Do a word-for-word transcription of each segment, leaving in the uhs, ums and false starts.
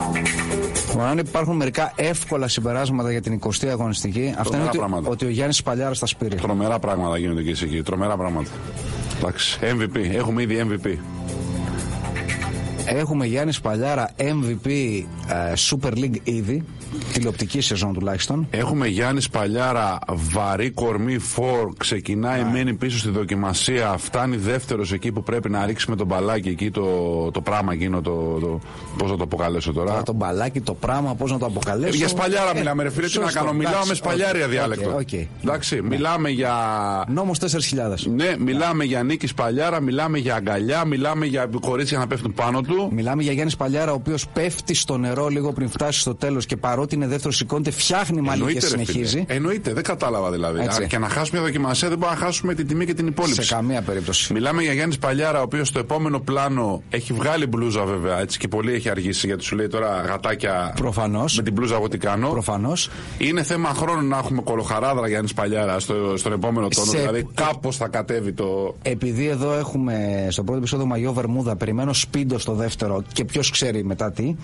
Αν υπάρχουν μερικά εύκολα συμπεράσματα για την εικοστή αγωνιστική, αυτά είναι ότι, ότι ο Γιάννης Σπαλιάρας θα σπείρει. Τρομερά πράγματα γίνονται και εκεί. Τρομερά πράγματα. Εντάξει. εμ βι πι. Έχουμε ήδη εμ βι πι. Έχουμε Γιάννη Σπαλιάρα εμ βι πι ε, Super League ήδη, τηλεοπτική σεζόν τουλάχιστον. Έχουμε Γιάννη Σπαλιάρα βαρύ κορμί φορ, ξεκινάει, yeah. μένει πίσω στη δοκιμασία, φτάνει δεύτερος εκεί που πρέπει να ρίξει με τον μπαλάκι εκεί το, το πράγμα εκείνο, το, το, πώς να το αποκαλέσω τώρα. Τώρα το μπαλάκι, το πράγμα, πώς να το αποκαλέσω. Για Σπαλιάρα ε, μιλάμε, ρε φίλε, τι να κάνω, μιλάω με Σπαλιάρια okay, διάλεκτο. Okay, okay. Εντάξει, yeah. μιλάμε για... Νόμος τέσσερις χιλιάδες. Ναι, μιλάμε yeah. για Νίκη Σπαλιάρα, μιλάμε για αγκαλιά, μιλάμε για κορίτσια να πέφτουν πάνω του. Μιλάμε για Γιάννη Σπαλιάρα, ο οποίος πέφτει στο νερό λίγο πριν φτάσει στο τέλος και παρότι είναι δεύτερο, σηκώνεται, φτιάχνει μαλλί και συνεχίζει. Εννοείται, δεν κατάλαβα δηλαδή. Έτσι. Και να χάσουμε μια δοκιμασία δεν μπορούμε να χάσουμε την τιμή και την υπόλοιψη. Σε καμία περίπτωση. Μιλάμε για Γιάννη Σπαλιάρα, ο οποίος στο επόμενο πλάνο έχει βγάλει μπλούζα βέβαια, έτσι και πολύ έχει αργήσει γιατί σου λέει τώρα γατάκια. Προφανώς. Με την μπλούζα εγώ τι κάνω. Προφανώς. Είναι θέμα χρόνου να έχουμε κολοχαράδρα Γιάννη Σπαλιάρα στο, στον επόμενο τόνο. Σε... Δηλαδή κάπως θα κατέβει το. Επειδή εδώ έχουμε στο πρώτο επεισόδιο μαγιό βερμούδα, περιμένω σπίντο στο δεύτερο και ποιος ξέρει μετά τι.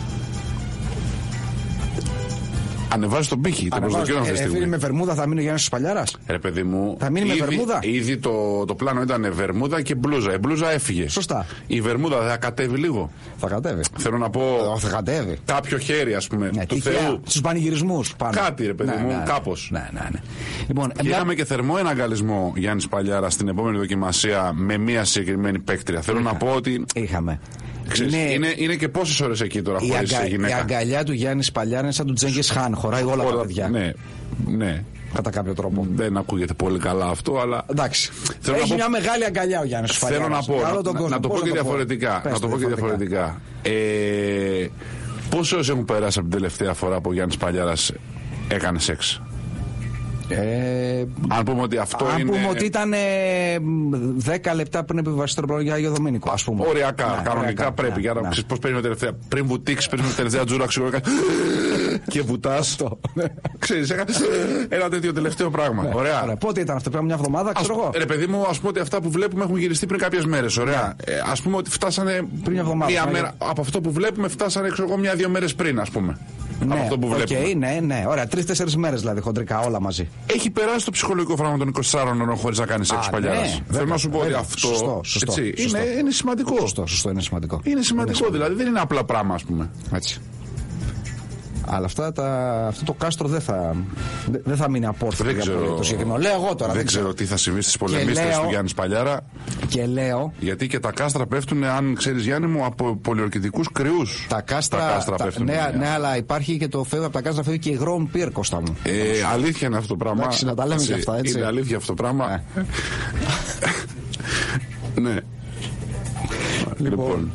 Ανεβάζει τον πύχη. Το προσδοκιό αυτή τη στιγμή. Ε, με βερμούδα θα μείνει ο Γιάννης Σπαλιάρας. Ρε παιδί μου. Θα μείνει ήδη, με βερμούδα. Ήδη το, το πλάνο ήταν βερμούδα και μπλούζα. Η μπλούζα έφυγε. Σωστά. Η βερμούδα θα κατέβει λίγο. Θα κατέβει. Θέλω να πω. Ε, θα κατέβει. Κάποιο χέρι, ας πούμε. Ναι, του Θεού. Στους πανηγυρισμούς πάνω. Κάτι, ρε παιδί ναι, μου. Ναι, ναι, κάπως. Ναι, ναι, ναι. Λοιπόν, και είχαμε και θερμό εναγκαλισμό Γιάννη Σπαλιάρα στην επόμενη δοκιμασία με μία συγκεκριμένη παίκτρια. Θέλω Είχα. να πω ότι. Είχαμε. Ξέρεις, είναι, είναι, είναι και πόσες ώρες εκεί τώρα χωρίς αγκα, γυναίκα. Η αγκαλιά του Γιάννη Σπαλιάρα είναι σαν του Τζέγκες Χάν. Χωράει όλα, όλα τα παιδιά. Ναι, ναι. Κατά κάποιο τρόπο. Δεν ακούγεται πολύ καλά αυτό, αλλά. Εντάξει. Θέλω Έχει να μια πω... μεγάλη αγκαλιά ο Γιάννης Σπαλιάρας. Θέλω να πω. Να, να, να το πω και διαφορετικά. Να το πω και διαφορετικά. Ε, πόσες ώρες έχουν περάσει από την τελευταία φορά που ο Γιάννης Σπαλιάρας έκανε σεξ? Ε, αν πούμε ότι αυτό αν είναι. Αν πούμε ότι ήταν ε, δέκα λεπτά πριν επιβαστεί το πρόγραμμα για Άγιο Δομήνικο, ας πούμε. Οριακά, ναι, κανονικά οριακά, πρέπει. Ναι, για να ναι. Πώς παίρνει τελευταία. Πριν βουτήξει, πριν με τελευταία τζούρα, ξέρω και βουτάς. Ξέρεις, ένα τέτοιο τελευταίο πράγμα. Ναι, ωραία. ωραία. Πότε ήταν αυτό, πριν μια εβδομάδα, ξέρω εγώ. Ρε παιδί μου, ας πούμε ότι αυτά που βλέπουμε έχουν γυριστεί πριν κάποιες μέρες. Ωραία. Ναι. Ε, ας πούμε ότι φτάσανε. Πριν μια εβδομάδα. Μία μέρα, από αυτό που βλέπουμε φτάσανε, ξέρω εγώ, μια-δύο μέρες πριν, ας πούμε. Ναι, από αυτό που βλέπουμε. Okay, ναι, ναι. Ωραία, τρεις-τέσσερις μέρες δηλαδή χοντρικά όλα μαζί. Έχει περάσει το ψυχολογικό φράγμα των εικοσιτεσσάρων ώρων χωρίς να κάνει σεξ Σπαλιάρας. Ναι, θέλω να σου πω ότι αυτό. Σωστό, σωστό, έτσι, σωστό. Είναι, είναι σημαντικό. Σωστό, σωστό, είναι σημαντικό. Είναι σημαντικό, είναι δηλαδή δεν είναι απλά πράγμα, ας πούμε. Έτσι. Αλλά αυτά τα, αυτό το κάστρο δεν θα, δεν θα μείνει απόρθωτο για πολύ το συγκεκριμένο. Λέω εγώ τώρα. Δεν, δεν ξέρω τι θα συμβεί στις πολεμίστρες του Γιάννη Σπαλιάρα. Και λέω. Γιατί και τα κάστρα πέφτουν, αν ξέρεις Γιάννη μου, από πολιορκητικούς κρυούς. Τα κάστρα, τα κάστρα τα, πέφτουν. Ναι, ναι, αλλά υπάρχει και το φεύγει από τα κάστρα, φεύγει και η Grown Pier, Κώστα μου. Ε, αλήθεια είναι αυτό το πράγμα. Εντάξει, να τα λέμε και αυτά, έτσι. Είναι αλήθεια αυτό το πράγμα. Ναι. Λοιπόν.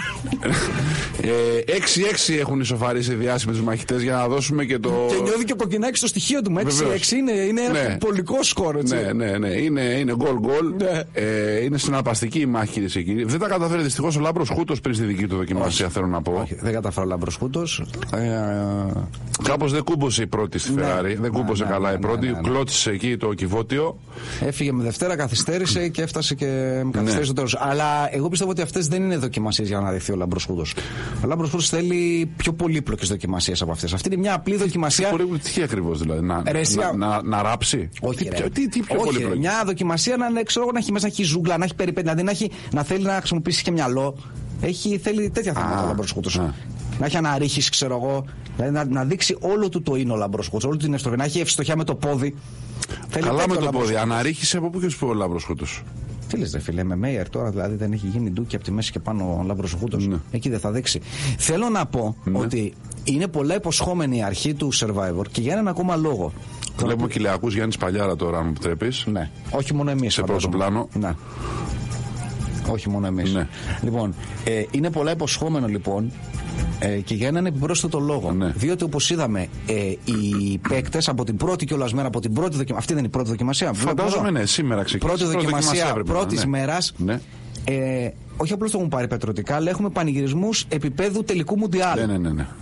έξι έξι έχουν ισοφαρίσει οι διάσημοι μαχητές για να δώσουμε και το. Και νιώθει και ο Κοκκινάκης στο στοιχείο του. έξι έξι είναι, είναι ναι. ένα πολικό σκορ, έτσι. Ναι, ναι, ναι. Είναι, είναι γκολ γκολ. Ναι. Ε, είναι συναρπαστική η μάχη, κυρίες και κύριοι. Δεν τα καταφέρει δυστυχώς ο Λάμπρος Χούτος πριν στη δική του δοκιμασία, όχι, θέλω να πω. Όχι, δεν καταφέρει ο Λάμπρος Χούτος. Ε, Κάπως δεν κούμπωσε η πρώτη στη ναι. Φεράρι. Δεν κούμπωσε ναι, καλά ναι, η πρώτη. Ναι, ναι, ναι. Κλώτησε εκεί το κυβότιο. Έφυγε με Δευτέρα, καθυστέρησε και έφτασε και με καθυστέρησε στο τέλος. Αλλά εγώ πιστεύω ότι αυτές δεν είναι δοκιμασίες για να δεχθεί ο Λάμπρος Χούτος. Ο Λάμπρος Χούτος θέλει πιο πολύπλοκες δοκιμασίες από αυτές. Αυτή είναι μια απλή δοκιμασία. Τι ακριβώς δηλαδή, να, να, να, να ράψει. Όχι, τι, τι, τι πιο όχι, πολύπλοκη. Μια δοκιμασία να, ξέρω, να έχει μέσα να έχει ζούγκλα, να έχει περιπέτεια, δηλαδή να, έχει, να θέλει να χρησιμοποιήσει και μυαλό. Έχει, θέλει τέτοια θέματα ο Λάμπρος Χούτος. Να έχει αναρρίχηση, ξέρω εγώ. Δηλαδή να, να δείξει όλο του το είναι ο Λάμπρος Χούτος, όλη την ευστροφή. Να έχει ευστοχιά με το πόδι. Καλά με το πόδι. Αναρρίχηση από πού και σου πει ο Λάμπρος Χούτος. Τι λες ρε φίλε, με Μέιερ τώρα δηλαδή δεν έχει γίνει ντούκι από τη μέση και πάνω ο Λάμπρος Χούτος. Ναι. Εκεί δεν θα δείξει. Θέλω να πω ναι. ότι είναι πολλά υποσχόμενη η αρχή του Survivor και για έναν ακόμα λόγο. Βλέπουμε που... κοιλιακούς Γιάννη Σπαλιάρα τώρα, αν μου επιτρέπεις. Ναι. Όχι μόνο εμείς. Σε πρώτο πλάνο. Ναι. Όχι μόνο εμείς. Ναι. Λοιπόν, ε, είναι πολλά υποσχόμενο λοιπόν. Ε, και για έναν επιπρόσθετο λόγο. Ναι. Διότι όπως είδαμε, ε, οι παίκτες από την πρώτη κιόλας μέρα, από την πρώτη δοκιμασία. Αυτή δεν είναι η πρώτη δοκιμασία. Φαντάζομαι, ναι, σήμερα ξεκίνησε. Πρώτη δοκιμασία πρώτης ναι. μέρας. Ναι. Ε, όχι απλώς το έχουν πάρει πετρωτικά, αλλά έχουμε πανηγυρισμούς επίπεδου τελικού Μουντιάλ. Ναι, ναι, ναι, ναι. Σε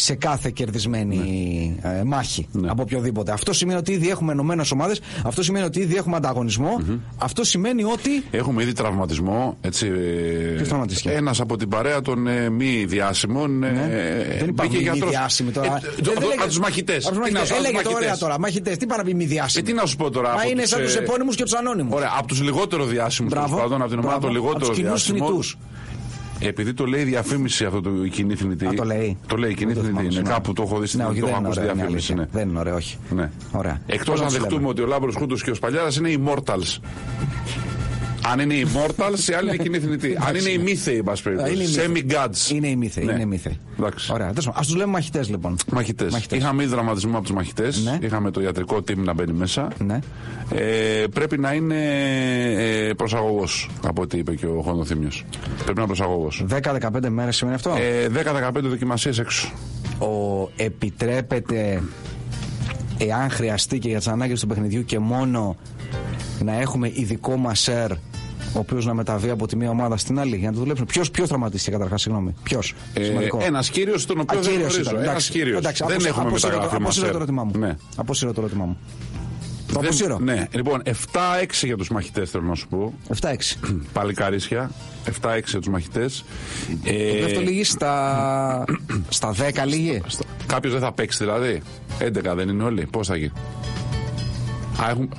σε κάθε κερδισμένη ναι. ε, μάχη ναι. από οποιοδήποτε. Αυτό σημαίνει ότι ήδη έχουμε ενωμένες ομάδες, αυτό σημαίνει ότι ήδη έχουμε ανταγωνισμό, mm-hmm. αυτό σημαίνει ότι. Έχουμε ήδη τραυματισμό. Ένας από την παρέα των ε, μη διάσημων. Ναι. Ε, δεν υπάρχουν μη διάσημοι τώρα. Από τους μαχητές. Έλεγε τώρα, τώρα μαχητές. Τι πάνε να πει μη διάσημοι. Τι να σου πω τώρα. Μα είναι σαν τους επώνυμους και τους ανώνυμους. Ωραία, από τους λιγότερο διάσημους. Από την ομάδα των λιγότερο διάσημων. Επειδή το λέει η διαφήμιση αυτό το κοινή θνητή. Α, το λέει. Το λέει η κοινή θνητή. Είναι κάπου το έχω δει στην διαφήμιση. Ναι. Δεν είναι ωραίο, όχι. Ναι. Εκτός αν δεχτούμε ότι ο Λάμπρος Χούντος και ο Σπαλιάρας είναι immortals. Αν είναι οι immortals, οι άλλοι είναι κοινή θνητή. Αν είναι οι μύθεοι, μπας περιπτώσει. Semi-gods. Είναι οι μύθεοι. Είναι οι μύθεοι. Ωραία. Ας τους λέμε μαχητές λοιπόν. Μαχητές. Είχαμε ήδη δραματισμό από τους μαχητές. Ναι. Είχαμε το ιατρικό team να μπαίνει μέσα. Ναι. Ε, πρέπει να είναι ε, προσαγωγός, από ό,τι είπε και ο Χονδοθύμιος. Πρέπει να είναι προσαγωγός. δέκα με δεκαπέντε μέρες σημαίνει αυτό. Ε, δέκα με δεκαπέντε δοκιμασίες έξω. Ο, επιτρέπεται, εάν χρειαστεί και για τις ανάγκες του παιχνιδιού και μόνο, να έχουμε ειδικό μασέρ, ο οποίος να μεταβεί από τη μία ομάδα στην άλλη για να το δουλέψουν. Ποιος, ποιος τραυματίστηκε καταρχάς, συγγνώμη. Ποιος. Ε, ένας κύριος, τον οποίο δεν γνωρίζω. Ένας κύριος. Εντάξει, δεν αποσύρω, έχουμε αποσύρω, μεταγραφεί αποσύρω το ερώτημά μου. Ναι. Αποσύρω το ερώτημά μου. Το δεν, αποσύρω. Ναι, λοιπόν, επτά έξι για τους μαχητές θέλω να σου πω. επτά έξι. Παλικαρίσια. επτά έξι για τους μαχητές. Το ε, δεύτερο λίγη στα, στα δέκα λίγη. Κάποιος δεν θα παίξει δηλαδή. έντεκα δεν είναι όλοι. Πώς θα γίνει. Α, έχουν...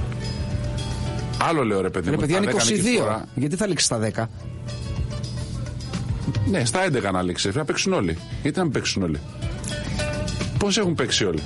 Άλλο λέω ρε παιδί. Ρε παιδιά είναι είκοσι δύο. Γιατί θα λήξει στα δέκα. Ναι, στα έντεκα να λήξει. Πρέπει να παίξουν όλοι. Γιατί να μην παίξουν όλοι. Πώς έχουν παίξει όλοι.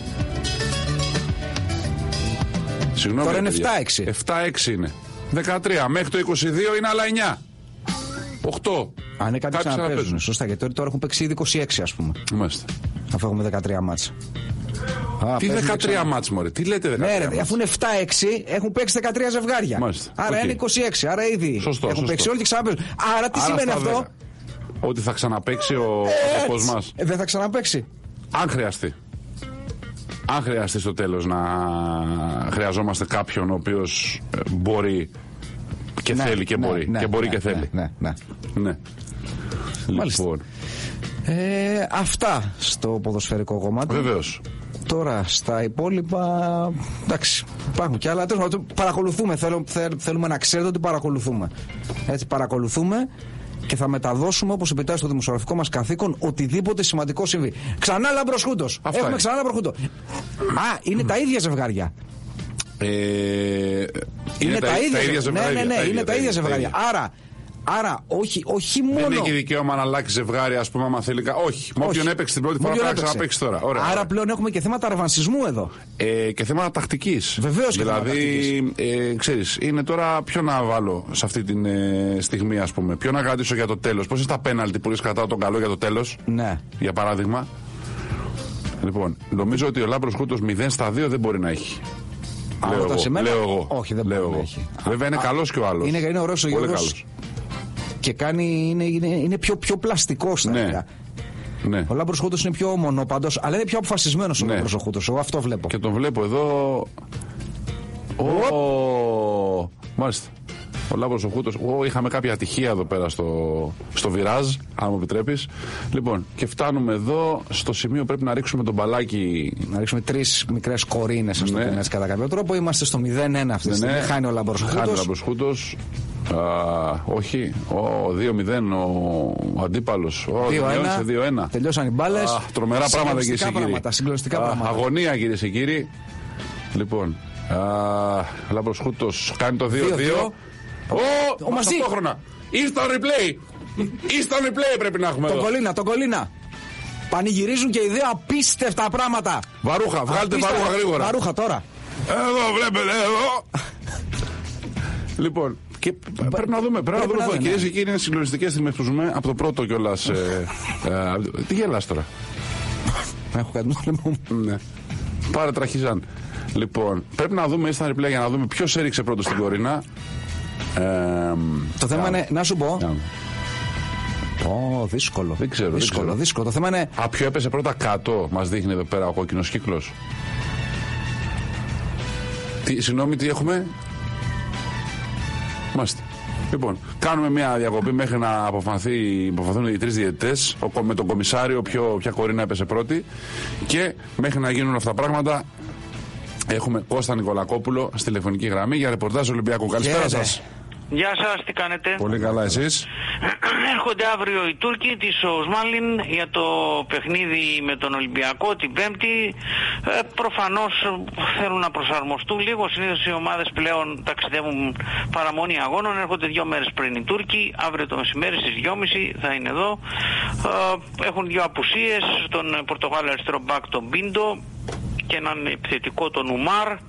Συγγνώμη. Τώρα είναι επτά έξι. επτά έξι είναι. δεκατρία. Μέχρι το είκοσι δύο είναι άλλα εννιά. οκτώ. Αν είναι κάποιοι να παίζουν. Σωστά. Γιατί τώρα έχουν παίξει ήδη είκοσι έξι ας πούμε. Μάλιστα. Αφού έχουμε δεκατρία μάτς. Α, τι δεκατρία μάτς μωρέ, τι λέτε δεκατρία. Ναι, ρε, αφού είναι επτά έξι έχουν παίξει δεκατρία ζευγάρια. Μάλιστα. Άρα okay. είναι είκοσι έξι, άρα ήδη σωστό, έχουν σωστό. παίξει όλοι και ξαναπέζουν. Άρα τι άρα σημαίνει αυτό. δέκα. Ότι θα ξαναπαίξει ο τοπός μας. Ε, δεν θα ξαναπαίξει. Αν χρειαστεί. Αν χρειαστεί στο τέλος να χρειαζόμαστε κάποιον ο οποίος μπορεί και ναι, θέλει και ναι, μπορεί. Ναι, και μπορεί ναι, και θέλει. Ναι, ναι, ναι. ναι. Λοιπόν. Ε, αυτά στο ποδοσφαιρικό κομμάτι. Βεβαίως. Τώρα στα υπόλοιπα. Εντάξει, υπάρχουν κι άλλα. Παρακολουθούμε. Θέλω, θέλουμε να ξέρετε ότι παρακολουθούμε. Έτσι, παρακολουθούμε και θα μεταδώσουμε όπως επιτάσσει στο δημοσιογραφικό μας καθήκον οτιδήποτε σημαντικό συμβεί. Ξανά Λάμπρος Χούντος. Έχουμε είναι. Ξανά Λάμπρος Χούντος. Α, είναι τα ίδια ζευγάρια. Ε, είναι, είναι τα, τα ίδια, ίδια ζευγάρια. Ναι, ναι, ναι, τα είναι ίδια, τα ίδια ζευγάρια. Άρα. Άρα, όχι, όχι μόνο. Δεν έχει δικαίωμα να αλλάξει ζευγάρι, ας πούμε, άμα θέλει. Όχι. Με όποιον έπαιξε την πρώτη φορά, θα ξαναπαίξει τώρα. Ωραία, άρα ωραία. πλέον έχουμε και θέματα ρευανσισμού εδώ. Ε, και θέματα τακτικής. Βεβαίως και δηλαδή, ε, ξέρεις, είναι τώρα ποιο να βάλω σε αυτή τη ε, στιγμή, ας πούμε. Ποιο να κρατήσω για το τέλος. Πώς είναι τα πέναλτι που λες κατά τον καλό για το τέλος. Ναι. Για παράδειγμα. Λοιπόν, νομίζω ότι ο Λάμπρος Χούντος μηδέν στα δύο δεν μπορεί να έχει. Λέω εγώ, μένα, λέω εγώ. Όχι, δεν λέω μπορεί εγώ. να έχει. Βέβαια είναι καλός και ο άλλος. Είναι, είναι ωραίος ο Γιώργος. Και κάνει, είναι, είναι, είναι πιο, πιο πλαστικός. Ναι. Ναι. Ο Λάμπρος Χούντος είναι πιο μονόπαντος, αλλά είναι πιο αποφασισμένος ο ναι. Λάμπρος Χούντος. Εγώ αυτό βλέπω. Και τον βλέπω εδώ. Oh. Μάλιστα. Ο Λάμπρος Χούντος. Oh, είχαμε κάποια ατυχία εδώ πέρα στο, στο βιράζ, αν μου επιτρέπεις. Λοιπόν, και φτάνουμε εδώ στο σημείο πρέπει να ρίξουμε τον μπαλάκι. Να ρίξουμε τρεις μικρές κορίνες, ας το ναι. πούμε έτσι κατά κάποιο τρόπο. Είμαστε στο μηδέν ένα αυτή τη στιγμή. Ναι. Χάνει ο Λάμπρος Χούντος. Χάνει ο Λάμπρος Χούντος. Uh, όχι, ο δύο μηδέν ο, ο αντίπαλος. δύο ένα. Τελειώσαν οι μπάλες. Uh, τρομερά πράγματα κυρίες και κύριοι. Συγκλονιστικά uh, πράγματα. Αγωνία κυρίες και κύριοι. Λοιπόν, uh, Λάμπρος Χούντος κάνει το δύο δύο. Ο Μαζί. Ταυτόχρονα. Instant replay. Instant replay πρέπει να έχουμε τον εδώ. Τον Κολίνα, τον Κολίνα. Πανηγυρίζουν και ιδέα απίστευτα πράγματα. Βαρούχα, βγάλτε Απίστευτα. Βαρούχα γρήγορα. Βαρούχα τώρα. Εδώ βλέπετε εδώ. Λοιπόν. Και πρέπει να δούμε, πρέπει, πρέπει να δούμε. Κυρίες και κύριοι, είναι συγκλονιστικές στιγμές που ζούμε από το πρώτο κιόλας. ε, ε, τι γελάς τώρα. Έχω κάτι στο λαιμό μου. Ναι. Πάρε τραχιζάν. Λοιπόν, πρέπει να δούμε instant replay για να δούμε ποιος έριξε πρώτο στην κορίνα. Ε, το θέμα είναι, να σου πω. Ω, δύσκολο. Δεν ξέρω. Δύσκολο, δεν ξέρω. δύσκολο. Το θέμα είναι. Α, ποιο έπεσε πρώτα κάτω, μας δείχνει εδώ πέρα ο κόκκινος κύκλος. Τι, συγγνώμη, τι έχουμε. Μάλιστα. Λοιπόν, κάνουμε μια διακοπή μέχρι να αποφανθεί, αποφανθούν οι τρεις διαιτητές, με τον κομισάριο ποιο, ποια κορίνα έπεσε πρώτη, και μέχρι να γίνουν αυτά τα πράγματα έχουμε Κώστα Νικολακόπουλο στη τηλεφωνική γραμμή για ρεπορτάζ Ολυμπιακού. Καλησπέρα σας. Γεια σας, τι κάνετε? Πολύ καλά, εσείς? Έρχονται αύριο οι Τούρκοι της Οσμάλιν για το παιχνίδι με τον Ολυμπιακό την Πέμπτη. Ε, προφανώς θέλουν να προσαρμοστούν λίγο. Συνήθως οι ομάδες πλέον ταξιδεύουν παραμονή αγώνων. Έρχονται δύο μέρες πριν οι Τούρκοι. Αύριο το μεσημέρι στις δυόμιση θα είναι εδώ. Ε, έχουν δύο απουσίες. Τον Πορτογάλο αριστερό μπακ τον Μπίντο και έναν επιθετικό τον Ουμάρ. Ε,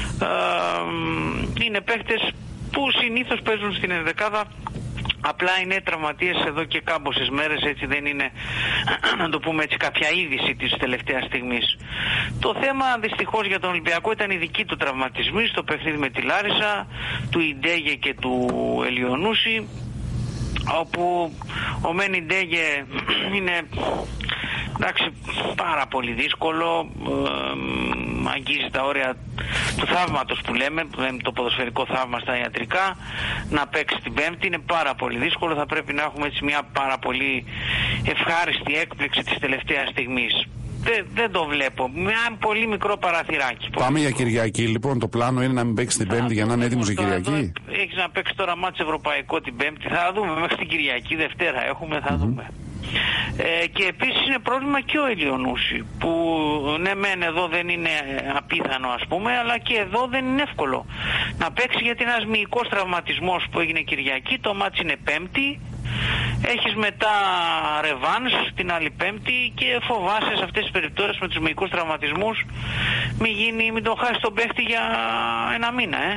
είναι παίχτες που συνήθως παίζουν στην ενδεκάδα, απλά είναι τραυματίες εδώ και κάμποσες μέρες, έτσι δεν είναι, να το πούμε έτσι, κάποια είδηση της τελευταίας στιγμής. Το θέμα δυστυχώς για τον Ολυμπιακό ήταν η δική του τραυματισμοί στο παιχνίδι με τη Λάρισα, του Ιντέγε και του Ελιονούση, όπου ο Μεν Ιντέγε είναι, εντάξει, πάρα πολύ δύσκολο, ε, αγγίζει τα όρια του θαύματος που λέμε, το ποδοσφαιρικό θαύμα στα ιατρικά, να παίξει την Πέμπτη. Είναι πάρα πολύ δύσκολο, θα πρέπει να έχουμε έτσι μια πάρα πολύ ευχάριστη έκπληξη της τελευταίας στιγμής. Δεν, δεν το βλέπω. Μια πολύ μικρό παραθυράκι. Πάμε για Κυριακή λοιπόν. Το πλάνο είναι να μην παίξει την Πέμπτη για να είναι έτοιμος για Κυριακή. Έχεις να παίξει τώρα μάτς ευρωπαϊκό την Πέμπτη. Θα δούμε μέχρι την Κυριακή. Δευτέρα έχουμε, θα mm-hmm. δούμε. Ε, και επίσης είναι πρόβλημα και ο Ελιονούση, που ναι μεν εδώ δεν είναι απίθανο ας πούμε, αλλά και εδώ δεν είναι εύκολο να παίξει, γιατί ένας μυϊκός τραυματισμός που έγινε Κυριακή, το μάτς είναι Πέμπτη, έχεις μετά ρεβάνς την άλλη Πέμπτη και φοβάσαι σε αυτές τις περιπτώσεις με τους μυϊκούς τραυματισμούς μην, γίνει, μην τον χάσει τον παίχτη για ένα μήνα, ε.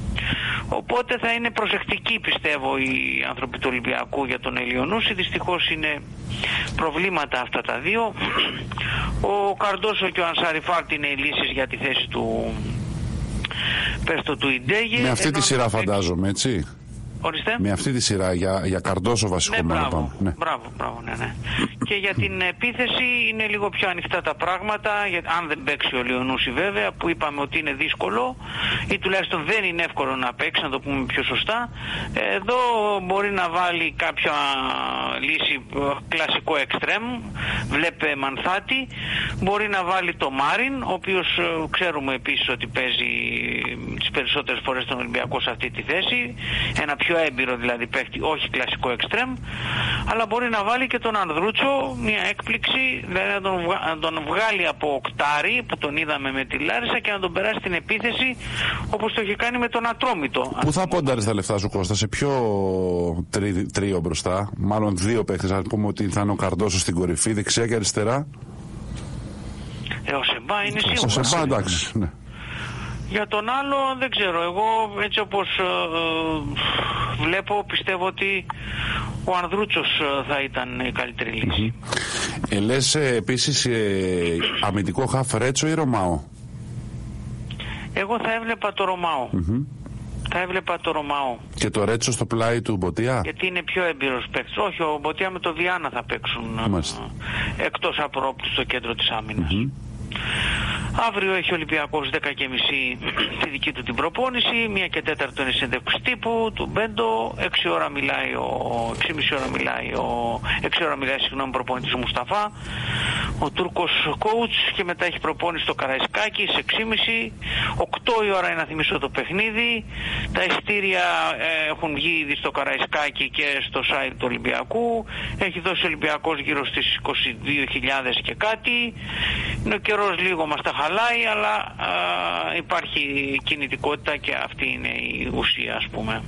Οπότε θα είναι προσεκτικοί, πιστεύω, οι άνθρωποι του Ολυμπιακού για τον Ελιονούση. Δυστυχώς είναι προβλήματα αυτά τα δύο. Ο Καρντόσο και ο Ανσαριφάρτ είναι οι λύσεις για τη θέση του πέστο του Ιντέγε. Με αυτή τη σειρά φαντάζομαι, έτσι. Ορίστε. Με αυτή τη σειρά για, για Καρντόσο βασικό ναι, μέλλον. Μπράβο, ναι. μπράβο, μπράβο, ναι, ναι. Και για την επίθεση είναι λίγο πιο ανοιχτά τα πράγματα, για, αν δεν παίξει ο Ελιονούση βέβαια, που είπαμε ότι είναι δύσκολο ή τουλάχιστον δεν είναι εύκολο να παίξει, να το πούμε πιο σωστά. Εδώ μπορεί να βάλει κάποια λύση, κλασικό εξτρέμ, βλέπε Μανθάτη, μπορεί να βάλει το Μάριν, ο οποίος ξέρουμε επίσης ότι παίζει τις περισσότερες φορές τον Ολυμπιακό σε αυτή τη θέση, ένα πιο έμπειρο δηλαδή παίχτη, όχι κλασικό εξτρέμ, αλλά μπορεί να βάλει και τον Ανδρούτσο, μια έκπληξη, δηλαδή να τον, βγα... να τον βγάλει από οκτάρι που τον είδαμε με τη Λάρισα και να τον περάσει στην επίθεση όπως το είχε κάνει με τον Ατρόμητο. Πού θα πόνταρες τα λεφτά σου, Κώστα, σε ποιο τρί... τρίο μπροστά, μάλλον δύο παίχτες, να πούμε ότι θα είναι ο Καρντόσο στην κορυφή, δεξιά και αριστερά? Ε, ο Σεμπά είναι σίγουρα. Ο Σεμπά, εντάξει, ναι. Για τον άλλο δεν ξέρω, εγώ έτσι όπως ε, ε, βλέπω πιστεύω ότι ο Ανδρούτσος θα ήταν η καλύτερη λύση. Mm-hmm. Ε, λες ε, επίσης ε, αμυντικό χαφ Ρέτσο ή Ρωμάο? Εγώ θα έβλεπα το Ρωμάο. Mm-hmm. Θα έβλεπα το Ρωμάο. Και το Ρέτσο στο πλάι του Μποτιά? Γιατί είναι πιο έμπειρος παίκτης. Όχι, ο Μποτιά με το Διάνα θα παίξουν ε, εκτός από ρόπτου στο κέντρο της άμυνας. Mm-hmm. Αύριο έχει ο Ολυμπιακός δέκα και μισή τη δική του την προπόνηση, μία και τέταρτο είναι συνέντευξη τύπου του Μπέντο, έξι ώρα μιλάει ο, έξι και μισή ώρα μιλάει ο, έξι ώρα μιλάει συγγνώμη προπόνητης ο Μουσταφά, ο Τούρκος coach, και μετά έχει προπόνηση στο Καραϊσκάκι σε έξι και μισή, οκτώ η ώρα είναι να θυμίσω το παιχνίδι, τα ειστήρια ε, έχουν βγει ήδη στο Καραϊσκάκι και στο site του Ολυμπιακού, έχει δώσει ο Ολυμπιακός γύρω στις είκοσι δύο χιλιάδες και κάτι, είναι ο καιρός λίγο μας τα χαλάει, αλλά α, υπάρχει κινητικότητα και αυτή είναι η ουσία, ας πούμε.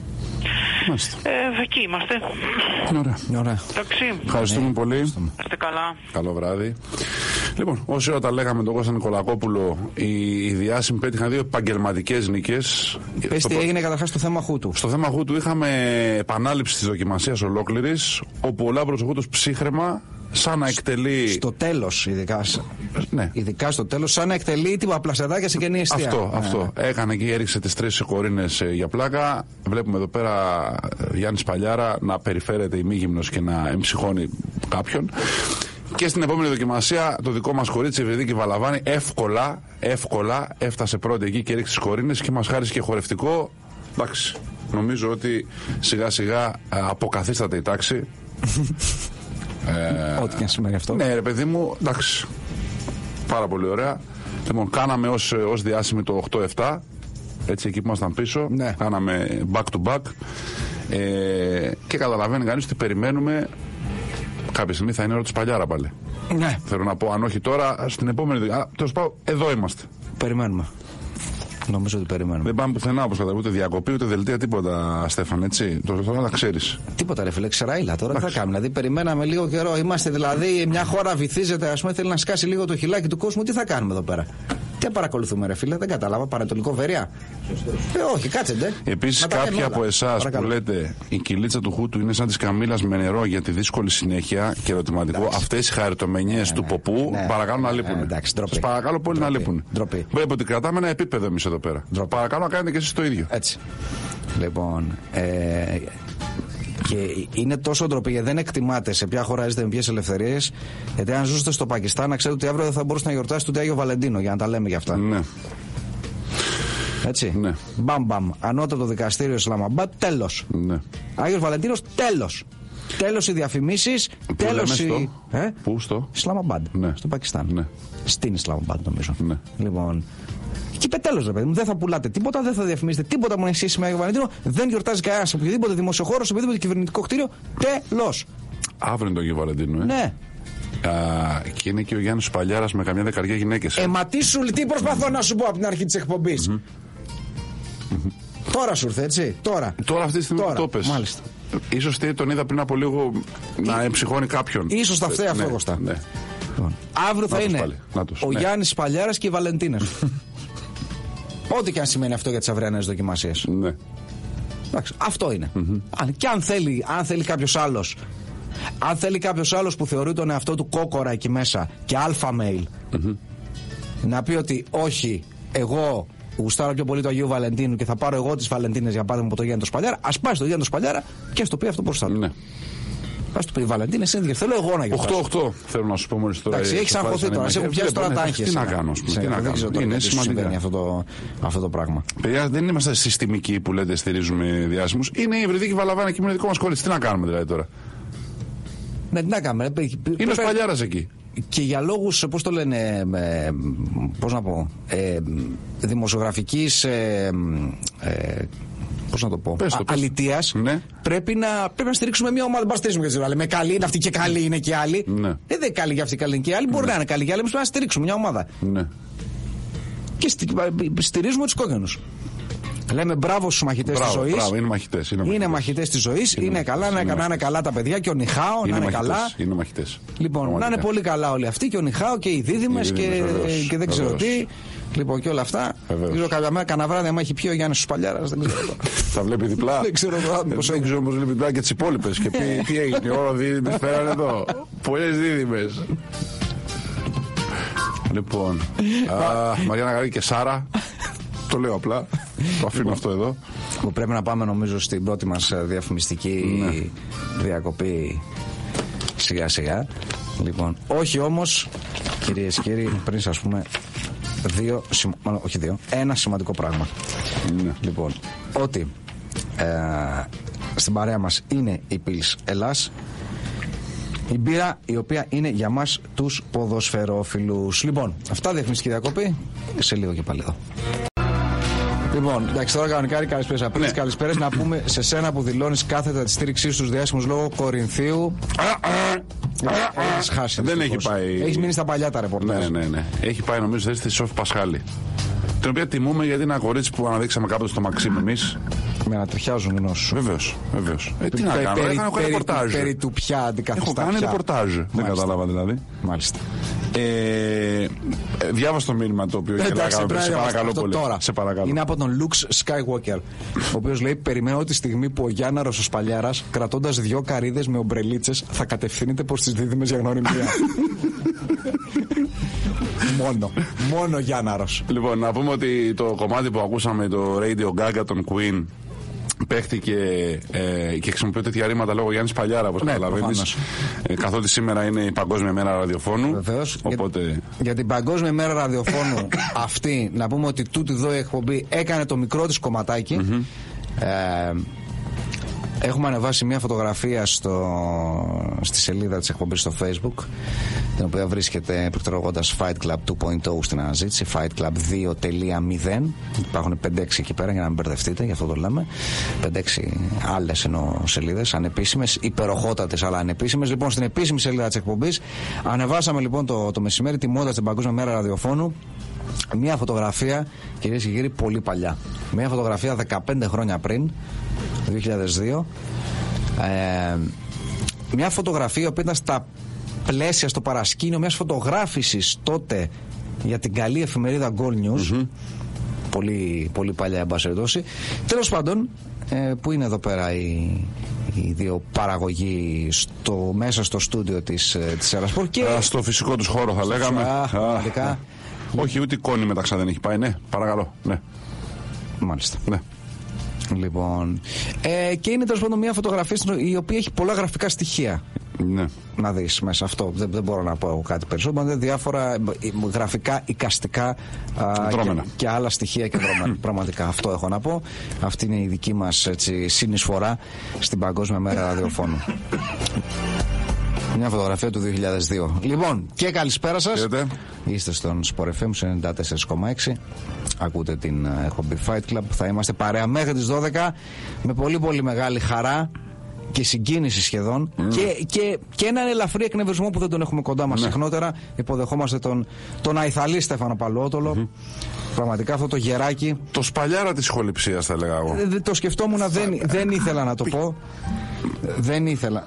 Ε, εκεί είμαστε. Ωραία. Ωραία. Εντάξει. Ευχαριστούμε ναι. πολύ. Είστε καλά. Καλό βράδυ. Λοιπόν, όση ώρα τα λέγαμε τον Κώστα Νικολακόπουλο, οι, οι διάσημοι πέτυχαν δύο επαγγελματικές νίκες. Πες τι έγινε καταρχάς στο θέμα Χούτου. Στο θέμα Χούτου είχαμε επανάληψη της δοκιμασίας ολόκληρης, όπου ο Λάμπρος ο Χούτος ψύχραιμα, σαν να εκτελεί. Στο τέλος, ειδικά. Ναι. Ειδικά στο τέλος, σαν να εκτελεί τύπου πλασεδάκια σε κενή εστία. Αυτό, ναι. αυτό. Έκανε και έριξε τις τρεις κορίνες για πλάκα. Βλέπουμε εδώ πέρα Γιάννη Παλιάρα να περιφέρεται ημίγυμνος και να εμψυχώνει κάποιον. Και στην επόμενη δοκιμασία το δικό μας κορίτσι, η Ευρυδίκη Βαλαβάνη, εύκολα, εύκολα έφτασε πρώτη εκεί και έριξε τις κορίνες και μας χάρισε και χορευτικό. Εντάξει. νομίζω ότι σιγά σιγά αποκαθίσταται η τάξη. ε, Ό,τι και αν σημαίνει αυτό. Ναι, ρε παιδί μου, εντάξει. Πάρα πολύ ωραία. Λοιπόν, κάναμε ως, ως διάσημη το οκτώ επτά. Έτσι, εκεί που ήμασταν πίσω. Ναι. Κάναμε back to back. Ε, και καταλαβαίνει κανείς ότι περιμένουμε. Κάποια στιγμή θα είναι ώρα του Σπαλιάρα πάλι. Ναι. Θέλω να πω, αν όχι τώρα, στην επόμενη. Α, τέλος πάντων, εδώ είμαστε. Περιμένουμε. Νομίζω ότι περιμένουμε. Δεν πάμε πουθενά, όπως καταλαβαίνετε, ούτε διακοπή, ούτε δελτία, τίποτα, Στέφαν, έτσι. Το θέλω να τα ξέρεις. Τίποτα, ρε φίλε, ξεραίλα. Τώρα τι θα κάνουμε. Δηλαδή, περιμέναμε λίγο καιρό. Είμαστε δηλαδή, μια χώρα βυθίζεται, ας πούμε, θέλει να σκάσει λίγο το χιλάκι του κόσμου. Τι θα κάνουμε εδώ πέρα. Τι παρακολουθούμε, ρε φίλε, δεν κατάλαβα. Παρατολικό Βερία. Ε, όχι, κάτσετε. Επίσης, κάποιοι από εσάς που λέτε η κυλίτσα του Χούτου είναι σαν της Καμίλας με νερό για τη δύσκολη συνέχεια και ερωτηματικό, αυτές οι χαριτομενιές ναι, του Ποπού ναι, παρακαλώ να λείπουν. Ναι, σας παρακαλώ πολύ ντροπή, να λείπουν. Ντροπή. Βλέπω ότι κρατάμε ένα επίπεδο εμείς εδώ πέρα. Ντροπή. Παρακαλώ να κάνετε και εσείς το ίδιο. Έτσι. Λοιπόν. Ε, Και είναι τόσο ντροπή γιατί δεν εκτιμάτε σε ποια χώρα είστε με ποιες ελευθερίες. Γιατί αν ζούσατε στο Πακιστάν, να ξέρετε ότι αύριο δεν θα μπορούσατε να γιορτάσετε ούτε Άγιο Βαλεντίνο, για να τα λέμε για αυτά. Ναι. Έτσι. Ναι. Μπαμ μπαμ. Ανώτατο δικαστήριο Ισλαμαμπάτ, τέλος. Ναι. Άγιος Βαλεντίνος, τέλος. Τέλος οι διαφημίσεις, τέλος οι. Ε? Πού στο? Ισλαμαμπάτ. Ναι. Στο Πακιστάν. Ναι. Στην Ισλαμαμπάτ, νομίζω. Ναι. Λοιπόν. Και είπε τέλος, ρε παιδί μου, δεν θα πουλάτε τίποτα, δεν θα διαφημίσετε τίποτα που έχει σχέση με Άγιο Βαλεντίνο, δεν γιορτάζει κανένα σε οποιοδήποτε δημοσιοχώρο, σε οποιοδήποτε κυβερνητικό κτίριο. Τέλος. Αύριο είναι το Άγιο Βαλεντίνο, ε. Ναι. Α, και είναι και ο Γιάννης Σπαλιάρας με καμιά δεκαριά γυναίκες. Ε, μα τι σου, τι προσπαθώ να σου πω από την αρχή της εκπομπής. Mm-hmm. Mm-hmm. Τώρα σου ήρθε, έτσι. Τώρα. Τώρα αυτή τη στιγμή Τώρα. το πες. Μάλιστα. Ίσως τον είδα πριν από λίγο να εμψυχώνει κάποιον. Ίσως τα φταίει αυτό, Κωστά. Ναι. Λοιπόν, αύριο θα είναι ο ναι. Γιάννης Σπαλιάρας και οι Βαλεντίνες. Ό,τι και αν σημαίνει αυτό για τις αυριανές δοκιμασίες. Ναι. Εντάξει, αυτό είναι. Mm-hmm. Αν, και αν θέλει, αν θέλει κάποιος άλλος, αν θέλει κάποιος άλλος που θεωρεί τον εαυτό του κόκορα εκεί μέσα και αλφα μέιλ, mm-hmm. να πει ότι όχι, εγώ γουστάρω πιο πολύ το Αγίου Βαλεντίνου και θα πάρω εγώ τις Βαλεντίνες για παράδειγμα από το Γιάννη το Σπαλιάρα, ας πάει στο Γιάννη το Σπαλιάρα και ας το πει αυτό μπροστά του. Ναι. Ας του πει Βαλεντίνες είναι θέλω εγώ να γιορτάσω. οκτώ οκτώ θέλω να σου πω μόλις τώρα. Εντάξει, έχεις αγχωθεί τώρα, σε έχουν πιάσει τώρα τα άγχες. Τι να κάνω, τι να κάνω. Είναι σημαντικό αυτό το, αυτό το πράγμα. Παιδιά, δεν είμαστε συστημικοί που λέτε στηρίζουμε διάσημους. Είναι η Ευρυδίκη Βαλαβάνα και είναι δικό μας κόλληση. Τι να κάνουμε δηλαδή τώρα. Ναι, τι να κάνουμε. Είναι ο Σπαλιάρας εκεί. Και για λόγους, πώς το λένε, ε, πώς να πω, ε, δημοσιογραφικής, ε, ε, πώς να το πω, πες το, πες. αλητείας, ναι. πρέπει, να, πρέπει να στηρίξουμε μια ομάδα. Δεν μπορούμε να στηρίξουμε και με καλή είναι αυτή και καλή είναι και άλλη. Ναι. Ε, δεν είναι καλή για αυτή, καλή είναι και άλλη. Ναι. Μπορεί να είναι καλή και άλλη. Εμείς πρέπει να στηρίξουμε μια ομάδα. Ναι. Και στηρίζουμε τους κόκκινους. Λέμε μπράβο στους μαχητές της ζωής. Μπράβο, είναι μαχητές. Είναι, είναι μαχητές της ζωής. Είναι, είναι καλά, είναι, είναι, είναι καλά τα παιδιά και ο Νιχάο είναι να είναι μαχητές, καλά. Είναι μαχητές. Λοιπόν, πραγματικά. Να είναι πολύ καλά όλοι αυτοί και ο Νιχάο και οι δίδυμες και, βεβαίως, και δεν ξέρω βεβαίως. Τι. Λοιπόν και όλα αυτά. Ξέρω κάποια μέρα, κανένα βράδυ, άμα έχει πιει ο Γιάννης Σπαλιάρας. Δεν ξέρω. Θα βλέπει διπλά. Δεν ξέρω πώς βλέπει διπλά και τις υπόλοιπες. Και πει τι έγινε. Όλο δίδυμες πέραν εδώ. Πολλές δίδυμες. Λοιπόν. Μαριάννα Γαρή και Σάρα. Το λέω απλά. Το αφήνω αυτό εδώ. Που πρέπει να πάμε νομίζω στην πρώτη μας διαφημιστική ναι. διακοπή σιγά σιγά. Λοιπόν, όχι όμως, κυρίες και κύριοι, πριν σας πούμε δύο, όχι δύο, ένα σημαντικό πράγμα. Ναι. Λοιπόν, ότι ε, στην παρέα μας είναι η Πιλς Ελλάς, η μπύρα η οποία είναι για μας τους ποδοσφαιρόφιλους. Λοιπόν, αυτά διαφημιστική διακοπή, σε λίγο και πάλι εδώ. Λοιπόν, εντάξει, τώρα κανονικά καλησπέρα. Πριν τις καλησπέρες, να πούμε σε σένα που δηλώνεις κάθετα τη στήριξή στους διάσημους λόγω Κορινθίου. Έχεις χάσει. Δεν έχει πάει. Έχεις μείνει στα παλιά τα ρεπορτάζ. Ναι, ναι, ναι. Έχει πάει νομίζω θέση στη Σόφη Πασχάλη. Την οποία τιμούμε γιατί είναι ένα κορίτσι που αναδείξαμε κάποτε στο Μαξίμ εμείς. Με ανατριχιάζουν γνώσεις. Βεβαίως, βεβαίως. Ε, τι να κάνω, περί, έχω κάνει ρεπορτάζ. Περί του πια αντικαθιστά. Έχω κάνει ρεπορτάζ. Δεν κατάλαβα δηλαδή. Μάλιστα. Ε, διάβασα το μήνυμα το οποίο είχε να κάνω. Σε παρακαλώ πολύ. Τώρα. Σε παρακαλώ. Είναι από τον Luke Skywalker, ο οποίος λέει: περιμένω τη στιγμή που ο Γιάνναρος ο Σπαλιάρας, κρατώντας δυο καρύδες με ομπρελίτσες, θα κατευθύνεται προς τις δίδυμες για γνωριμία. Μόνο. Μόνο Γιάνναρος. Λοιπόν, να πούμε ότι το κομμάτι που ακούσαμε, το Radio Gaga των Queen, παίχτηκε ε, και χρησιμοποιεί τέτοια ρήματα λόγω Γιάννη Σπαλιάρα, όπως ναι, καταλαβαίνεις. Ε, καθότι σήμερα είναι η Παγκόσμια Μέρα Ραδιοφώνου. Βεβαίως. Οπότε... Για, για την Παγκόσμια Μέρα Ραδιοφώνου αυτή, να πούμε ότι τούτη εδώ η εκπομπή έκανε το μικρό της κομματάκι. Mm-hmm. Ε, Έχουμε ανεβάσει μια φωτογραφία στο, στη σελίδα της εκπομπής στο Facebook, την οποία βρίσκεται πληκτρολογώντας Fight Club δύο κόμμα μηδέν στην αναζήτηση, Fight Club δύο κόμμα μηδέν. Υπάρχουν πέντε έξι εκεί πέρα για να μην μπερδευτείτε, γι' αυτό το λέμε. πέντε έξι άλλες εννοώ σελίδες, ανεπίσημες, υπεροχότατες αλλά ανεπίσημες. Λοιπόν, στην επίσημη σελίδα της εκπομπής ανεβάσαμε λοιπόν το, το μεσημέρι, τιμώντας την Παγκόσμια Μέρα Ραδιοφώνου, μια φωτογραφία, κυρίες και κύριοι, πολύ παλιά. Μια φωτογραφία δεκαπέντε χρόνια πριν, δύο χιλιάδες δύο. Ε, μια φωτογραφία που ήταν στα πλαίσια, στο παρασκήνιο μιας φωτογράφησης τότε για την καλή εφημερίδα Gold News. Mm-hmm. Πολύ, πολύ παλιά, εν πάση περιπτώσει. Τέλος πάντων, ε, που είναι εδώ πέρα οι, οι δύο παραγωγοί στο, μέσα στο στούντιο της, της Ελασπορ. Και Α, στο φυσικό τους χώρο θα λέγαμε. Α, α, όχι, ούτε εικόνη μεταξύ δεν έχει πάει, ναι, παρακαλώ. Ναι. Μάλιστα. Ναι. Λοιπόν, ε, και είναι τέλος πάντων μια φωτογραφία η οποία έχει πολλά γραφικά στοιχεία. Ναι. Να δεις μέσα αυτό. Δεν, δεν μπορώ να πω κάτι περισσότερο. Είναι διάφορα γραφικά, εικαστικά α, και, και άλλα στοιχεία και δρόμενα. Πραγματικά αυτό έχω να πω. Αυτή είναι η δική μας έτσι, συνεισφορά στην Παγκόσμια Μέρα Ραδιοφώνου. Μια φωτογραφία του δύο χιλιάδες δύο. Λοιπόν, και καλησπέρα σας. Κύριε. Είστε στον Sport εφ εμ ενενήντα τέσσερα κόμμα έξι. Ακούτε την εκπομπή Fight Club. Θα είμαστε παρέα μέχρι τις δώδεκα με πολύ πολύ μεγάλη χαρά και συγκίνηση σχεδόν mm. και, και, και έναν ελαφρύ εκνευρισμό που δεν τον έχουμε κοντά μας mm. συχνότερα. Υποδεχόμαστε τον, τον Αϊθαλή Στέφανο Παλαιότολο. Mm-hmm. Πραγματικά αυτό το γεράκι. Το σπαλιάρα της ηχοληψίας θα λέγα εγώ. Ε, το σκεφτόμουν, δεν, δεν ήθελα να το πω. Δεν ήθελα.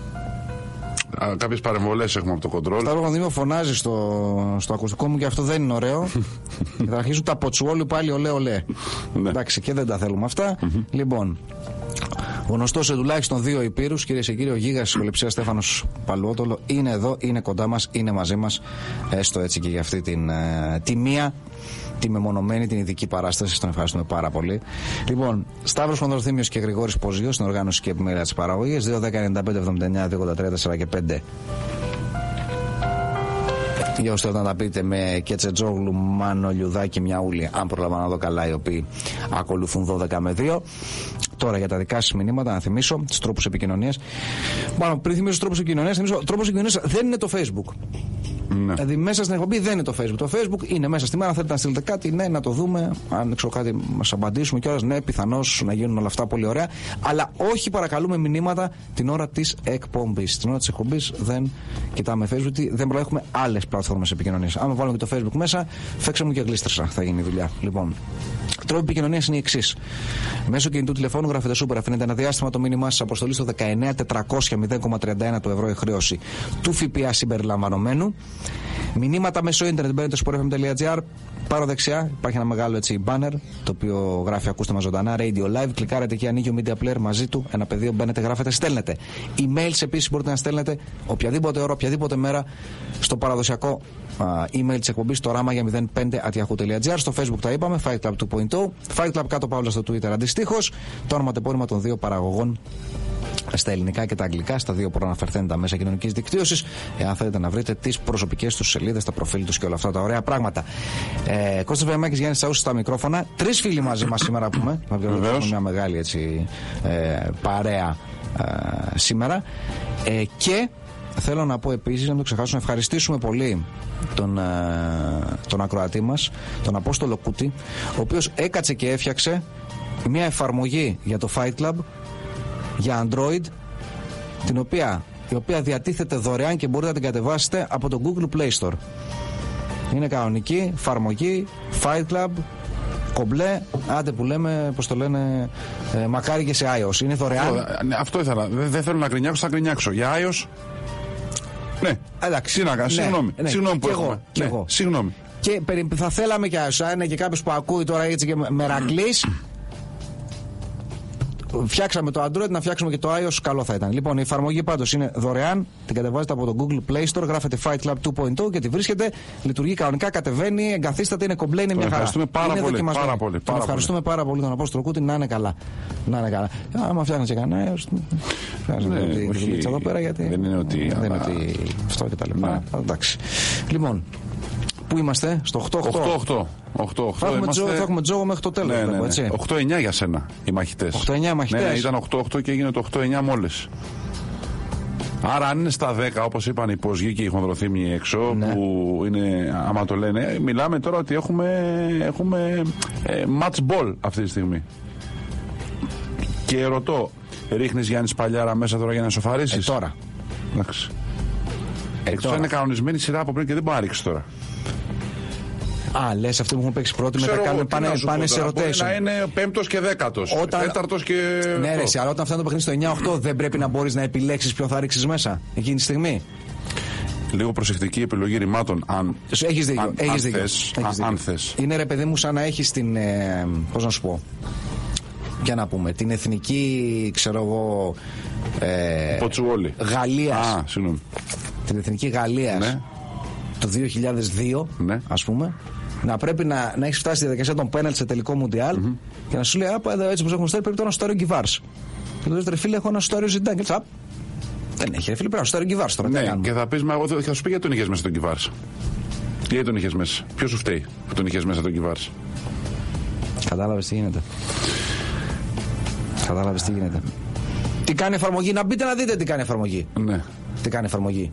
Κάποιες παρεμβολές έχουμε από το κοντρόλ. Σταύρο Κονδύμιο φωνάζει στο, στο ακουστικό μου και αυτό δεν είναι ωραίο. Θα αρχίσουν τα ποτσουόλου πάλι ολέ ολέ. Ναι. Εντάξει, και δεν τα θέλουμε αυτά. Mm-hmm. Λοιπόν, γνωστός σε τουλάχιστον δύο υπήρους, κυρίες και κύριοι, ο γίγας της ηχοληψίας Στέφανος Παλαιότολο είναι εδώ, είναι κοντά μας, είναι μαζί μας. Έστω έτσι και για αυτή την ε, τη μία, τη μεμονωμένη, την ειδική παράσταση. Τον ευχαριστούμε πάρα πολύ. Λοιπόν, Σταύρος Κονδροθύμιος και Γρηγόρης Ποζίος στην οργάνωση και επιμέλεια της παραγωγής. δύο δέκα ενενήντα πέντε εβδομήντα εννιά δύο ογδόντα τρία τέσσερα και πέντε. Για όσοι να τα πείτε με Κετσετζόγλου, Μάνο, Λιουδάκη, Μιαούλη, αν προλαμβάνω να δω καλά, οι οποίοι ακολουθούν δώδεκα με δύο. Τώρα για τα δικά σας μηνύματα, να θυμίσω τους τρόπους επικοινωνίας. Μάλλον πριν θυμίσω τους τρόπους επικοινωνίας, θυμίσω τρόπος επικοινωνίας δεν είναι το Facebook. Ναι. Δηλαδή μέσα στην εκπομπή δεν είναι το Facebook. Το Facebook είναι μέσα στη μέρα. Αν θέλετε να στείλετε κάτι, ναι, να το δούμε. Αν ξέρω κάτι, μας απαντήσουμε κιόλας. Ναι, πιθανώς να γίνουν όλα αυτά πολύ ωραία. Αλλά όχι, παρακαλούμε, μηνύματα την ώρα της εκπομπής. Την ώρα της εκπομπής δεν κοιτάμε Facebook, δεν έχουμε άλλες πλατφόρμες επικοινωνίας. Άμα βάλουμε και το Facebook μέσα, φέξε μου και γλίστρεσα. Θα γίνει η δουλειά. Λοιπόν, τρόποι επικοινωνίας είναι οι εξής. Μέσω κινητού τηλεφώνου γράφετε Super, αφήνετε ένα διάστημα το μήνυμά σας, αποστολή στο δεκαεννιά τετρακόσια μηδέν κόμμα τριάντα ένα το ευρώ η χρέωση του ΦΠΑ συμπεριλαμβανομένου. Μηνύματα μέσω ίντερνετ, μπαίνετε στο sport f m τελεία g r. Πάνω δεξιά υπάρχει ένα μεγάλο έτσι banner, το οποίο γράφει ακούστε μας ζωντανά, Radio Live. Κλικάρετε εκεί, ανοίγει ο Media Player μαζί του. Ένα πεδίο, μπαίνετε, γράφετε, στέλνετε. Emails επίσης μπορείτε να στέλνετε οποιαδήποτε ώρα, οποιαδήποτε μέρα στο παραδοσιακό uh, email της εκπομπής, το ράμα για μηδέν πέντε at yahoo τελεία gr. Στο Facebook τα είπαμε, Fight Club δύο κόμμα μηδέν. Fight Club κάτω παύλα στο Twitter αντιστοίχως. Το όνομα τεπώνυμα των δύο παραγωγών στα ελληνικά και τα αγγλικά, στα δύο προαναφερθέντα μέσα κοινωνικής δικτύωσης, εάν θέλετε να βρείτε τις προσωπικές τους σελίδες, τα προφίλ τους και όλα αυτά τα ωραία πράγματα. Ε, Κώστας Βαϊμάκης, Γιάννης Σαούσης στα μικρόφωνα. Τρεις φίλοι μαζί μας σήμερα πούμε. Να βγάλουμε μια μεγάλη έτσι, ε, παρέα ε, σήμερα. Ε, και θέλω να πω επίσης, να μην το ξεχάσω, να ευχαριστήσουμε πολύ τον, ε, τον ακροατή μας, τον Απόστολο Κούτη, ο οποίος έκατσε και έφτιαξε μια εφαρμογή για το Fight Club για Android, την οποία, η οποία διατίθεται δωρεάν και μπορείτε να την κατεβάσετε από το Google Play Store. Είναι κανονική εφαρμογή Fight Club, κομπλέ, άντε που λέμε, πώς το λένε, ε, μακάρι και σε iOS. Είναι δωρεάν. Αυτό, ναι, αυτό ήθελα. Δεν δε θέλω να γκρινιάξω, θα γκρινιάξω. Για iOS. Ναι, εντάξει, τι να κάνω. Συγγνώμη. Ναι, Συγγνώμη που και έχουμε. Εγώ, και ναι, εγώ. Συγγνώμη. Και θα θέλαμε και αν είναι και κάποιος που ακούει τώρα έτσι και μερακλής, φτιάξαμε το Android, να φτιάξουμε και το iOS, καλό θα ήταν. Λοιπόν, η εφαρμογή πάντως είναι δωρεάν, την κατεβάζετε από το Google Play Store, γράφετε Fight Club δύο κόμμα μηδέν και τη βρίσκετε, λειτουργεί κανονικά, κατεβαίνει, εγκαθίσταται, είναι κομπλέ, είναι μια χαρά. Ευχαριστούμε πάρα είναι πολύ, πάρα πολύ, πάρα ευχαριστούμε πολύ. πάρα πολύ τον Απόστολο Κούτη, να είναι καλά. Να είναι καλά. Άμα φτιάχνει και κανένα iOS, φτιάχνει τη δουλίτσα εδώ πέρα, γιατί δεν είναι ότι δεν είναι ότι αυτό και τα λοιπά. Εντάξει. Λοιπόν, Πού είμαστε, στο οκτώ οκτώ. οκτώ οκτώ. Θα έχουμε, είμαστε... τζο, θα έχουμε τζόγο μέχρι το τέλος. Ναι, ναι, ναι. οκτώ εννιά για σένα οι μαχητές. οκτώ εννιά μαχητές. Ναι, ναι, ήταν οκτώ οκτώ και έγινε το οκτώ εννιά μόλις. Άρα αν είναι στα δέκα, όπως είπαν οι υποσγοί και οι χονδροθύμοι έξω, ναι. που είναι, άμα το λένε, μιλάμε τώρα ότι έχουμε, έχουμε ε, match ball αυτή τη στιγμή. Και ρωτώ, ρίχνεις Γιάννη Παλιάρα μέσα τώρα για να σοφαρίσεις? Ε, τώρα. Εντάξει. Ε, Εκτός είναι κανονισμένη σειρά από πριν και δεν μπορεί να ρίξει τώρα. Α, λες αυτοί που έχουν παίξει πρώτοι μετά κάνουν, πάνε, πάνε σε rotation. Μπορεί να είναι πέμπτος και δέκατος, όταν... τέταρτος και... Ναι ρε, αλλά όταν φτάνει το παιχνίδι στο εννιά οκτώ δεν πρέπει να μπορείς να επιλέξεις ποιον θα ρίξεις μέσα εκείνη τη στιγμή? Λίγο προσεκτική επιλογή ρημάτων, αν, έχεις δίκιο, αν, έχεις αν, δίκιο, θες, έχεις δίκιο. αν θες. Είναι ρε παιδί μου σαν να έχεις την, ε, πώς να σου πω, για να πούμε, την εθνική, ξέρω εγώ, ε, Ποτσουόλη. Γαλλίας. Α, συγγνώμη. Την εθνική Γαλλίας, ναι, το δύο χιλιάδες δύο, ναι, ας πούμε, να πρέπει να, να έχει φτάσει στη διαδικασία των πέναλτ σε τελικό μουντιάλ, mm-hmm, και να σου λέει: Απ, εδώ έτσι όπως έχουμε στέλνει, πρέπει το να στάρει ο Γκιβάρς. Και το δεύτερο φίλε, έχω ένα στάρι ο Ζιντάν. Και τσαπ. Δεν έχει, ρε φίλε, πρέπει να στάρει ο Γκιβάρς τώρα. Ναι, και θα πει: Μα εγώ θα σου πει γιατί τον είχες μέσα τον Γκιβάρς. Γιατί τον είχες μέσα, ποιος σου φταίει που τον είχες μέσα τον Γκιβάρς? Κατάλαβες τι γίνεται. Κατάλαβες τι γίνεται. Τι κάνει εφαρμογή, να μπείτε να δείτε τι κάνει εφαρμογή. Ναι. Τι κάνει εφαρμογή.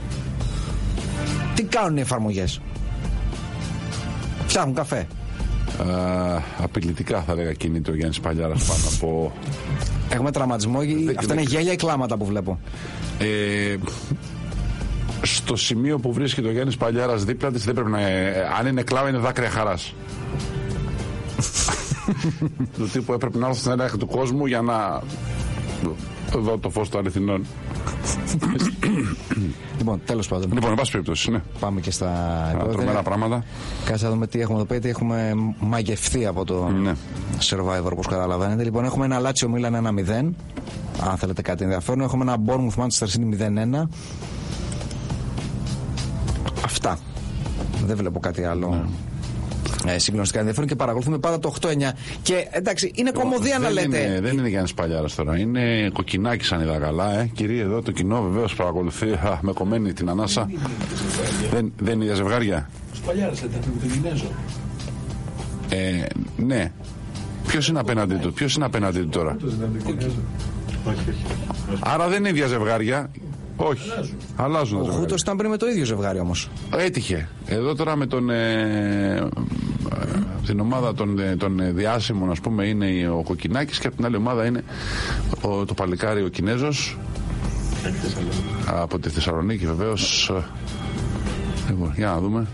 Τι κάνουν οι εφαρμογές? Φτιάχνουν καφέ. Uh, απειλητικά θα λέγα κινείται ο Γιάννης Παλιάρας πάνω από... Έχουμε τραυματισμό. Αυτά είναι γέλια ή κλάματα που βλέπω? Ε, στο σημείο που βρίσκεται ο Γιάννης Παλιάρας δίπλα της δεν πρέπει να... Αν είναι κλάμα είναι δάκρυα χαράς. Του τύπου έπρεπε να έρθω στην έλεγχη του κόσμου για να δω το φως των αληθινών. Λοιπόν, τέλος πάντων. Λοιπόν, εν πάση περιπτώσει, ναι. Πάμε και στα τρομερά πράγματα. Κάτσε να δούμε τι έχουμε εδώ πέρα. Τι έχουμε μαγευθεί από το, ναι, Survivor, όπως καταλαβαίνετε. Λοιπόν, έχουμε ένα Λάτσιο Μίλαν ένα μηδέν. Αν θέλετε κάτι ενδιαφέρον. Έχουμε ένα Bournemouth Manchester City μηδέν ένα. Αυτά. Δεν βλέπω κάτι άλλο. Ναι. Ε, συγκλονιστικά ενδιαφέρον και παρακολουθούμε πάντα το οκτώ εννιά. Και εντάξει, είναι κομμωδία να λέτε. Είναι, δεν είναι Γιάννης Παλιάρας τώρα. Είναι Κοκκινάκης αν είδα καλά. Ε. Κυρία, εδώ το κοινό βεβαίως παρακολουθεί. Α, με κομμένη την ανάσα. Δεν, δεν είναι για ζευγάρια. Ο Παλιάρας ήταν με τον Κινέζο. Ε, ναι. Ποιος είναι απέναντι του, ποιος είναι απέναντι του τώρα? Άρα δεν είναι ίδια ζευγάρια. Όχι. Αλλάζουν. Ο Χούτος ήταν πριν με το ίδιο ζευγάρι όμως. Έτυχε. Εδώ τώρα με τον. Ε, την ομάδα των, των διάσημων, ας πούμε, είναι ο Κοκκινάκης και από την άλλη ομάδα είναι ο, το παλικάρι ο Κινέζος. Από τη Θεσσαλονίκη βεβαίως. Λοιπόν, για να δούμε.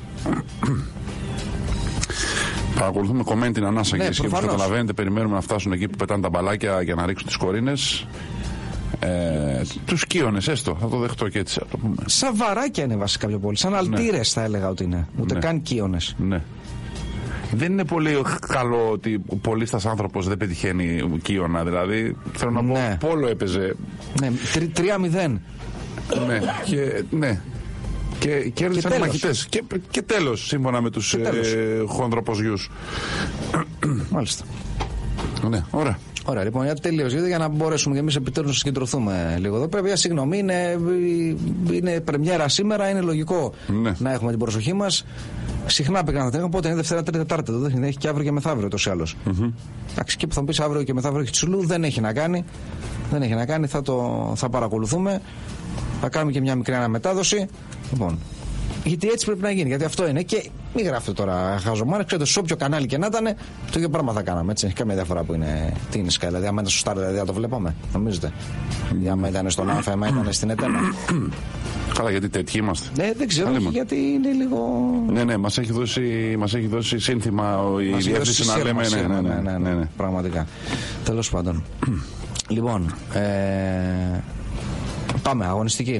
Παρακολουθούμε κομμένη την ανάσα, ναι, και όπως καταλαβαίνετε, περιμένουμε να φτάσουν εκεί που πετάνε τα μπαλάκια για να ρίξουν τις κορίνες. Ε, τους κύονες, έστω, θα το δεχτώ και έτσι. Το πούμε. Σαν βαράκια είναι βασικά πιο πολύ. Σαν αλτήρες, ναι, θα έλεγα ότι είναι. Ούτε, ναι, καν κύονες. Ναι. Δεν είναι πολύ καλό ότι ο πολίστας άνθρωπος δεν πετυχαίνει κύωνα. Δηλαδή, θέλω να πω, ναι, πόλο έπαιζε. Ναι, τρία μηδέν. Ναι, και, ναι. Και κέρδισαν οι μαχητές. Και, και τέλος, σύμφωνα με τους ε, χονδροποζιούς. Μάλιστα. Ναι, ωραία. Ωραία, λοιπόν, για τελείως, για να μπορέσουμε και εμείς επιτέλους να συγκεντρωθούμε λίγο εδώ. Πρέπει, συγγνώμη, είναι, είναι πρεμιέρα σήμερα, είναι λογικό, ναι, να έχουμε την προσοχή μας. Συχνά πήγαν τα τρέχουν, οπότε είναι Δευτέρα, Τρίτη, Τετάρτη. Δεν έχει και αύριο και μεθαύριο ούτως ή άλλως. Mm-hmm. Εντάξει, και που θα μου πεις αύριο και μεθαύριο έχει τσουλού, δεν έχει να κάνει. Δεν έχει να κάνει, θα, το, θα παρακολουθούμε. Θα κάνουμε και μια μικρή αναμετάδοση. Λοιπόν, γιατί έτσι πρέπει να γίνει, γιατί αυτό είναι. Και μην γράφετε τώρα χαζομάρες, ξέρετε, σε όποιο κανάλι και να ήταν, το ίδιο πράγμα θα κάναμε. Έτσι. Έχει καμία διαφορά που είναι. Τι είναι Sky, δηλαδή, άμα ήταν στο Star, δηλαδή, θα το βλέπαμε, νομίζετε? Mm. Άμα ήταν στον Αλφα, άμα ήταν στην Ετένα. Καλά, γιατί τέτοιοι είμαστε. Ναι, δεν ξέρω, Άλλη γιατί είναι λίγο. Ναι, ναι, μας έχει δώσει, μας έχει δώσει σύνθημα η διεύθυνση να λέμε. Ναι, ναι, ναι, ναι, ναι, ναι. Πραγματικά. Τέλος πάντων. Λοιπόν, ε, πάμε, αγωνιστική.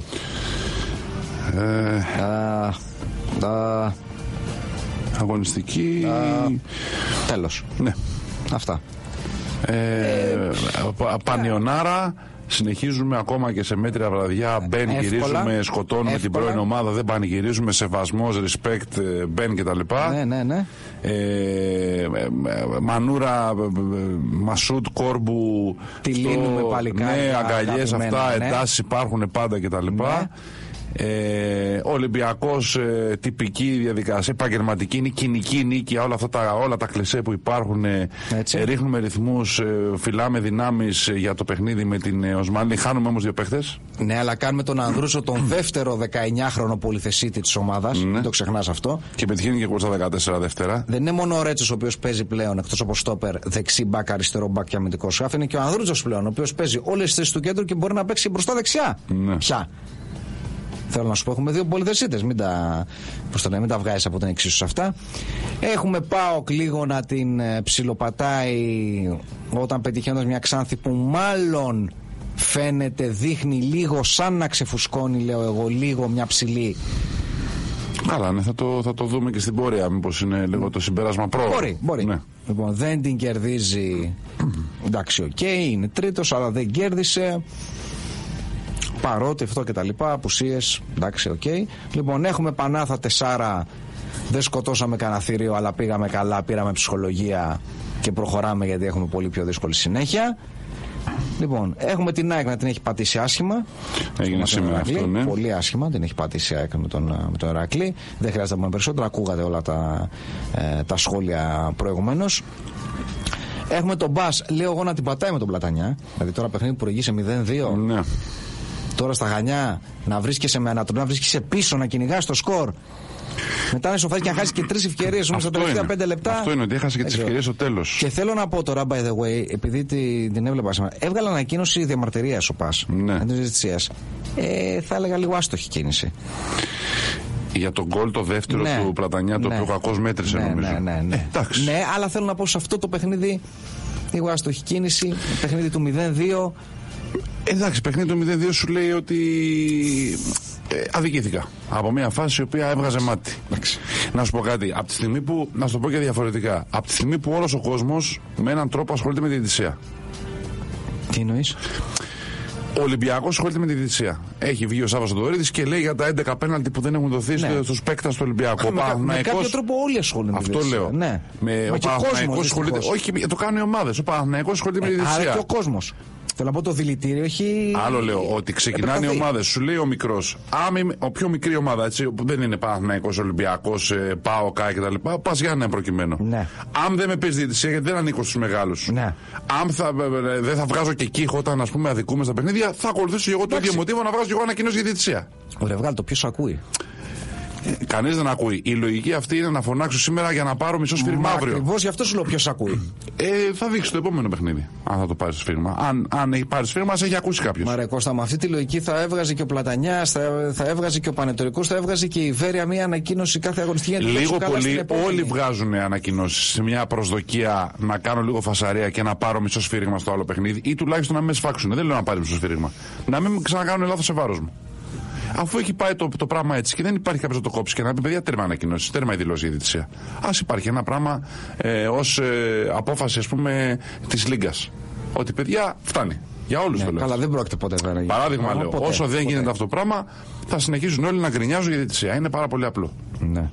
Ε, α, α, αγωνιστική. Α, τέλος. Ναι. Αυτά. Ε, ε, Πανιονάρα. Συνεχίζουμε ακόμα και σε μέτρια βραδιά. Μπεν, γυρίζουμε, σκοτώνουμε εύκολα την πρώην ομάδα. Δεν πανηγυρίζουμε. Σεβασμός, respect, μπεν κτλ. Ναι, ναι, ναι. Ε, Μανούρα, Μασούτ, Κόρμπου. Τι λύνουμε παλικάρια. Ναι, αγκαλιές, αυτά, ναι, εντάσεις υπάρχουν πάντα κτλ. Ναι. Ε, ο Ολυμπιακός, ε, τυπική διαδικασία, επαγγελματική, είναι κοινική νίκη, όλα αυτά τα, όλα τα κλισέ που υπάρχουν. Ε, ε, ρίχνουμε ρυθμούς, ε, φυλάμε δυνάμεις για το παιχνίδι με την ε, Οσμάλνη. Χάνουμε όμως δύο παίχτες. Ναι, αλλά κάνουμε τον Ανδρούσο τον δεύτερο δεκαεννιάχρονο πολυθεσίτη της ομάδας. Ναι. Μην το ξεχνάς αυτό. Και πετυχαίνει και κοντά δεκατέσσερα δεύτερα. Δεν είναι μόνο ο Ρέτσος ο οποίος παίζει πλέον εκτός από στόπερ, δεξί μπακ, αριστερό μπακ και αμυντικό σκάφ. Είναι και ο Ανδρούτσος πλέον, ο οποίος παίζει όλες τις θέσεις του κέντρου και μπορεί να παίξει μπροστά δεξιά. Ναι. Πια. Θέλω να σου πω, έχουμε δύο πολυδεσίτες. Μην τα, μην τα βγάζεις από την εξίσου αυτά. Έχουμε ΠΑΟΚ λίγο να την ψιλοπατάει όταν πετυχαίνοντας μια Ξάνθη που μάλλον φαίνεται, δείχνει λίγο σαν να ξεφουσκώνει, λέω εγώ, λίγο μια ψηλή. Καλά, ναι, θα το, θα το δούμε και στην πορεία. Μήπως είναι λίγο το συμπέρασμα πρόωρο. Μπορεί, μπορεί. Ναι. Λοιπόν, δεν την κερδίζει. Εντάξει, οκ, okay, είναι τρίτος, αλλά δεν κέρδισε. Παρότι αυτό και τα λοιπά, απουσίες, εντάξει, οκ. Okay. Λοιπόν, έχουμε Πανάθα τεσσάρα. Δεν σκοτώσαμε κανένα θηρίο, αλλά πήγαμε καλά, πήραμε ψυχολογία και προχωράμε γιατί έχουμε πολύ πιο δύσκολη συνέχεια. Λοιπόν, έχουμε την ΑΕΚ να την έχει πατήσει άσχημα. Έγινε σήμερα αυτό, ναι. Πολύ άσχημα, την έχει πατήσει η ΑΕΚ με τον, με τον Ηρακλή. Δεν χρειάζεται να πούμε περισσότερα, ακούγατε όλα τα, ε, τα σχόλια προηγουμένως. Έχουμε τον Μπας, λέω εγώ, να την πατάει με τον Πλατανιά. Δηλαδή τώρα παιχνίδι που προηγείσαι μηδέν δύο. Ναι. Τώρα στα Χανιά να βρίσκεσαι με ανατροπή, να βρίσκεσαι πίσω, να κυνηγάς το σκορ. Μετά να σοφάρεις και να χάσεις και τρεις ευκαιρίες όμως στα τελευταία πέντε λεπτά. Αυτό είναι, ότι έχασε και τις ευκαιρίες στο τέλος. Και θέλω να πω τώρα, by the way, επειδή την, την έβλεπα σήμερα, έβγαλε ανακοίνωση διαμαρτυρίας ο Πας. Ναι. Ε, θα έλεγα λίγο άστοχη κίνηση. Για τον γκολ το δεύτερο ναι. του Πλατανιά, το ναι. οποίο κακώς μέτρησε, ναι, νομίζω. Ναι, ναι, ναι. Ε, ναι, αλλά θέλω να πω σε αυτό το παιχνίδι, λίγο άστοχη κίνηση, παιχνίδι του μηδέν δύο. Εντάξει, παιχνίδι του μηδέν δύο σου λέει ότι ε, αδικήθηκα από μια φάση η οποία έβγαζε μάτι. Εντάξει. Να σου πω κάτι, από τη στιγμή που, να σου το πω και διαφορετικά, από τη στιγμή που όλος ο κόσμος με έναν τρόπο ασχολείται με τη διαιτησία. Τι εννοείς? Ο Ολυμπιακός ασχολείται με τη διαιτησία. Έχει βγει ο Σάββας Σαντορίδης και λέει για τα έντεκα πέναλτι που δεν έχουν δοθεί ναι. στους παίκτες του Ολυμπιακού. Με, με κάποιο τρόπο όλοι ασχολούνται με τη διαιτησία. Αυτό λέω. Ναι. Με, Μα ο Παναθηναϊκός ασχολείται. Όχι, το κάνουν οι ομάδες. Ο Παναθηναϊκός ασχολείται ε, με τη διαιτησία. Άρα και ο κόσμος. Θέλω να πω, το δηλητήριο έχει. Άλλο λέω, ότι ξεκινάνε οι ομάδες. Σου λέει ο μικρός, ο πιο μικρή ομάδα, έτσι, που δεν είναι Παναθηναϊκός, Ολυμπιακός, ΠΑΟΚ κτλ. Πας για ένα προκειμένο. Ναι. Αν δεν με παίζει διαιτησία, γιατί δεν ανήκω στους μεγάλους. Ναι. Αν θα, δεν θα βγάζω και κύχο όταν, ας πούμε, αδικούμε στα παιχνίδια, θα ακολουθήσω εγώ το ίδιο μοτίβο να βγάζω και εγώ ανακοίνωση για διαιτησία. Ωραία, βγάλω το, ποιος ακούει. Κανείς δεν ακούει. Η λογική αυτή είναι να φωνάξω σήμερα για να πάρω μισό σφύριγμα αύριο. Ακριβώς γι' αυτό σου λέω ποιος ακούει. Ε, θα δείξει το επόμενο παιχνίδι. Αν θα το πάρει σφύριγμα. Αν, αν έχει πάρει σφύριγμα, σε έχει ακούσει κάποιος. Μα ρε Κώστα, με αυτή τη λογική θα έβγαζε και ο Πλατανιάς, θα, θα έβγαζε και ο Πανετολικός, θα έβγαζε και η Βέρεια μια ανακοίνωση κάθε αγωνιστική. Λίγο πολύ όλοι βγάζουν ανακοινώσεις σε μια προσδοκία να κάνω λίγο φασαρία και να πάρω μισό σφύριγμα στο άλλο παιχνίδι ή τουλάχιστον να μην με σφάξουν. Δεν λέω να πάρει μισό σφύριγμα. Να μην ξανακάνουν λάθος σε βάρος μου. Αφού έχει πάει το, το πράγμα έτσι και δεν υπάρχει κάποιο να το κόψει και να πει παιδιά τέρμα ανακοινώσει, τέρμα η δηλώση για διαιτησία. Ας υπάρχει ένα πράγμα ε, ως ε, απόφαση, ας πούμε, της Λίγκας. Ότι παιδιά φτάνει. Για όλους ναι, το λέω. Καλά, δεν πρόκειται ποτέ να γίνει. Παράδειγμα Άμα, λέω. Ποτέ, όσο δεν ποτέ. γίνεται αυτό το πράγμα, θα συνεχίζουν όλοι να γκρινιάζουν για διαιτησία. Είναι πάρα πολύ απλό. Ναι.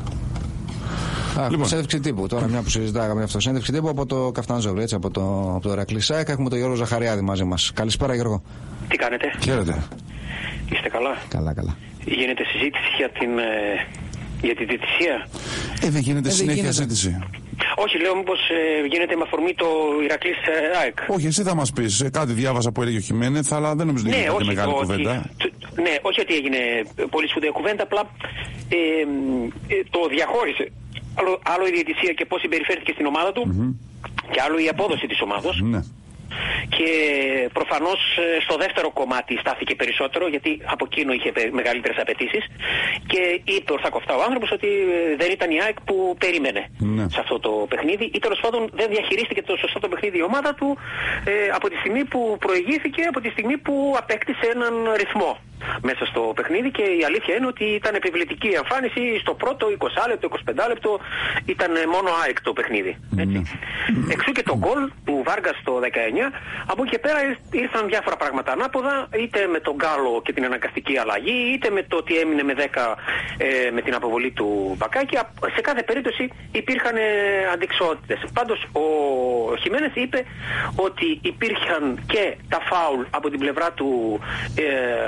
Α, λοιπόν. Συνέντευξη τύπου. Τώρα, μια που συζητάγαμε αυτό. Συνέντευξη τύπου από το Καφτάνζογλου, έτσι, από το, από το Ηρακλή ΣΑΕΚ. Έχουμε τον Γιώργο Ζαχαριάδη μαζί μας. Καλησπέρα, Γιώργο. Τι κάνετε? Χαίρετε. Είστε καλά? Καλά, καλά. Γίνεται συζήτηση για την, ε, για τη διαιτησία. Ε, δεν γίνεται ε, συνέχεια γίνεται. συζήτηση. Όχι, λέω μήπως ε, γίνεται με αφορμή το Ηρακλής ε, ΑΕΚ. Όχι, εσύ θα μας πεις. Ε, κάτι διάβασα που έλεγε ο Χιμένεθ, αλλά δεν νομίζω ότι ναι, έγινε μεγάλη ότι, κουβέντα. Το, ναι, όχι ότι έγινε πολύ σπουδαία κουβέντα, απλά ε, ε, το διαχώρισε. Άλλο, άλλο η διαιτησία και πώς συμπεριφέρθηκε στην ομάδα του mm-hmm. και άλλο η απόδοση της ομάδος. Ναι. Και προφανώς στο δεύτερο κομμάτι στάθηκε περισσότερο, γιατί από εκείνο είχε μεγαλύτερες απαιτήσεις και είπε ορθακοφτά ο άνθρωπος ότι δεν ήταν η ΑΕΚ που περίμενε ναι. σε αυτό το παιχνίδι ή τέλος πάντων δεν διαχειρίστηκε το σωστό το παιχνίδι η ομάδα του ε, από τη στιγμή που προηγήθηκε, από τη στιγμή που απέκτησε έναν ρυθμό μέσα στο παιχνίδι και η αλήθεια είναι ότι ήταν επιβλητική η εμφάνιση στο πρώτο είκοσι λεπτό, είκοσι πέντε λεπτό ήταν μόνο ΑΕΚ το παιχνίδι. Έτσι. Mm. Εξού και το γκολ του Βάργα στο δεκαεννιά, από εκεί και πέρα ήρθαν διάφορα πράγματα ανάποδα, είτε με τον Γκάλο και την αναγκαστική αλλαγή, είτε με το ότι έμεινε με δέκα ε, με την αποβολή του Μπακάκη. Σε κάθε περίπτωση υπήρχαν ε, αντικσότητες. Πάντως ο Χιμένεθ είπε ότι υπήρχαν και τα φάουλ από την πλευρά του ε, Ηρακλή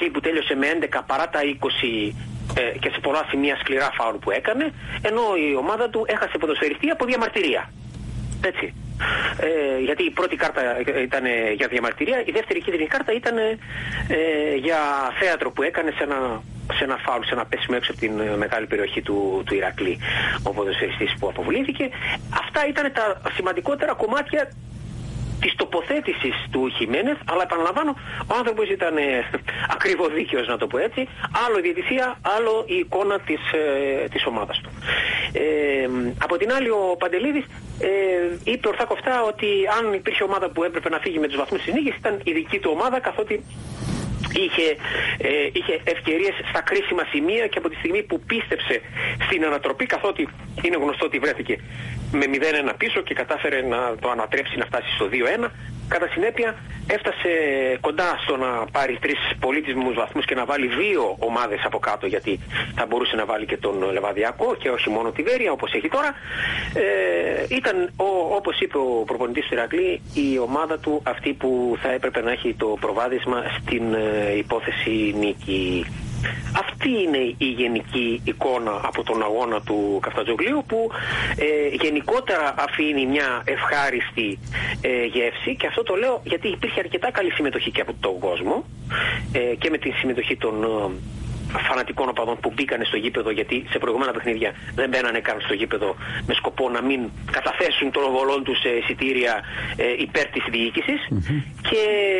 Ηρακλή που τέλειωσε με έντεκα παρά τα είκοσι ε, και σε πολλά σημεία σκληρά φάουλ που έκανε, ενώ η ομάδα του έχασε ποδοσφαιριστή από διαμαρτυρία. Έτσι. Ε, γιατί η πρώτη κάρτα ήταν για διαμαρτυρία, η δεύτερη κίτρινη κάρτα ήταν ε, για θέατρο που έκανε σε ένα, σε ένα φάουλ, σε ένα πέσιμο έξω από την μεγάλη περιοχή του, του Ηρακλή, ο ποδοσφαιριστής που αποβλήθηκε. Αυτά ήταν τα σημαντικότερα κομμάτια της τοποθέτησης του Χιμένεθ, αλλά επαναλαμβάνω, ο άνθρωπος ήταν ε, ακριβοδίκαιος, να το πω έτσι, άλλο η διαιτησία, άλλο η εικόνα της, ε, της ομάδας του. Ε, από την άλλη ο Παντελίδης ε, είπε ορθά κοφτά ότι αν υπήρχε ομάδα που έπρεπε να φύγει με τους βαθμούς της νίκης ήταν η δική του ομάδα, καθότι είχε, ε, είχε ευκαιρίες στα κρίσιμα σημεία και από τη στιγμή που πίστεψε στην ανατροπή, καθότι είναι γνωστό ότι βρέθηκε με μηδέν ένα πίσω και κατάφερε να το ανατρέψει, να φτάσει στο δύο ένα. Κατά συνέπεια έφτασε κοντά στο να πάρει τρεις πολύτιμους βαθμούς και να βάλει δύο ομάδες από κάτω, γιατί θα μπορούσε να βάλει και τον Λεβαδιακό και όχι μόνο τη Βέρεια όπως έχει τώρα. Ε, ήταν, ο, όπως είπε ο προπονητής του Ηρακλή, η ομάδα του αυτή που θα έπρεπε να έχει το προβάδισμα στην ε, υπόθεση νίκη. Αυτή είναι η γενική εικόνα από τον αγώνα του Καφτατζόγλιου, που ε, γενικότερα αφήνει μια ευχάριστη ε, γεύση, και αυτό το λέω γιατί υπήρχε αρκετά καλή συμμετοχή και από τον κόσμο ε, και με τη συμμετοχή των ε, φανατικών οπαδών που μπήκανε στο γήπεδο, γιατί σε προηγούμενα παιχνίδια δεν μπαίνανε καν στο γήπεδο με σκοπό να μην καταθέσουν των οβολών τους σε εισιτήρια ε, υπέρ της διοίκησης. Mm-hmm. Και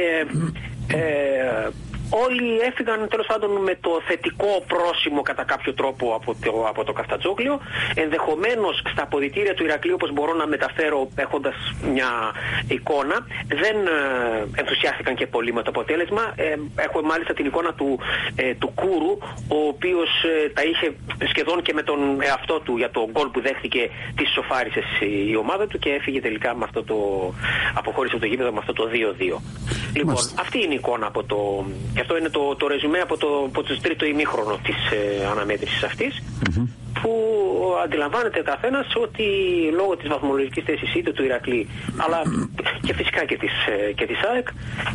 ε, όλοι έφυγαν τέλος πάντων με το θετικό πρόσημο κατά κάποιο τρόπο από το, από το Καφτατζόγλιο. Ενδεχομένως στα αποδυτήρια του Ηρακλείου, όπως μπορώ να μεταφέρω έχοντας μια εικόνα, δεν ε, ενθουσιάστηκαν και πολύ με το αποτέλεσμα. Ε, έχω μάλιστα την εικόνα του, ε, του Κούρου, ο οποίος ε, τα είχε σχεδόν και με τον εαυτό του για το γκολ που δέχτηκε, τις σοφάρισε η ομάδα του και έφυγε τελικά με αυτό το, αποχώρησε από το γήπεδο με αυτό το δύο δύο. Λοιπόν, Μάλιστα. Αυτή είναι η εικόνα από το... Και αυτό είναι το, το ρεζουμέ από το, από το τρίτο ημίχρονο της ε, αναμέτρησης αυτής, mm-hmm. που αντιλαμβάνεται ο καθένας ότι λόγω της βαθμολογικής θέσης είτε του Ηρακλή, αλλά και φυσικά και της, ε, και της ΑΕΚ,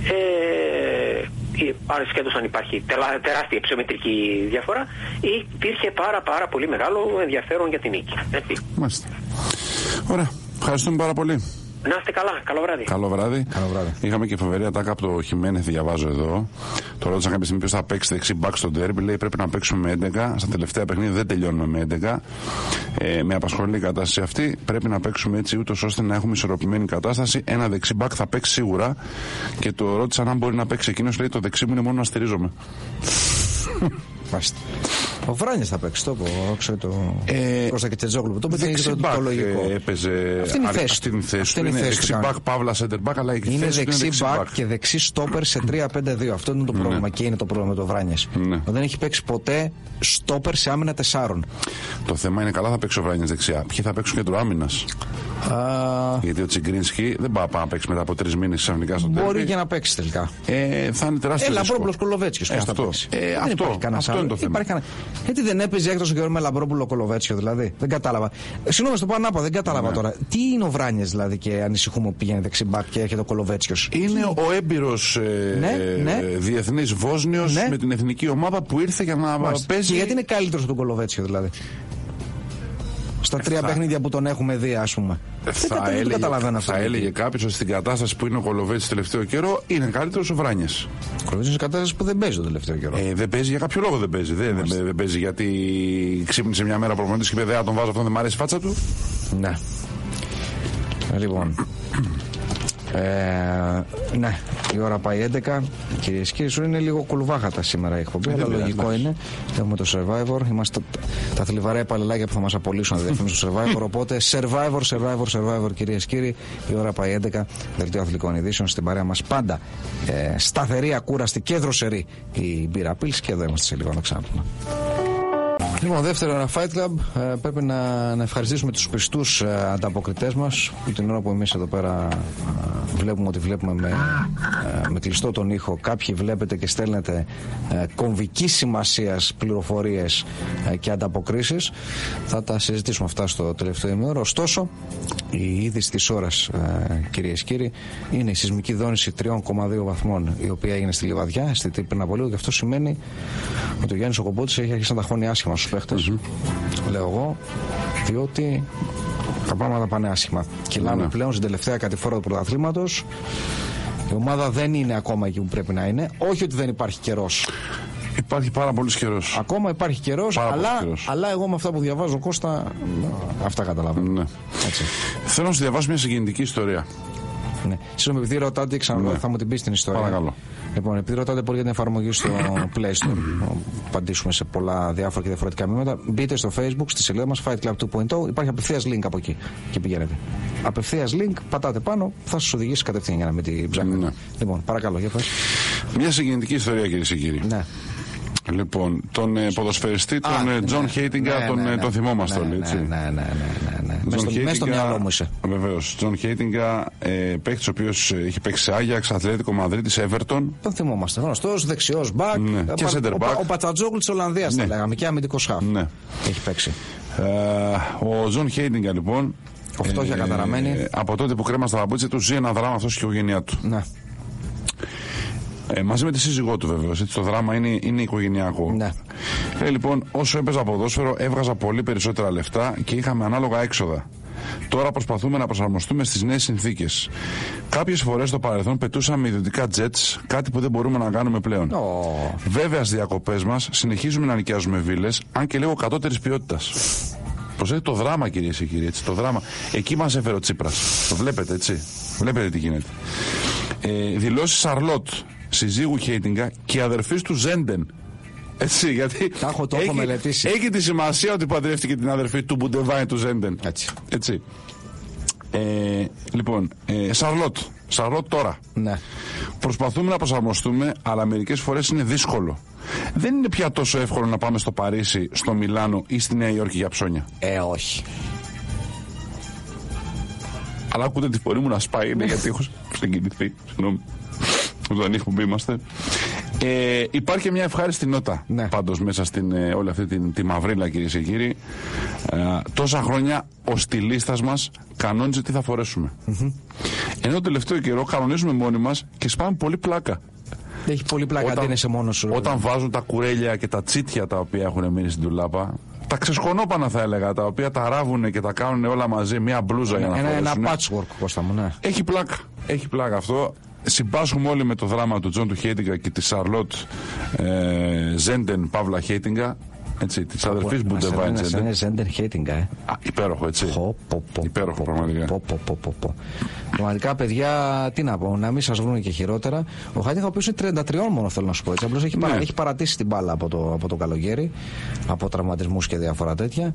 ε, ασχέτως αν υπάρχει τερά, τεράστια υψομετρική διαφορά, υπήρχε πάρα πάρα πολύ μεγάλο ενδιαφέρον για την νίκη. Μάλιστα. Ωραία. Ευχαριστούμε πάρα πολύ. Να είστε καλά. Καλό βράδυ. Καλό βράδυ. Καλό βράδυ. Είχαμε και φοβερή ατάκα από το Χιμένεθ, διαβάζω εδώ. Το ρώτησα κάποια στιγμή ποιος θα παίξει δεξί μπακ στο ντέρμπι. Λέει πρέπει να παίξουμε με έντεκα. Στα τελευταία παιχνίδια δεν τελειώνουμε με έντεκα. Ε, με απασχολεί η κατάσταση αυτή. Πρέπει να παίξουμε έτσι ούτως ώστε να έχουμε ισορροπημένη κατάσταση. Ένα δεξί μπακ θα παίξει σίγουρα. Και το ρώτησα αν μπορεί να παίξει εκείνος. Λέει το δεξί μου είναι μόνο να στηρίζομαι. Ο Βράνιες θα παίξει, το πω, το Κώστα Κετσετζόγλου. Το είπε και το λογικό. Έπαιζε αυτή είναι η θέση του. Αυτή είναι η θέση του. Δεξί μπακ, παύλα center back, αλλά η είναι δεξί μπακ και δεξί στόπερ σε τρία πέντε δύο. Αυτό είναι το πρόβλημα και είναι το πρόβλημα με το Βράνιες. Δεν έχει παίξει ποτέ στόπερ σε άμυνα τεσσάρων. Το θέμα είναι καλά θα παίξει ο Βράνιες δεξιά. Ποιοι θα παίξουν κέντρο άμυνας? Γιατί ο Τσιγκρίνσκι δεν πάει να παίξει μετά από τρεις μήνες ξαφνικά στο τέλος. Μπορεί και να παίξει τελικά. Ε, θα είναι τεράστιο. Ε, Λαμπρόπουλος Κολοβέτσιος. Ε, αυτό. Ε, αυτό, αυτό είναι το θέμα. Κανένα... Γιατί δεν έπαιζε έκτος ο καιρό με Λαμπρόπουλο Κολοβέτσιο, δηλαδή. Δεν κατάλαβα. Ε, Συγγνώμη, στο πάνω άπα, δεν κατάλαβα ναι. τώρα. Τι είναι ο Βράνιες δηλαδή και ανησυχούμε που πηγαίνει δεξιμπάκ και έρχεται ο Κολοβέτσιος? Είναι ο έμπειρος ε, ναι, ναι. διεθνής Βόσνιος ναι. με την εθνική ομάδα που ήρθε για να Μάλιστα. παίζει. Και γιατί είναι καλύτερος από τον Κολοβέτσιο δηλαδή? Στα τρία θα... παιχνίδια που τον έχουμε δει, ας πούμε. Θα, δεν έλεγε, δεν θα έλεγε κάποιος ότι στην κατάσταση που είναι ο Κολοβέτσιος τελευταίο καιρό είναι καλύτερος ο Βράνιες. Ο Κολοβέτσιος είναι κατάσταση που δεν παίζει το τελευταίο καιρό. Ε, δεν παίζει για κάποιο λόγο, δεν παίζει. Δεν, δεν, δεν παίζει γιατί ξύπνησε μια μέρα προπονητής και είπε δεν τον βάζω, αυτόν δεν μ' αρέσει η φάτσα του. Ναι. Λοιπόν. Ε, ναι, η ώρα πάει έντεκα. Κυρίες και κύριοι, είναι λίγο κουλβάχατα σήμερα η εκπομπή, αλλά λογικό ναι. είναι. Έχουμε το Survivor. Είμαστε τα θλιβαρά παλαιλάκια που θα μας απολύσουν να διαφημίσουν στο Survivor. Οπότε Survivor, Survivor, Survivor, κυρίες και κύριοι. Η ώρα πάει έντεκα. Δελτίο αθλητικών ειδήσεων στην παρέα μας πάντα. Ε, σταθερή, ακούραστη και δροσερή η μπύρα Πίλς. Και εδώ είμαστε σε λίγο να ξαναπούμε. Λοιπόν, δεύτερο ένα Fight Club. Ε, πρέπει να, να ευχαριστήσουμε τους πιστούς ε, ανταποκριτές μας που την ώρα που εμείς εδώ πέρα ε, βλέπουμε ότι βλέπουμε με, ε, με κλειστό τον ήχο. Κάποιοι βλέπετε και στέλνετε ε, κομβικής σημασίας πληροφορίες ε, και ανταποκρίσεις. Θα τα συζητήσουμε αυτά στο τελευταίο ημίωρο. Ωστόσο, η είδηση της ώρας, ε, κυρίες και κύριοι, είναι η σεισμική δόνηση τριών κόμμα δύο βαθμών, η οποία έγινε στη Λιβαδιά, αισθητή πριν από λίγο, και αυτό σημαίνει ότι ο Γιάννης ο Κομπότης έχει αρχίσει να τα χώνει άσχημα στους παίχτες. Mm-hmm. Λέω εγώ, διότι τα πράγματα πάνε άσχημα. Κυλάμε mm-hmm. πλέον στην τελευταία κατηφόρα του πρωταθλήματος. Η ομάδα δεν είναι ακόμα εκεί που πρέπει να είναι. Όχι ότι δεν υπάρχει καιρός. Υπάρχει πάρα πολύ καιρός. Ακόμα υπάρχει καιρός, αλλά, καιρός. αλλά εγώ με αυτά που διαβάζω, Κώστα, αυτά καταλαβαίνω. Ναι. Έτσι. Θέλω να σου διαβάσω μια συγκινητική ιστορία. Ναι. Συγγνώμη, επειδή ρωτάτε, ξαναλέω, ναι. θα μου την πεις την ιστορία. Παρακαλώ. Λοιπόν, επειδή ρωτάτε πολύ για την εφαρμογή στο Play Store, απαντήσουμε σε πολλά διάφορα και διαφορετικά μηνύματα. Μπείτε στο Facebook, στη σελίδα μας Fight Club δύο κόμμα μηδέν. Υπάρχει απευθείας link από εκεί και πηγαίνετε. Απευθείας link, πατάτε πάνω, θα σας οδηγήσει κατευθείαν για να μην την ψάχνετε. Ναι. Λοιπόν, παρακαλώ, για πες. Μια συγκινητική ιστορία, κυρίες και κύριοι. Ναι. Λοιπόν, τον ε, ποδοσφαιριστή, τον Τζον Χέιτιγκα, τον θυμόμαστε όλοι, έτσι. Ναι, ναι, ναι, ναι. Μέσα στο μυαλό μου είσαι. Βεβαίως. Τζον Χέιτιγκα, παίκτης ο οποίος έχει παίξει σε Άγιαξ, Ατλέτικο Μαδρίτης, Εύερτον. Τον θυμόμαστε. Γνωστός, δεξιός μπακ. Και center back. Ο Πατσατζόγλου της Ολλανδίας, θα λέγαμε, και αμυντικός χαφ. Έχει παίξει. Ο Τζον Χέιτιγκα, λοιπόν. Ο φτώχεια καταραμένη. Από τότε που κρέμασε τα παπούτσια του, ζει ένα δράμα αυτός και η οικογένειά του. Ε, μαζί με τη σύζυγό του, βεβαίως. Το δράμα είναι, είναι οικογενειακό. Ναι. Ε, λοιπόν, όσο έπαιζα ποδόσφαιρο, έβγαζα πολύ περισσότερα λεφτά και είχαμε ανάλογα έξοδα. Τώρα προσπαθούμε να προσαρμοστούμε στις νέες συνθήκες. Κάποιες φορές στο παρελθόν πετούσαμε ιδιωτικά jets, κάτι που δεν μπορούμε να κάνουμε πλέον. Oh. Βέβαια, στις διακοπές μας συνεχίζουμε να νοικιάζουμε βίλες, αν και λίγο κατώτερης ποιότητας. Προσέξτε το δράμα, κυρίες και κύριοι, έτσι, το δράμα. Εκεί μας έφερε ο Τσίπρας. Το βλέπετε, έτσι. Βλέπετε τι γίνεται. Ε, δηλώσεις Σαρλότ, συζύγου Χέιτιγκα και αδερφής του Ζέντεν. Έτσι, γιατί τα έχω, το έχει, έχω μελετήσει. Έχει τη σημασία ότι παντρεύτηκε την αδερφή του Μπουντεβάιν του Ζέντεν. Έτσι. Έτσι. Ε, λοιπόν, ε, Σαρλότ. Σαρλότ τώρα. Ναι. Προσπαθούμε να προσαρμοστούμε, αλλά μερικές φορές είναι δύσκολο. Δεν είναι πια τόσο εύκολο να πάμε στο Παρίσι, στο Μιλάνο ή στη Νέα Υόρκη για ψώνια. Ε, όχι. Αλλά ακούτε τη φωνή μου να σπάει, είναι γιατί έχω συγκινηθεί. Συγγνώμη. Όταν έχουμε είμαστε. Ε, υπάρχει και μια ευχάριστη νότα, ναι. Πάντως μέσα στην ε, όλη αυτή την, τη μαυρίλα, κυρίες και κύριοι. Ε, τόσα χρόνια ο στυλίστας μας κανόνιζε τι θα φορέσουμε. Mm-hmm. Ενώ το τελευταίο καιρό κανονίζουμε μόνοι μας και σπάμε πολύ πλάκα. Έχει πολύ πλάκα όταν, είναι μόνος σου. Όταν βάζουν τα κουρέλια και τα τσίτια τα οποία έχουν μείνει στην τουλάπα, τα ξεσκονόπανα θα έλεγα, τα οποία τα ράβουν και τα κάνουν όλα μαζί, μια μπλούζα για να ένα, φορέσουν. Ένα patchwork, Κώστα μου, ναι. Έχει πλάκα, έχει πλάκα αυτό. Συμπάσχουμε όλοι με το δράμα του Τζον του Χέιτιγκα και της Σαρλότ ε, Ζέντεν Παύλα Χέιτιγκα, έτσι, της αδερφής Μπουντεβάιν Ζέντεν. Είναι Ζέντεν Χέιτιγκα, ε. Α, υπέροχο, έτσι. Χω, πο, πο, υπέροχο, πο, πραγματικά. Πο, πο, πο, πο, πο. Πραγματικά, παιδιά, τι να πω, να μην σας βρουν και χειρότερα. Ο Χέιτιγκα, ο οποίος είναι τριάντα τρία μόνο, θέλω να σου πω έτσι. Απλώς έχει, ναι. παρα, έχει παρατήσει την μπάλα από το, από το καλοκαίρι, από τραυματισμούς και διάφορα τέτοια.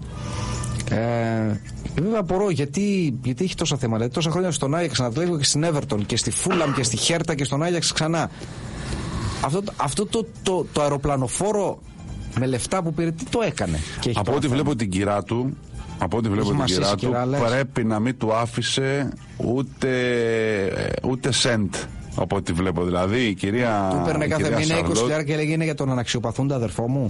Ε, βέβαια απορώ γιατί, γιατί έχει τόσα θέματα. Δηλαδή, τόσα χρόνια στον Άγιαξ, να το λέγω, και στην Εύερτον και στη Φούλαμ και στη Χέρτα και στον Άγιαξ ξανά. Αυτό, αυτό το, το, το αεροπλανοφόρο με λεφτά που πήρε, τι το έκανε. Και από ό,τι βλέπω την κυρά του, από ό,τι βλέπω την κυρά του, κυρά, πρέπει να μην του άφησε ούτε, ούτε σεντ. Από ό,τι βλέπω, δηλαδή η κυρία. Του παίρνε κάθε μήνα είκοσι χιλιάδες και έλεγε είναι για τον αναξιοπαθούντα αδερφό μου.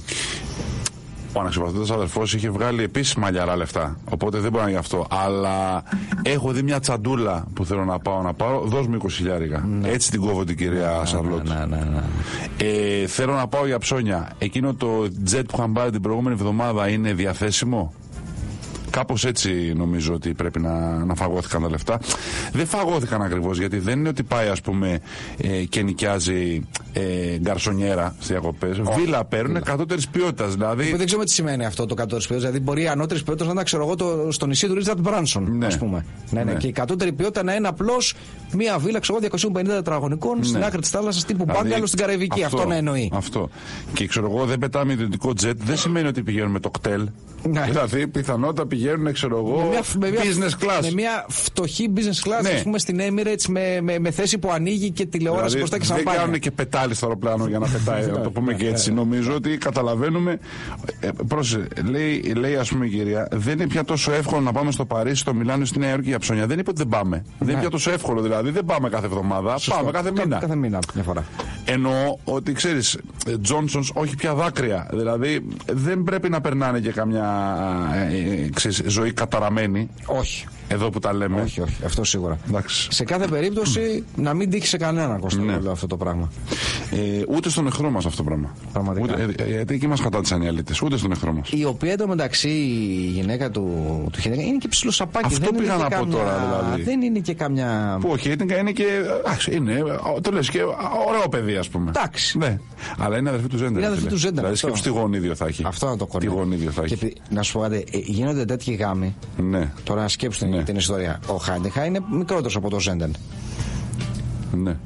Ο αναξιοπαθούντας αδερφός είχε βγάλει επίσης μαλλιαρά λεφτά. Οπότε δεν μπορεί να είναι γι' αυτό. Αλλά έχω δει μια τσαντούλα που θέλω να πάω να πάρω. Δώσ' μου είκοσι χιλιάρικα. Ναι. Έτσι την κόβω την κυρία ναι, Σαρλότ. Ναι, ναι, ναι. Ε, θέλω να πάω για ψώνια. Εκείνο το τζετ που είχαν πάρει την προηγούμενη εβδομάδα είναι διαθέσιμο. Κάπως έτσι νομίζω ότι πρέπει να, να φαγώθηκαν τα λεφτά. Δεν φαγώθηκαν ακριβώς, γιατί δεν είναι ότι πάει, ας πούμε, ε, και νοικιάζει ε, γκαρσονιέρα στις διακοπές. Βίλα παίρνουν κατώτερης ποιότητας. Δηλαδή... Δεν ξέρουμε τι σημαίνει αυτό το κατώτερης ποιότητας. Δηλαδή μπορεί η ανώτερης ποιότητας να ήταν, ξέρω εγώ, το, στο νησί του Ρίτσαρντ Μπράνσον, ναι. ας πούμε. Ναι, ναι. Ναι. Και η κατώτερη ποιότητα να είναι απλώς μία βίλα, ξέρω εγώ, διακόσια πενήντα τετραγωνικών, ναι. στην άκρη της θάλασσας τύπου δηλαδή, μπάγκαλο στην Καραϊβική. Αυτό, αυτό να εννοεί. Αυτό. Και ξέρω εγώ, δεν πετάμε ιδιωτικό τζετ, δεν σημαίνει ότι πηγαίνουμε το κτέλ. Ναι. Δηλαδή πιθανότατα πηγαίνουμε πηγαίνουν, ξέρω εγώ, με μια, business class. Με μια φτωχή business class, ναι. ας πούμε, στην Emirates με, με, με θέση που ανοίγει και τηλεόραση δηλαδή, μπροστά και σαν δεν κάνουν και πετάλι στο αεροπλάνο για να πετάει, να το πούμε και έτσι. Νομίζω ότι καταλαβαίνουμε. Ε, πρόσεχε, λέει, λέει ας πούμε η κυρία, δεν είναι πια τόσο εύκολο να πάμε στο Παρίσι, στο Μιλάνο, στη Νέα Υόρκη για ψώνια. Δεν είπε ότι δεν πάμε. Ναι. Δεν είναι πια τόσο εύκολο δηλαδή. Δεν πάμε κάθε εβδομάδα. Σωστό. Πάμε κάθε μήνα. Κάθε μήνα μια φορά. Εννοώ ότι ξέρεις, Τζόνσονς όχι πια δάκρυα. Δηλαδή δεν πρέπει να περνάνε και καμιά ε, ε, ξέρεις, ζωή καταραμένη. Όχι. Εδώ που τα λέμε. Όχι, όχι. Αυτό σίγουρα. Εντάξει. Σε κάθε περίπτωση να μην τύχει σε κανέναν, Κώστα, ναι. Όλο αυτό το πράγμα. Ε, ούτε στον εχθρό μας αυτό το πράγμα. Πραγματικά. Ούτε, ε, γιατί εκεί μας κατάτησαν οι αλήτες. Ούτε στον εχθρό μας. Η οποία εντωμεταξύ η γυναίκα του, του Χέντεγκαν είναι και ψιλοσαπάκι. Αυτό δεν πήγα να καμιά... πω τώρα δηλαδή. Δεν είναι και καμιά. Που όχι, είναι και. Αχ, είναι. Το λες και ωραίο παιδί, ας πούμε. Εντάξει. Ναι. Αλλά είναι αδερφή του Ζέντερ. Είναι αδερφή του Ζέντερ. Δηλαδή σκέψου τι γονίδιο θα έχει. Αυτό να το κονεί. Τι γονίδιο θα έχει. Και, να σου πω κάτι, γίνονται τέτοιοι γάμοι. Ναι. Τώρα σκέψου ναι. την ιστορία. Ο Χάντεχα είναι μικρότερος από το Ζέντερ. Ναι.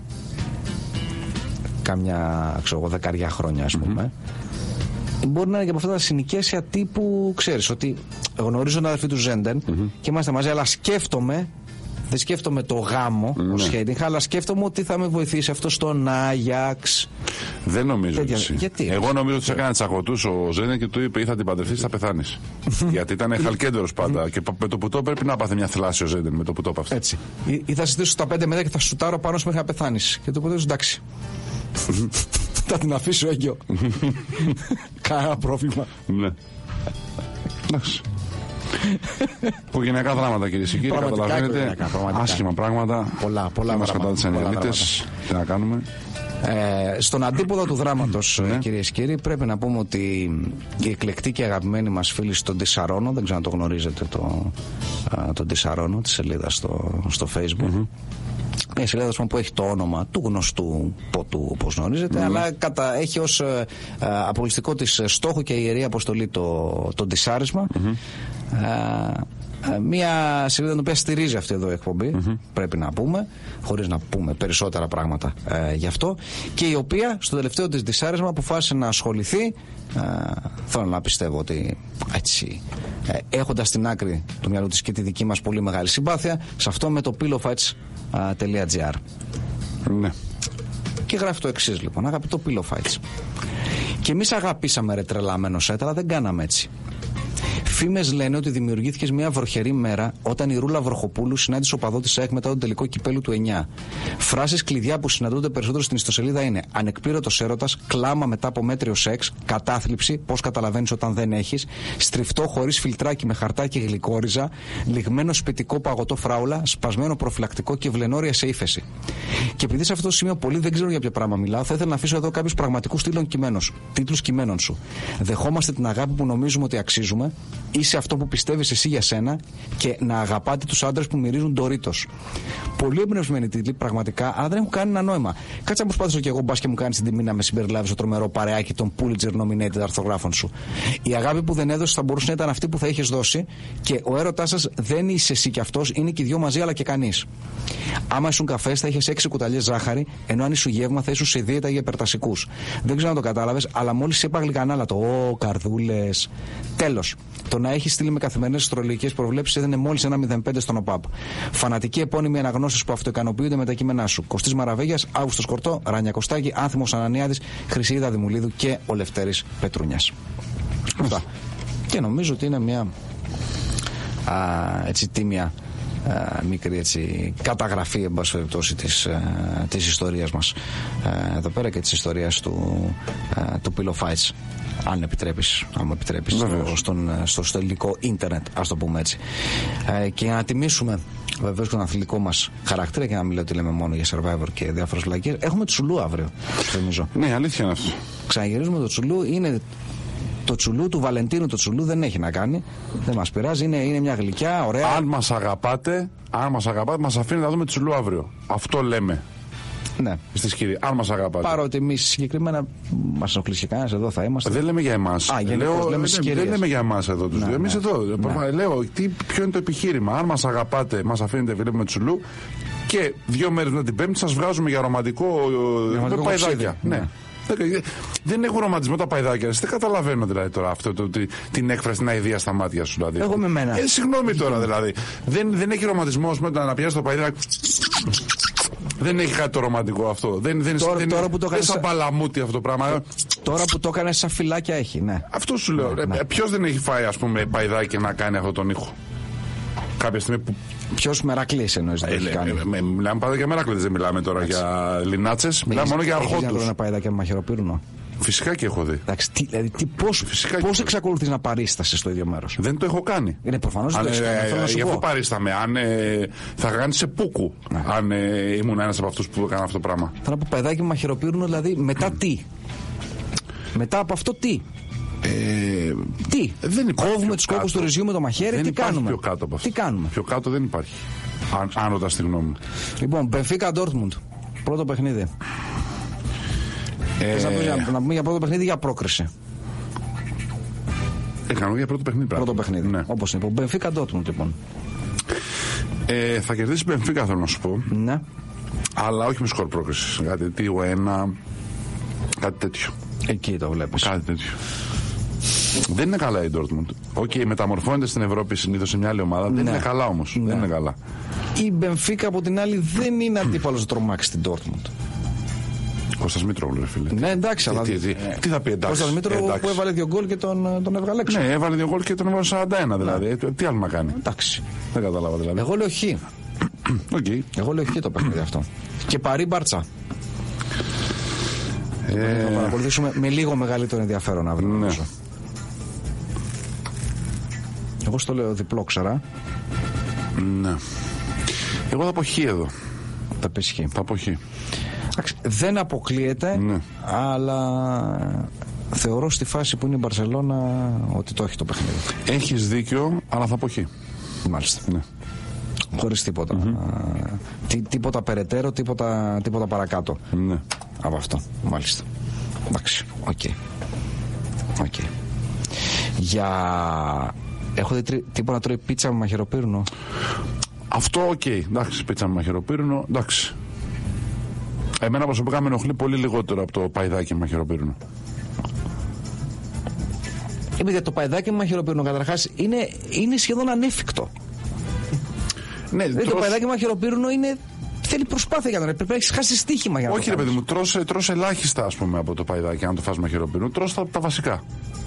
Κάμια, ξέρω εγώ, δεκαριά χρόνια, ας πούμε. Mm-hmm. Μπορεί να είναι και από αυτά τα συνοικέσια τύπου, ξέρεις, ότι γνωρίζω τον αδερφή του Ζέντερ mm-hmm. και είμαστε μαζί, αλλά σκέφτομαι. Δεν σκέφτομαι το γάμο mm, ως Χέντιχα, αλλά σκέφτομαι ότι θα με βοηθήσει αυτό στον Άγιαξ. Δεν νομίζω. Γιατί. Εγώ νομίζω ότι σε έκανε τσακωτούς ο Ζέντερ και του είπε ή θα την παντρευτείς ή θα πεθάνεις. Γιατί ήταν χαλκέντερος πάντα. Και με το που το πρέπει να πάθει μια θλάση ο Ζέντερ με το που το έπαθε. Έτσι. Ή, ή θα συζητήσω στα πέντε μετά και θα σουτάρω πάνω σου μέχρι να πεθάνεις. Και το ποτέ εντάξει. Θα την αφήσω έγκυο. Κανένα πρόβλημα. Ναι. Εντάξει. Οικογενειακά δράματα, κυρίε και κύριοι, καταλαβαίνετε. Άσχημα πράγματα. Πολλά, πολλά μας κατάδυσαν οι αλήτες. Τι να κάνουμε. Ε, στον αντίποδο του δράματος, ναι. Κυρίες και κύριοι, πρέπει να πούμε ότι η εκλεκτή και αγαπημένη μας φίλη στον Τισαρόνο, δεν ξέρω αν το γνωρίζετε, το, τον Τισαρόνο, τη σελίδα στο, στο Facebook. Mm-hmm. Μια σελίδα που έχει το όνομα του γνωστού ποτού, όπως γνωρίζετε, mm. αλλά κατα, έχει ως ε, ε, αποκλειστικό της στόχο και ιερή αποστολή το, το ντισάρισμα. Mm-hmm. Ε, ε, μια σελίδα την οποία στηρίζει αυτή εδώ η εκπομπή, mm-hmm. πρέπει να πούμε, χωρίς να πούμε περισσότερα πράγματα ε, γι' αυτό, και η οποία στο τελευταίο της ντισάρισμα αποφάσισε να ασχοληθεί. Ε, θέλω να πιστεύω ότι έτσι, ε, έχοντας στην άκρη του μυαλού της και τη δική μας πολύ μεγάλη συμπάθεια, σε αυτό με το pillowfights τελεία τζι άρ. Ναι. Και γράφει το εξής λοιπόν: αγαπητό Pillowfights, και εμείς αγαπήσαμε ρε τρελαμένο σετ, αλλά δεν κάναμε έτσι. Φήμες λένε ότι δημιουργήθηκε μια βροχερή μέρα όταν η Ρούλα Βροχοπούλου συνάντησε οπαδό της ΑΕΚ μετά τον τελικό κυπέλου του εννιά. Φράσεις κλειδιά που συναντούνται περισσότερο στην ιστοσελίδα είναι ανεκπλήρωτος έρωτας, κλάμα μετά από μέτριο σεξ, κατάθλιψη, πώς καταλαβαίνεις όταν δεν έχεις, στριφτό χωρίς φιλτράκι με χαρτάκι γλυκόριζα, λιγμένο σπιτικό παγωτό φράουλα, σπασμένο προφυλακτικό και βλενόρια σε ύφεση. Και επειδή σε αυτό το σημείο πολλοί δεν ξέρουν για ποιο πράγμα μιλάω, θα ήθελα να αφήσω εδώ κάποιους πραγματικούς τίτλους κειμένων σου. Δεχόμαστε την αγάπη που νομίζουμε ότι αξίζουμε. Είσαι αυτό που πιστεύεις εσύ για σένα και να αγαπάτε τους άντρες που μυρίζουν Doritos. Πολύ εμπνευσμένοι τίτλοι, πραγματικά, αλλά δεν έχουν κάνει ένα νόημα. Κάτσε να προσπαθήσω κι εγώ, μπας και μου κάνεις την τιμή να με συμπεριλάβεις στο τρομερό παρεάκι των Pulitzer nominated αρθρογράφων σου. Η αγάπη που δεν έδωσες θα μπορούσε να ήταν αυτή που θα είχες δώσει, και ο έρωτάς σας δεν είσαι εσύ κι αυτός, είναι και οι δυο μαζί, αλλά και κανείς. Άμα ήσουν καφές θα είχες έξι κουταλιές ζάχαρη, ενώ αν ήσουν γεύμα θα ήσουν σε δίαιτα για υπερτασικούς. Δεν ξέρω αν το κατάλαβες, αλλά μόλις είπα γλυκανάλατο. Ω, καρδούλες. Τέλος. Το να έχει στείλει με καθημερινές αστρολογικές προβλέψεις έδινε μόλις ένα μηδέν πέντε στον ΟΠΑΠ. Φανατικοί επώνυμοι αναγνώστες που αυτοικανοποιούνται με τα κείμενά σου. Κωστής Μαραβέγιας, Αύγουστος Κορτό, Ράνια Κωστάκη, Άνθιμος Ανανιάδης, Χρυσίδα Δημουλίδου και ο Λευτέρης Πετρούνιας. Αυτά. Και νομίζω ότι είναι μια α, έτσι τίμια α, μικρή έτσι, καταγραφή εν πάση περιπτώσει της, α, της ιστορίας μας α, εδώ πέρα και της ιστορίας του, α, του Pillowfights. Αν επιτρέπεις, αν μου επιτρέπεις, στο, στον, στο, στο ελληνικό ίντερνετ, ας το πούμε έτσι. Ε, και για να τιμήσουμε βεβαίως τον αθλητικό μας χαρακτήρα, και να μην λέω ότι λέμε μόνο για Survivor και διάφορες βλακίες, έχουμε Τσουλού αύριο, νομίζω. Ναι, αλήθεια είναι αυτό. Ξαναγυρίζουμε το Τσουλού, είναι το Τσουλού του Βαλεντίνου, το Τσουλού δεν έχει να κάνει, δεν μας πειράζει, είναι, είναι μια γλυκιά, ωραία. Αν μας αγαπάτε, αν μας αγαπάτε, μας αφήνετε να δούμε Τσουλού αύριο. Αυτό λέμε. Ναι. Στις κύριες, αν μας αγαπάτε. Παρότι εμείς συγκεκριμένα μας ενοχλήσει κανένας, εδώ θα είμαστε. Δεν λέμε για εμάς. Α, λέω, λέμε δεν, δεν λέμε για εμάς εδώ τους ναι, δύο. Εμείς ναι, εδώ. Ναι. Λέω τι, ποιο είναι το επιχείρημα. Αν μας αγαπάτε, μας αφήνετε, βλέπουμε Τσουλού, και δύο μέρες μετά την Πέμπτη σας βγάζουμε για ρομαντικό παϊδάκια. Ναι. Ναι. Δεν έχουν ρομαντισμό τα παϊδάκια. Δεν καταλαβαίνω δηλαδή τώρα αυτό, το, το, την έκφραση, την αηδία στα μάτια σου. Δηλαδή. Εγώ με μένα. Ε, συγγνώμη τώρα δηλαδή. Δεν, δεν έχει ρομαντισμό με το να πιάσει το παϊδάκι. Δεν έχει κάτι το ρομαντικό αυτό. Δεν, δεν, τώρα, δεν, τώρα που το δεν σαν παλαμούτι αυτό το πράγμα. Τώρα που το έκανε σαν φυλάκια έχει, ναι. Αυτό σου λέω. Ναι, ναι. Ποιος δεν έχει φάει, ας πούμε, παϊδάκι να κάνει αυτόν τον ήχο. Κάποια στιγμή που. Ποιος Μερακλής εννοείς δεν ε, έχει ε, κάνει. Ε, ε, μιλάμε πάντα για Μεράκληδες, δεν μιλάμε τώρα έτσι. Για λινάτσες. Μιλάμε μόνο για αρχόντους. Έχεις ένα παϊδάκι με μαχαιροπύρνο. Φυσικά και έχω δει. Εντάξει, τι, δηλαδή, τι, πώς, πώς εξακολουθείς να παρίστασαι στο ίδιο μέρος. Δεν το έχω κάνει. Είναι προφανώς δεν το έχεις κάνει. Γι' αυτό παρίσταμε. Αν ε, θα κάνει σε πούκου. Ναι. Αν ε, ήμουν ένας από αυτούς που έκανα αυτό το πράγμα. Θα να πω παϊδάκι με μαχαιροπύρνο, δηλαδή μετά τι. Μετά από αυτό τι. Ε, τι, δεν κόβουμε τους κόκκους του ρυζιού με το μαχαίρι, δεν τι κάνουμε. Πιο κάτω από αυτό. Τι κάνουμε. Πιο κάτω δεν υπάρχει. Αν, αν ρωτάς τη γνώμη μου. Λοιπόν, Μπενφίκα Ντόρτμουντ. Πρώτο παιχνίδι. Ε... Να, για, να πούμε για πρώτο παιχνίδι, για πρόκριση. Έκανα για πρώτο παιχνίδι. Πρώτο παιχνίδι. Ναι. Όπως είναι. Μπενφίκα Ντόρτμουντ λοιπόν. Ε, θα κερδίσει η Μπενφίκα, θέλω να σου πω. Ναι. Αλλά όχι με σκορ πρόκριση. Κάτι δύο ένα. Κάτι τέτοιο. Εκεί το βλέπεις. Κάτι τέτοιο. Δεν είναι καλά η Dortmund. Οκ, okay, μεταμορφώνεται στην Ευρώπη συνήθως σε μια άλλη ομάδα. Δεν ναι. είναι καλά όμως. Ναι. Δεν είναι καλά. Η Μπενφίκα από την άλλη δεν είναι αντίπαλος να τρομάξει στην Dortmund. Κώστας Μήτρογλου, φίλε. Ναι, εντάξει, τι, αλλά. Τι, τι, τι θα πει, εντάξει. Κώστας Μήτρογλου που έβαλε δύο γκολ και τον, τον έβγαλε έξω. Ναι, έβαλε δύο γκολ και τον έβαλε σαράντα ένα δηλαδή. Ναι. Τι άλλο να κάνει. Εντάξει. Δεν κατάλαβα δηλαδή. Εγώ λέω χ. Okay. Εγώ λέω χ το παιχνίδι αυτό. Και Παρί Μπάρτσα. Ε... Θα παρακολουθήσουμε με λίγο μεγαλύτερο ενδιαφέρον αύριο. Ναι. Εγώ στο λέω διπλό, ξέρα. Ναι. Εγώ θα πω χ εδώ. Θα πεις χ. Θα πω χ. Δεν αποκλείεται, ναι. αλλά θεωρώ στη φάση που είναι η Μπαρσελόνα ότι το έχει το παιχνίδι. Έχεις δίκιο, αλλά θα πω χ. Μάλιστα. Ναι. Χωρίς τίποτα. Mm-hmm. Τι, τίποτα περαιτέρω, τίποτα, τίποτα παρακάτω. Ναι. Από αυτό. Μάλιστα. Εντάξει. Οκ. Okay. Okay. Για... Έχω δει τρι... τίποτα να τρώει πίτσα με μαχαιροπύρνο. Αυτό οκ. Okay. Εντάξει, πίτσα με μαχαιροπύρνο. Εντάξει. Εμένα προσωπικά με ενοχλεί πολύ λιγότερο από το παϊδάκι με μαχαιροπύρνο. Επειδή το παϊδάκι με μαχαιροπύρνο καταρχάς είναι, είναι σχεδόν ανέφικτο. Ναι, δηλαδή τρως... το παϊδάκι με μαχαιροπύρνο είναι... Θέλει προσπάθεια για να πρέπει να έχει χάσει στοίχημα για να. Όχι, το ρε παιδί μου, τρως, τρως ελάχιστα ας πούμε από το παϊδάκι, αν το φας μαχαιροπύρνο. Τρως τα, τα βασικά.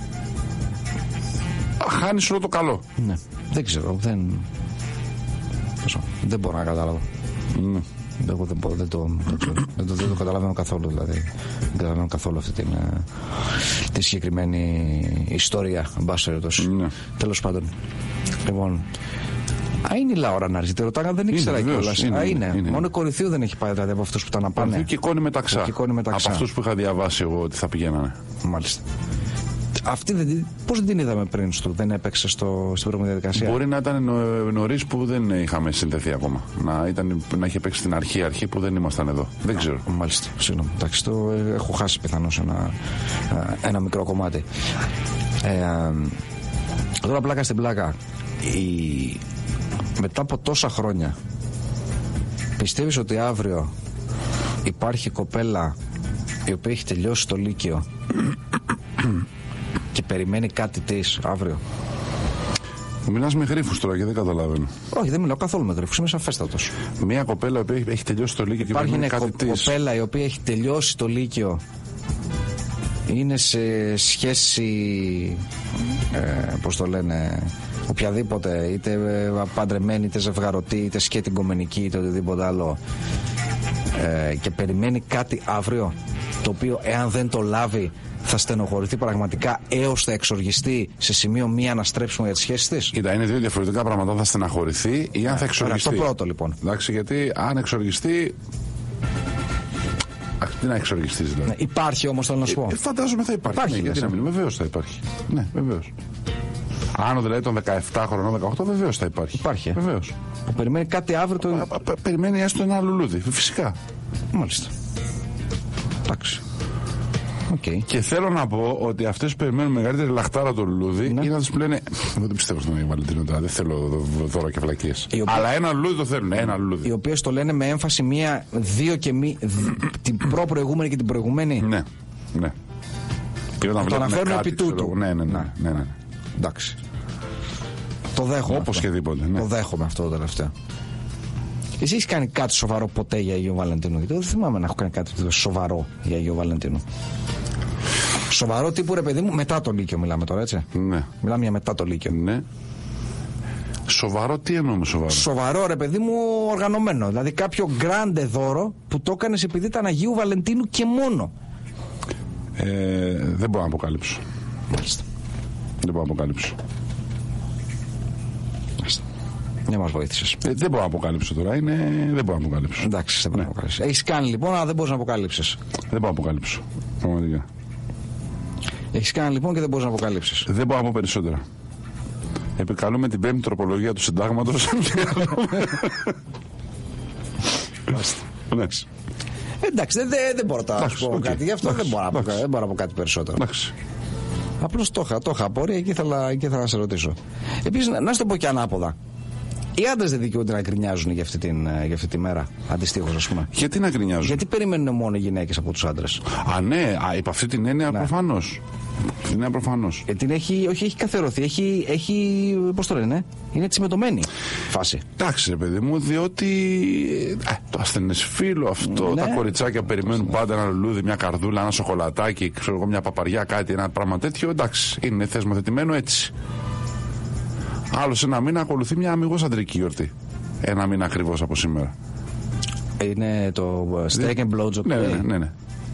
Χάνεις όλο το καλό. Ναι, δεν ξέρω, δεν. Δεν μπορώ να καταλάβω. Ναι. Εγώ δεν, μπορώ, δεν, το, δεν, το, δεν, το, δεν το καταλαβαίνω καθόλου. Δηλαδή. Δεν καταλαβαίνω καθόλου αυτή την, τη συγκεκριμένη ιστορία. Ναι. Τέλος πάντων. Λοιπόν. Α, είναι η Λάουρα να έρχεται. Ρωτάγα, δεν ήξερα κιόλας. Α, είναι. είναι. Μόνο Κορυθίου δεν έχει πάει δηλαδή από αυτούς που ήταν να πάνε. Και Κόνη Μεταξά. μεταξά. Από αυτούς που είχα διαβάσει εγώ ότι θα πηγαίνανε. Μάλιστα. Αυτή δεν, πώς δεν την είδαμε πριν στο, δεν έπαιξε στο, στην προηγούμενη διαδικασία. Μπορεί να ήταν νωρίς που δεν είχαμε συνδεθεί ακόμα. Να, ήταν, να είχε παίξει στην αρχή, αρχή που δεν ήμασταν εδώ. Δεν ξέρω. Μάλιστα. Συγγνώμη. Εντάξει, το έχω χάσει πιθανώς ένα, ένα μικρό κομμάτι. Ε, τώρα πλάκα στην πλάκα. Η, μετά από τόσα χρόνια πιστεύεις ότι αύριο υπάρχει κοπέλα η οποία έχει τελειώσει το Λύκειο και περιμένει κάτι της αύριο? Μιλάς με γρίφους τώρα και δεν καταλαβαίνω. Όχι, δεν μιλάω καθόλου με γρίφους, είμαι σαφέστατος. Μια κοπέλα η οποία έχει τελειώσει το Λύκειο και περιμένει κάτι της. Υπάρχει μια κοπέλα η οποία έχει τελειώσει το Λύκειο, είναι σε σχέση ε, πώς το λένε, οποιαδήποτε, είτε παντρεμένη, είτε ζευγαρωτή, είτε σκέτη κομμενική, είτε οτιδήποτε άλλο, ε, και περιμένει κάτι αύριο, το οποίο εάν δεν το λάβει θα στενοχωρηθεί πραγματικά έως θα εξοργιστεί σε σημείο μη αναστρέψιμο για τις σχέσεις της. Κοίτα, είναι δύο διαφορετικά πράγματα. Θα στεναχωρηθεί ή αν θα εξοργιστεί. Το πρώτο λοιπόν. Εντάξει, γιατί αν εξοργιστεί. Αχ, τι να εξοργιστεί δηλαδή. Ναι, υπάρχει όμως, θέλω να σου πω. Ε, φαντάζομαι θα υπάρχει. Υπάρχει, ναι, γιατί να μην, βεβαίως θα υπάρχει. Ναι, βεβαίως. Άνω δηλαδή των δεκαεπτά χρονών, δεκαοκτώ, βεβαίως θα υπάρχει. Υπάρχει. Ε. Βεβαίως. Που περιμένει κάτι αύριο. Το... Α, α, περιμένει έστω ένα λουλούδι. Φυσικά. Μάλιστα. Εντάξει. Okay. Και θέλω να πω ότι αυτές που περιμένουν μεγαλύτερη λαχτάρα το λουλούδι, ναι, είναι αυτές που λένε. Εγώ δεν πιστεύω στον Αγίου Βαλεντίνο τώρα, δεν θέλω δώρα και φλακίες. Οποία... Αλλά ένα λουλούδι το θέλουν. Ένα λουλούδι. Οι οποίες το λένε με έμφαση μία, δύο και μη. Την προ-προηγούμενη και την προηγούμενη. Ναι. Ναι. Και όταν το αναφέρουν κάτι, επί τούτου. Ναι, ναι, ναι, ναι, ναι. Εντάξει. Το δέχομαι. Όπως και δίποτε. Ναι. Το δέχομαι αυτό το τελευταίο. Εσύ έχεις κάνει κάτι σοβαρό ποτέ για Αγίου Βαλεντίνου? Γιατί δεν θυμάμαι να έχω κάνει κάτι σοβαρό για Αγίου Βαλεντίνου. Σοβαρό τύπου, ρε παιδί μου, μετά το Λύκειο μιλάμε τώρα, έτσι. Ναι. Μιλάμε για μετά το Λύκειο. Ναι. Σοβαρό, τι εννοούμε σοβαρό? Σοβαρό, ρε παιδί μου, οργανωμένο. Δηλαδή κάποιο γκράντε δώρο που το έκανες επειδή ήταν Αγίου Βαλεντίνου και μόνο. Ε, δεν μπορώ να αποκαλύψω. Μάλιστα. Δεν μπορώ να αποκαλύψω. Μάλιστα. Δεν μας βοήθησες. Ε, δεν μπορώ να αποκαλύψω τώρα. Είναι... Δεν μπορώ να αποκαλύψω. Εντάξει, δεν μπορώ να αποκαλύψεις. Έχεις κάνει λοιπόν, αλλά δεν μπορείς να αποκαλύψεις. Δεν μπορώ να αποκαλύψω. Πραγματικά. Έχεις κάνει λοιπόν και δεν μπορείς να αποκαλύψεις. Δεν μπορώ να πω περισσότερα. Επικαλούμε την πέμπτη τροπολογία του συντάγματος. Εντάξει. Εντάξει, δεν, δεν μπορώ να σου πω κάτι γι' αυτό. Δεν μπορώ, να πω, δεν μπορώ να πω κάτι περισσότερο. Απλώς το είχα, το είχα απόρρια και ήθελα, ήθελα να σε ρωτήσω. Επίσης, να, να σου το πω και ανάποδα. Οι άντρες δεν δικαιούνται να γκρινιάζουν για αυτή, την, για αυτή τη μέρα, αντιστοίχως, ας πούμε. Γιατί να γκρινιάζουν? Γιατί περιμένουν μόνο οι γυναίκες από τους άντρες? Α, ναι, α, υπ' αυτή την έννοια, ναι. Προφανώς. Είναι προφανώς. Ε, την έχει, όχι, έχει καθερωθεί, έχει, έχει, πώς το λένε, είναι τσιμεντωμένη φάση. Εντάξει, ρε παιδί μου, διότι ε, το ασθενές φύλλο αυτό, ναι. Τα κοριτσάκια περιμένουν πάντα ένα λουλούδι, μια καρδούλα, ένα σοκολατάκι, ξέρω εγώ, μια παπαριά, κάτι, ένα πράγμα τέτοιο. Εντάξει, είναι θεσμοθετημένο έτσι. Άλλο ένα μήνα ακολουθεί μια αμιγώς αντρική γιορτή. Ένα μήνα ακριβώς από σήμερα. Είναι το steak and blowjob. Ναι, ναι, ναι, ναι.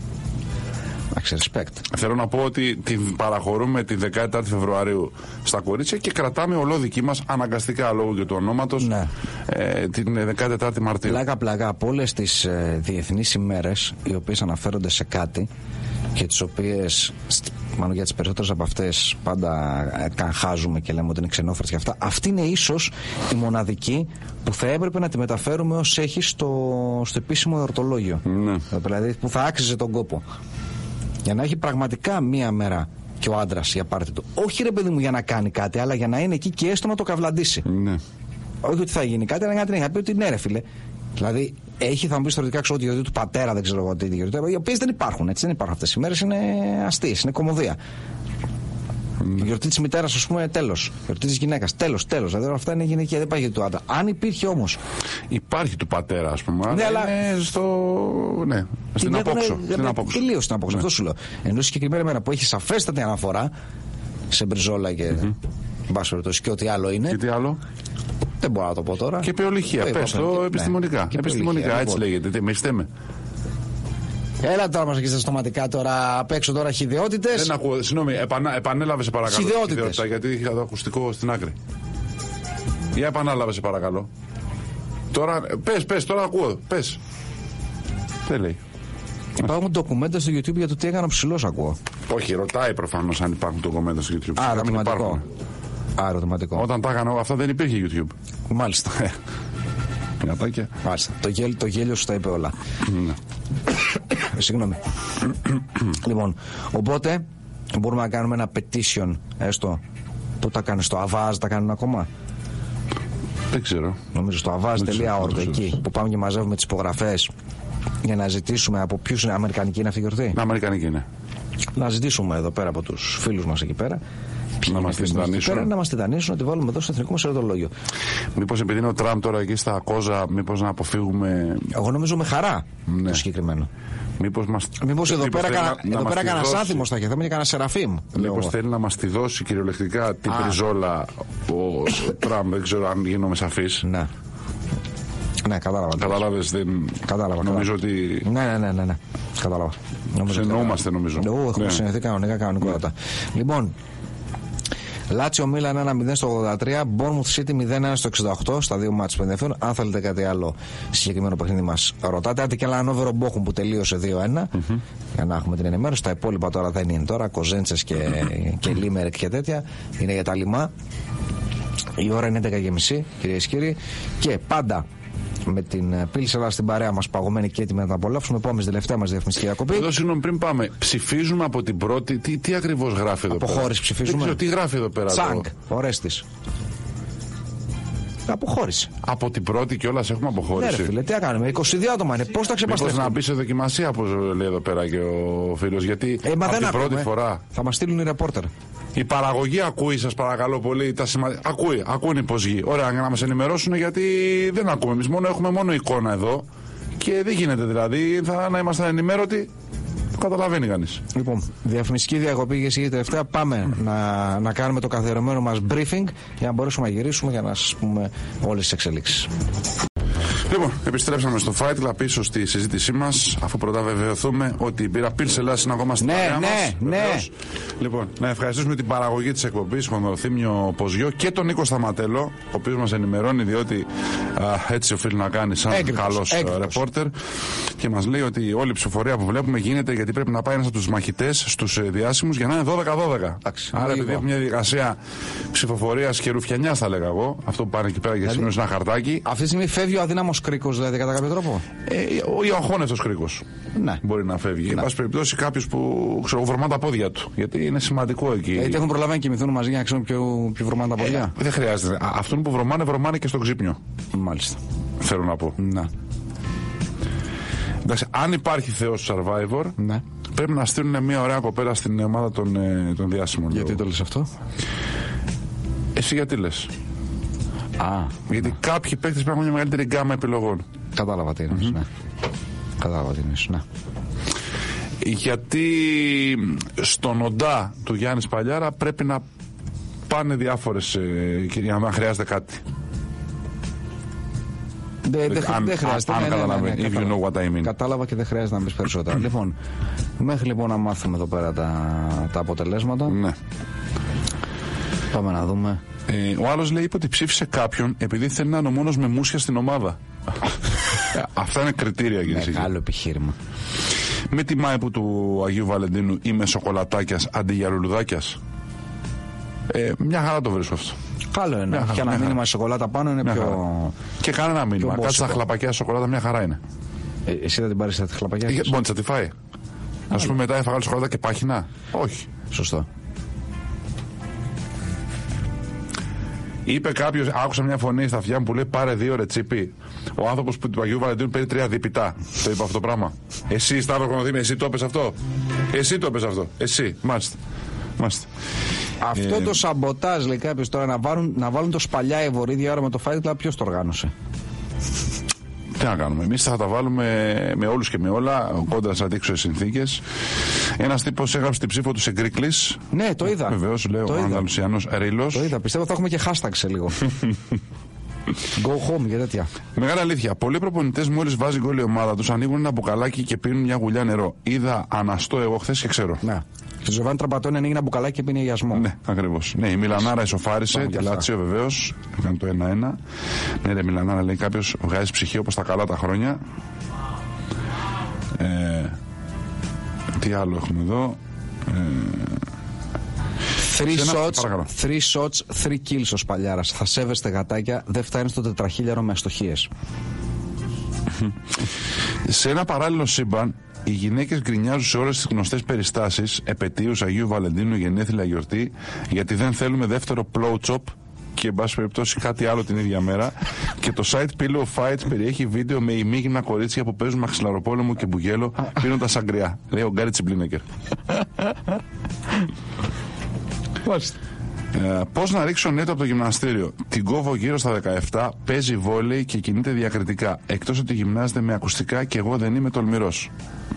Respect. Θέλω να πω ότι την παραχωρούμε τη δεκατετάρτη Φεβρουαρίου στα κορίτσια και κρατάμε ολόδική μας αναγκαστικά λόγω και του ονόματος, ναι. ε, την δεκατετάρτη Μαρτίου. Πλάκα πλάκα από όλες τις ε, διεθνείς ημέρες οι οποίες αναφέρονται σε κάτι και τις οποίες, μάλλον για τις περισσότερες από αυτές πάντα ε, κανχάζουμε και λέμε ότι είναι ξενόφερτες και αυτά, αυτή είναι ίσως η μοναδική που θα έπρεπε να τη μεταφέρουμε ως έχει στο, στο επίσημο εορτολόγιο, ναι. Δηλαδή που θα άξιζε τον κόπο. Για να έχει πραγματικά μία μέρα και ο άντρας για πάρτι του. Όχι, ρε παιδί μου, για να κάνει κάτι, αλλά για να είναι εκεί και έστω να το καυλαντήσει. Ναι. Όχι ότι θα γίνει κάτι, αλλά για να την έχει. Θα πει ότι ναι, ρε φίλε. Δηλαδή, έχει, θα μου πει θεωρητικά, ξέρω ότι η γιορτή του πατέρα, δεν ξέρω εγώ τι γιορτή, οι οποίες δεν υπάρχουν, έτσι. Δεν υπάρχουν αυτές οι μέρες, είναι αστείες, είναι κωμωδία. Η γιορτή της μητέρας, ας πούμε, τέλος. Η γιορτή της γυναίκας, τέλος, τέλος. Δηλαδή, αυτά είναι γυναικεία, δεν υπάρχει του άντρα. Αν υπήρχε όμως. Υπάρχει του πατέρα, ας πούμε. Ναι, αλλά. Είναι στο. Ναι, στην απόξω. Τελείως στην απόξω. Αυτό σου λέω. Ενώ συγκεκριμένη μέρα που έχει σαφέστατη αναφορά σε μπριζόλα και. Μπας περιπτώσει και ό,τι άλλο είναι. Και τι άλλο. Δεν μπορώ να το πω τώρα. Και παιολυχία. Πες το επιστημονικά. Επιστημονικά, έτσι λέγεται. Με στέμε. Έλα τώρα μας εκεί στα στοματικά τώρα απ' έξω τώρα χυδαιότητες. Δεν ακούω, συγγνώμη, επανα, επανέλαβε σε παρακαλώ. Χυδαιότητες. Γιατί είχα το ακουστικό στην άκρη. Για επανάλαβε σε παρακαλώ. Τώρα, πες, πες, τώρα ακούω, πες. Δεν λέει. Υπάρχουν ντοκουμέντα στο YouTube για το τι έκανε ο ψηλός, ακούω. Όχι, ρωτάει προφανώς αν υπάρχουν ντοκουμέντα στο YouTube. Α, ερωτηματικό. Α, ερωτηματικό. Όταν τα έκανα αυτά δεν υπήρχε YouTube. Μάλιστα. Μάλιστα. Το γέλιο, το γέλιο σου τα είπε όλα. Συγγνώμη. Λοιπόν, οπότε μπορούμε να κάνουμε ένα petition, έστω. Πού τα κάνεις, στο Avaz τα κάνουν ακόμα? Δεν ξέρω. Νομίζω στο avaz τελεία org, εκεί που πάμε και μαζεύουμε τις υπογραφές για να ζητήσουμε από ποιους είναι. Αμερικανική είναι αυτή η γιορτή? Αμερικανική είναι. Να ζητήσουμε εδώ πέρα από τους φίλους μας εκεί πέρα να μας την δανείσουν. Να μας τη δανείσουν, να τη βάλουμε εδώ στο εθνικό μας ερωτολόγιο. Μήπως επειδή είναι ο Τραμπ τώρα εκεί στα Κόζα, μήπως να αποφύγουμε. Εγώ νομίζω με χαρά, ναι, το συγκεκριμένο. Μήπως, μας... μήπως εδώ μήπως πέρα, εδώ πέρα κανένα άνθιμος θα είχε, θα και κανένα Σεραφείμ. Μήπως θέλει να μας τη δώσει κυριολεκτικά την πριζόλα ο Τραμπ, δεν ξέρω αν γίνομαι σαφής. Ναι. Ναι, κατάλαβα. Κατάλαβες, δεν. Κατάλαβα. Νομίζω ότι. Ναι, ναι, ναι, ναι, ναι. Κατάλαβα. Σε εννοούμαστε, νομίζω. Εγώ έχουμε ναι. συνεχθεί κανονικά, κανονικότατα. Ναι. Λοιπόν, Λάτσιο Μίλαν ένα μηδέν στο ογδόντα τρία, Bournemouth City μηδέν ένα στο εξήντα οκτώ, στα δύο μάτς που ενδιαφέρουν. Αν θέλετε κάτι άλλο συγκεκριμένο παιχνίδι μας ρωτάτε. Άντε και ένα Ανόβερο Μπόχουμ που τελείωσε δύο ένα, mm-hmm. για να έχουμε την ενημέρωση. Τα υπόλοιπα τώρα δεν είναι τώρα. Κοζέντσες και, και Λίμερεκ και τέτοια. Είναι για τα λιμά. Η ώρα είναι έντεκα και μισή, κυρίες και κύριοι. Και πάντα με την πύλη Ελλάδα στην παρέα μας, παγωμένη και έτοιμη να τα απολαύσουμε. Πάμε στη τελευταία μας διαφημιστική διακοπή. Εδώ, συγγνώμη, πριν πάμε, ψηφίζουμε από την πρώτη. Τι, τι ακριβώς γράφει εδώ πέρα? Αποχώρηση ψηφίζουμε. Δεν ξέρω τι γράφει εδώ πέρα. Τσάνγκ, Ορέστης. Αποχώρησε. Από την πρώτη κιόλας έχουμε αποχώρηση. Ναι, ρε φίλε, τι να κάνουμε. είκοσι δύο άτομα είναι. Πώς τα ξεπαστεύουμε. Μήπως να μπει σε δοκιμασία, όπως λέει εδώ πέρα και ο φίλος. Γιατί ε, από την ακούμε. πρώτη φορά. Θα μας στείλουν οι ρεπόρτερ. Η παραγωγή ακούει, σας παρακαλώ πολύ, τα σημα... ακούει, ακούνε η υποσγή. Ωραία, να μας ενημερώσουν, γιατί δεν ακούμε. Εμείς μόνο έχουμε μόνο εικόνα εδώ και δεν γίνεται δηλαδή. Θα να είμαστε ενημέρωτοι. Το καταλαβαίνει κανείς. Λοιπόν, διαφημιστική διακοπή για εσύ τελευταία. Πάμε να, να κάνουμε το καθιερωμένο μας briefing για να μπορέσουμε να γυρίσουμε για να σας πούμε όλες τις εξελίξεις. Λοιπόν, επιστρέψαμε στο Fight Club πίσω στη συζήτησή μας, αφού πρώτα βεβαιωθούμε ότι η μπύρα Πίλς Ελλάδας είναι ακόμα στην ναι, παρέα ναι, μας. Ναι, ναι. Λοιπόν, να ευχαριστήσουμε την παραγωγή της εκπομπής, Χονδροθύμιο Ποζιό, και τον Νίκο Σταματέλο, ο οποίος μας ενημερώνει, διότι α, έτσι οφείλει να κάνει σαν έγκριτος, καλός έγκριτος. ρεπόρτερ, και μας λέει ότι όλη η ψηφοφορία που βλέπουμε γίνεται γιατί πρέπει να πάει ένας από τους μαχητές στους διάσημους για να είναι δώδεκα δώδεκα. Άρα, επειδή έχουμε μια διαδικασία ψηφοφορίας και ρουφιανιάς, θα λέγα εγώ, αυτό που πάνε εκεί πέρα για σήμερα ένα χαρτάκι. Αυτή τη στιγμή φεύγει ο αδύναμος κρίκος, δηλαδή, κατά κάποιο τρόπο. Ε, ο ιαχώνευτος κρίκος. Ναι. Μπορεί να φεύγει. Ναι. Εν πάση περιπτώσει, κάποιος που ξέρω, βρωμά τα πόδια του. Γιατί είναι σημαντικό εκεί. Γιατί έχουν προλάβει να κοιμηθούν μαζί για να ξέρουν ποιο, ποιο βρωμάνε τα πόδια. Ε, δεν χρειάζεται. Α, αυτόν που βρωμάνε, βρωμάνε και στο ξύπνιο. Μάλιστα. Θέλω να πω. Ναι. Εντάξει, αν υπάρχει Θεός Survivor, ναι, πρέπει να στείλουν μια ωραία κοπέλα στην ομάδα των, των διάσημων. Γιατί το λες αυτό? Εσύ γιατί λες? Α, γιατί ναι. Κάποιοι παίκτες πρέπει να έχουν μια μεγαλύτερη γκάμα επιλογών. Κατάλαβα τι εννοείς, mm-hmm. ναι. Κατάλαβα τι εννοείς, ναι. Γιατί στον οντά του Γιάννη Παλιάρα πρέπει να πάνε διάφορες ε, για να χρειάζεται κάτι. Δεν δε, δε χρειάζεται. Αν ναι, καταλαβαίνει, ναι, ναι, if you know what I mean. Κατάλαβα και δεν χρειάζεται να μπεις περισσότερα. Λοιπόν, μέχρι λοιπόν να μάθουμε εδώ πέρα τα, τα αποτελέσματα. Ναι. Πάμε να δούμε. Ε, ο άλλος λέει είπε ότι ψήφισε κάποιον επειδή θέλει να είναι ο μόνος με μουσια στην ομάδα. Αυτά είναι κριτήρια, κύριε Σίγη. Μεγάλο επιχείρημα. Με τη μάιπου του Αγίου Βαλεντίνου είμαι σοκολατάκιας αντί για λουλουδάκιας. Ε, μια χαρά το βρίσκω αυτό. Καλό είναι. Και ένα μήνυμα σοκολάτα πάνω είναι μια πιο. Χαρά. Και κανένα μήνυμα. Κάτσε τα χλαπακιά σοκολάτα, μια χαρά είναι. Ε, εσύ δεν την πάρεις τα χλαπακιά? Ε, Μόνη θα τη φάει. Α πούμε μετά έφαγα σοκολάτα και πάχυνα. Όχι. Σωστό. Είπε κάποιος, άκουσα μια φωνή στα αυτιά μου που λέει πάρε δύο ρετσίπι. Ο άνθρωπος που του Αγίου Βαλεντίνου παίρνει τρία δίπιτα. Το είπα αυτό το πράγμα. Εσύ, Σταύρο Κονοδήμη, εσύ το είπες αυτό. Εσύ το είπες αυτό. Εσύ, μάλιστα. μάλιστα. Αυτό ε... το σαμποτάζ, λέει κάποιος τώρα, να βάλουν, να βάλουν το Σπαλιά η βορίδια ώρα με το Fight Club, ποιος το οργάνωσε? Τι να κάνουμε, εμείς θα τα βάλουμε με όλους και με όλα, κόντρα στις αντίξωες συνθήκες. Ένας τύπος έγραψε την ψήφο του σε Γκρίκλης. Ναι, το είδα. Βεβαίως, λέω, ο Ανδαλουσιανός Ρήλος. Το είδα, πιστεύω θα έχουμε και hashtag σε λίγο. Go home και τέτοια. Μεγάλη αλήθεια. Πολλοί προπονητές μόλις βάζει γκολ η ομάδα τους ανοίγουν ένα μπουκαλάκι και πίνουν μια γουλιά νερό. Είδα αναστώ εγώ χθες και ξέρω. Ναι. Και ο Τζοβάνι Τραμπατώνη ανοίγει ένα μπουκαλάκι και πίνει γιασμό. Ναι, ακριβώς. Ναι, η Μιλανάρα ισοφάρισε, τη Λάτσιο βεβαίως. Έκανε το ένα ένα. Ναι, ρε Μιλανάρα, λέει κάποιος, βγάζει ψυχή όπως τα καλά τα χρόνια. Ε, τι άλλο έχουμε εδώ. Ε, Three shots, three shots, three kills ο Σπαλιάρας. Θα σέβεστε γατάκια, δεν φτάνει στο τετραχίλιαρο με αστοχίες. Σε ένα παράλληλο σύμπαν, οι γυναίκες γκρινιάζουν σε όλες τις γνωστές περιστάσεις, επετείους Αγίου Βαλεντίνου, γενέθλια, γιορτή, γιατί δεν θέλουμε δεύτερο blow chop και εν πάση περιπτώσει κάτι άλλο την ίδια μέρα. Και το site Pillow Fights περιέχει βίντεο με ημίγυνα κορίτσια που παίζουν μαξιλαροπόλεμο και μπουγέλο πίνοντας αγκριά. Λέει ο Γκάρι Τσιμπλίνεκερ. Ε, πώς να ρίξω νέτο από το γυμναστήριο? Την κόβω γύρω στα δεκαεπτά, παίζει βόλεϊ και κινείται διακριτικά. Εκτός ότι γυμνάζεται με ακουστικά και εγώ δεν είμαι τολμηρός.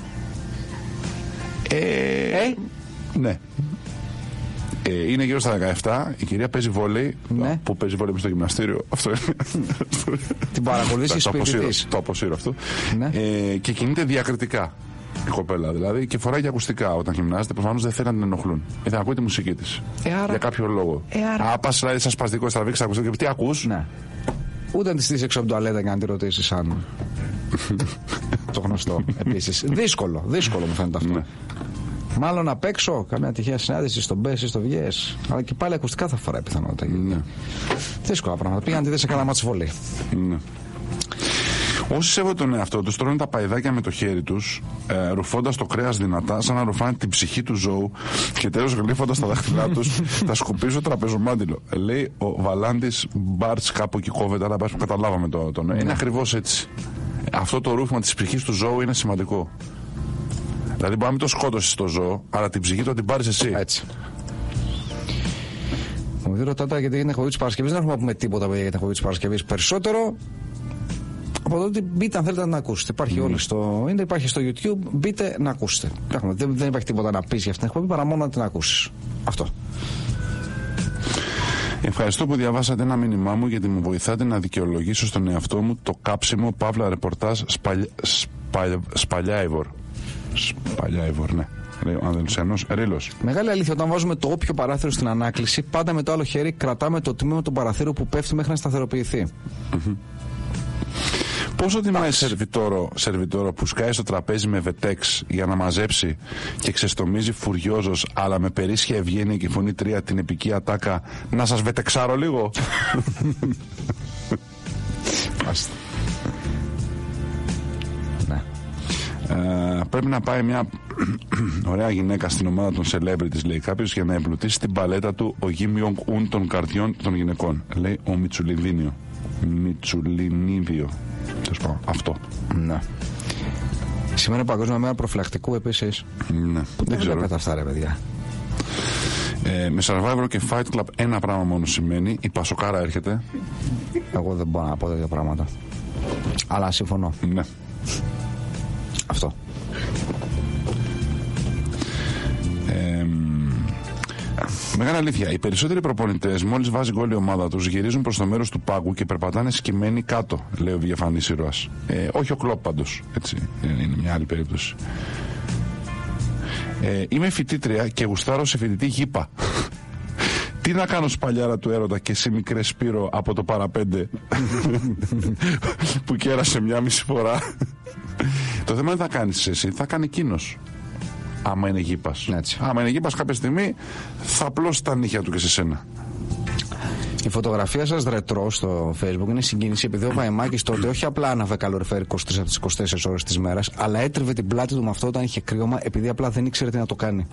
Ε, ε? Ναι. Ε, είναι γύρω στα δεκαεπτά, η κυρία παίζει βόλεϊ. Ναι. Που παίζει βόλεϊ στο γυμναστήριο. Αυτό την παρακολουθήσει σπίτι της. Το αποσύρω αυτό. Ναι. Ε, και κινείται διακριτικά. Η κοπέλα δηλαδή, και φοράει και ακουστικά όταν γυμνάζεται. Προφανώς δεν θέλει να την ενοχλούν. Ή θα ακούει τη μουσική της. Ε, άρα... Για κάποιο λόγο. Ε, άρα... Α, πας δηλαδή σαν σπαστικό, στραβήξεις τα ακουστικά και τι ακούς. Ναι. Ούτε να τη στήσεις έξω από την τουαλέτα και να τη ρωτήσεις αν. Το γνωστό επίσης. Δύσκολο, δύσκολο μου φαίνεται αυτό. Ναι. Μάλλον απ' έξω, καμιά τυχαία συνάντηση στον Μπες ή στο Βιές. Αλλά και πάλι ακουστικά θα φοράει πιθανότητα. Ναι. Δύσκολα πράγματα. Πήγαν να τη δει σε κανένα μάτσο βολή. Ναι. Όσοι σέβονται τον εαυτό τους τρώνε τα παϊδάκια με το χέρι τους, ε, ρουφώντας το κρέας δυνατά, σαν να ρουφάνε την ψυχή του ζώου και τέλος γλύφοντας τα δάχτυλά τους, θα σκουπίσω το τραπεζομάντιλο. Λέει ο Βαλάντης Μπάρτς, κάπου εκεί κόβεται, αλλά που καταλάβαμε το, το ναι. Είναι ακριβώς έτσι. Αυτό το ρούφημα της ψυχής του ζώου είναι σημαντικό. Δηλαδή μπορεί να μην το σκότωσες το ζώο, αλλά την ψυχή του την πάρεις εσύ. Έτσι. Μου δει ρωτάτε γιατί για την εκπομπή της Παρασκευής. Δεν έχουμε να πούμε τίποτα για την εκπομπή της Παρασκευής. Περισσότερο από τότε μπείτε αν θέλετε να ακούσετε. Υπάρχει mm. όλοι στο ίντερνετ, υπάρχει στο YouTube. Μπείτε να ακούσετε. Δεν, δεν υπάρχει τίποτα να πεις για αυτήν την εκπομπή παρά μόνο να την ακούσεις. Αυτό. Ευχαριστώ που διαβάσατε ένα μήνυμά μου γιατί μου βοηθάτε να δικαιολογήσω στον εαυτό μου το κάψιμο παύλα ρεπορτάζ σπαλ... σπαλ... Σπαλιάιβορ. Σπαλιάιβορ, ναι. Ο Ανδελουσιανός Ρήλος. Μεγάλη αλήθεια, όταν βάζουμε το όποιο παράθυρο στην ανάκληση, πάντα με το άλλο χέρι κρατάμε το τμήμα του παραθύρου που πέφτει μέχρι να σταθεροποιηθεί. Mm-hmm. Πόσο τιμάει σερβιτόρο, σερβιτόρο που σκάει στο τραπέζι με βετέξ για να μαζέψει και ξεστομίζει φουριόζος, αλλά με περίσσια ευγένεια και φωνή τρία την επική ατάκα να σας βετεξάρω λίγο. Πάστε. Uh, πρέπει να πάει μια ωραία γυναίκα στην ομάδα των celebrities, λέει κάποιος, για να εμπλουτίσει την παλέτα του ο Γιμ Ιονγκ Ουν των καρδιών των γυναικών. Λέει ο Μιτσουλινίδιο. Μιτσουλινίδιο. Αυτό. Ναι. Σήμερα είναι Παγκόσμια Μέρα Προφυλακτικού επίσης. Ναι. Που δεν ξέρω κατά αυτά, ρε παιδιά. Ε, με Survivor και Fight Club ένα πράγμα μόνο σημαίνει: η Πασοκάρα έρχεται. Εγώ δεν μπορώ να πω τέτοια πράγματα. Αλλά συμφωνώ. Ναι. Αυτό. Ε, μεγάλη αλήθεια. Οι περισσότεροι προπονητές, μόλις βάζει γκολ η ομάδα τους, γυρίζουν προς το μέρος του πάγκου και περπατάνε σκυμμένοι κάτω, λέει ο διαφανής ήρωας. Ε, όχι ο Κλόπ πάντως. Έτσι. Είναι μια άλλη περίπτωση. Ε, είμαι φοιτήτρια και γουστάρω σε φοιτητή γήπα. Τι να κάνω σπαλιάρα του έρωτα και εσύ μικρέ Σπύρο από το παραπέντε που κέρασε μια μισή φορά. Το θέμα δεν θα κάνεις εσύ, θα κάνει εκείνος. Άμα είναι γήπας. Άμα είναι γήπας κάποια στιγμή θα απλώσει τα νύχια του και σε σένα. Η φωτογραφία σας ρετρό στο Facebook είναι συγκίνηση επειδή ο Βαϊμάκης τότε όχι απλά άναβε καλοριφέρ είκοσι τρεις από τις είκοσι τέσσερις ώρες της μέρας, αλλά έτριβε την πλάτη του με αυτό όταν είχε κρύωμα επειδή απλά δεν ήξερε τι να το κάνει.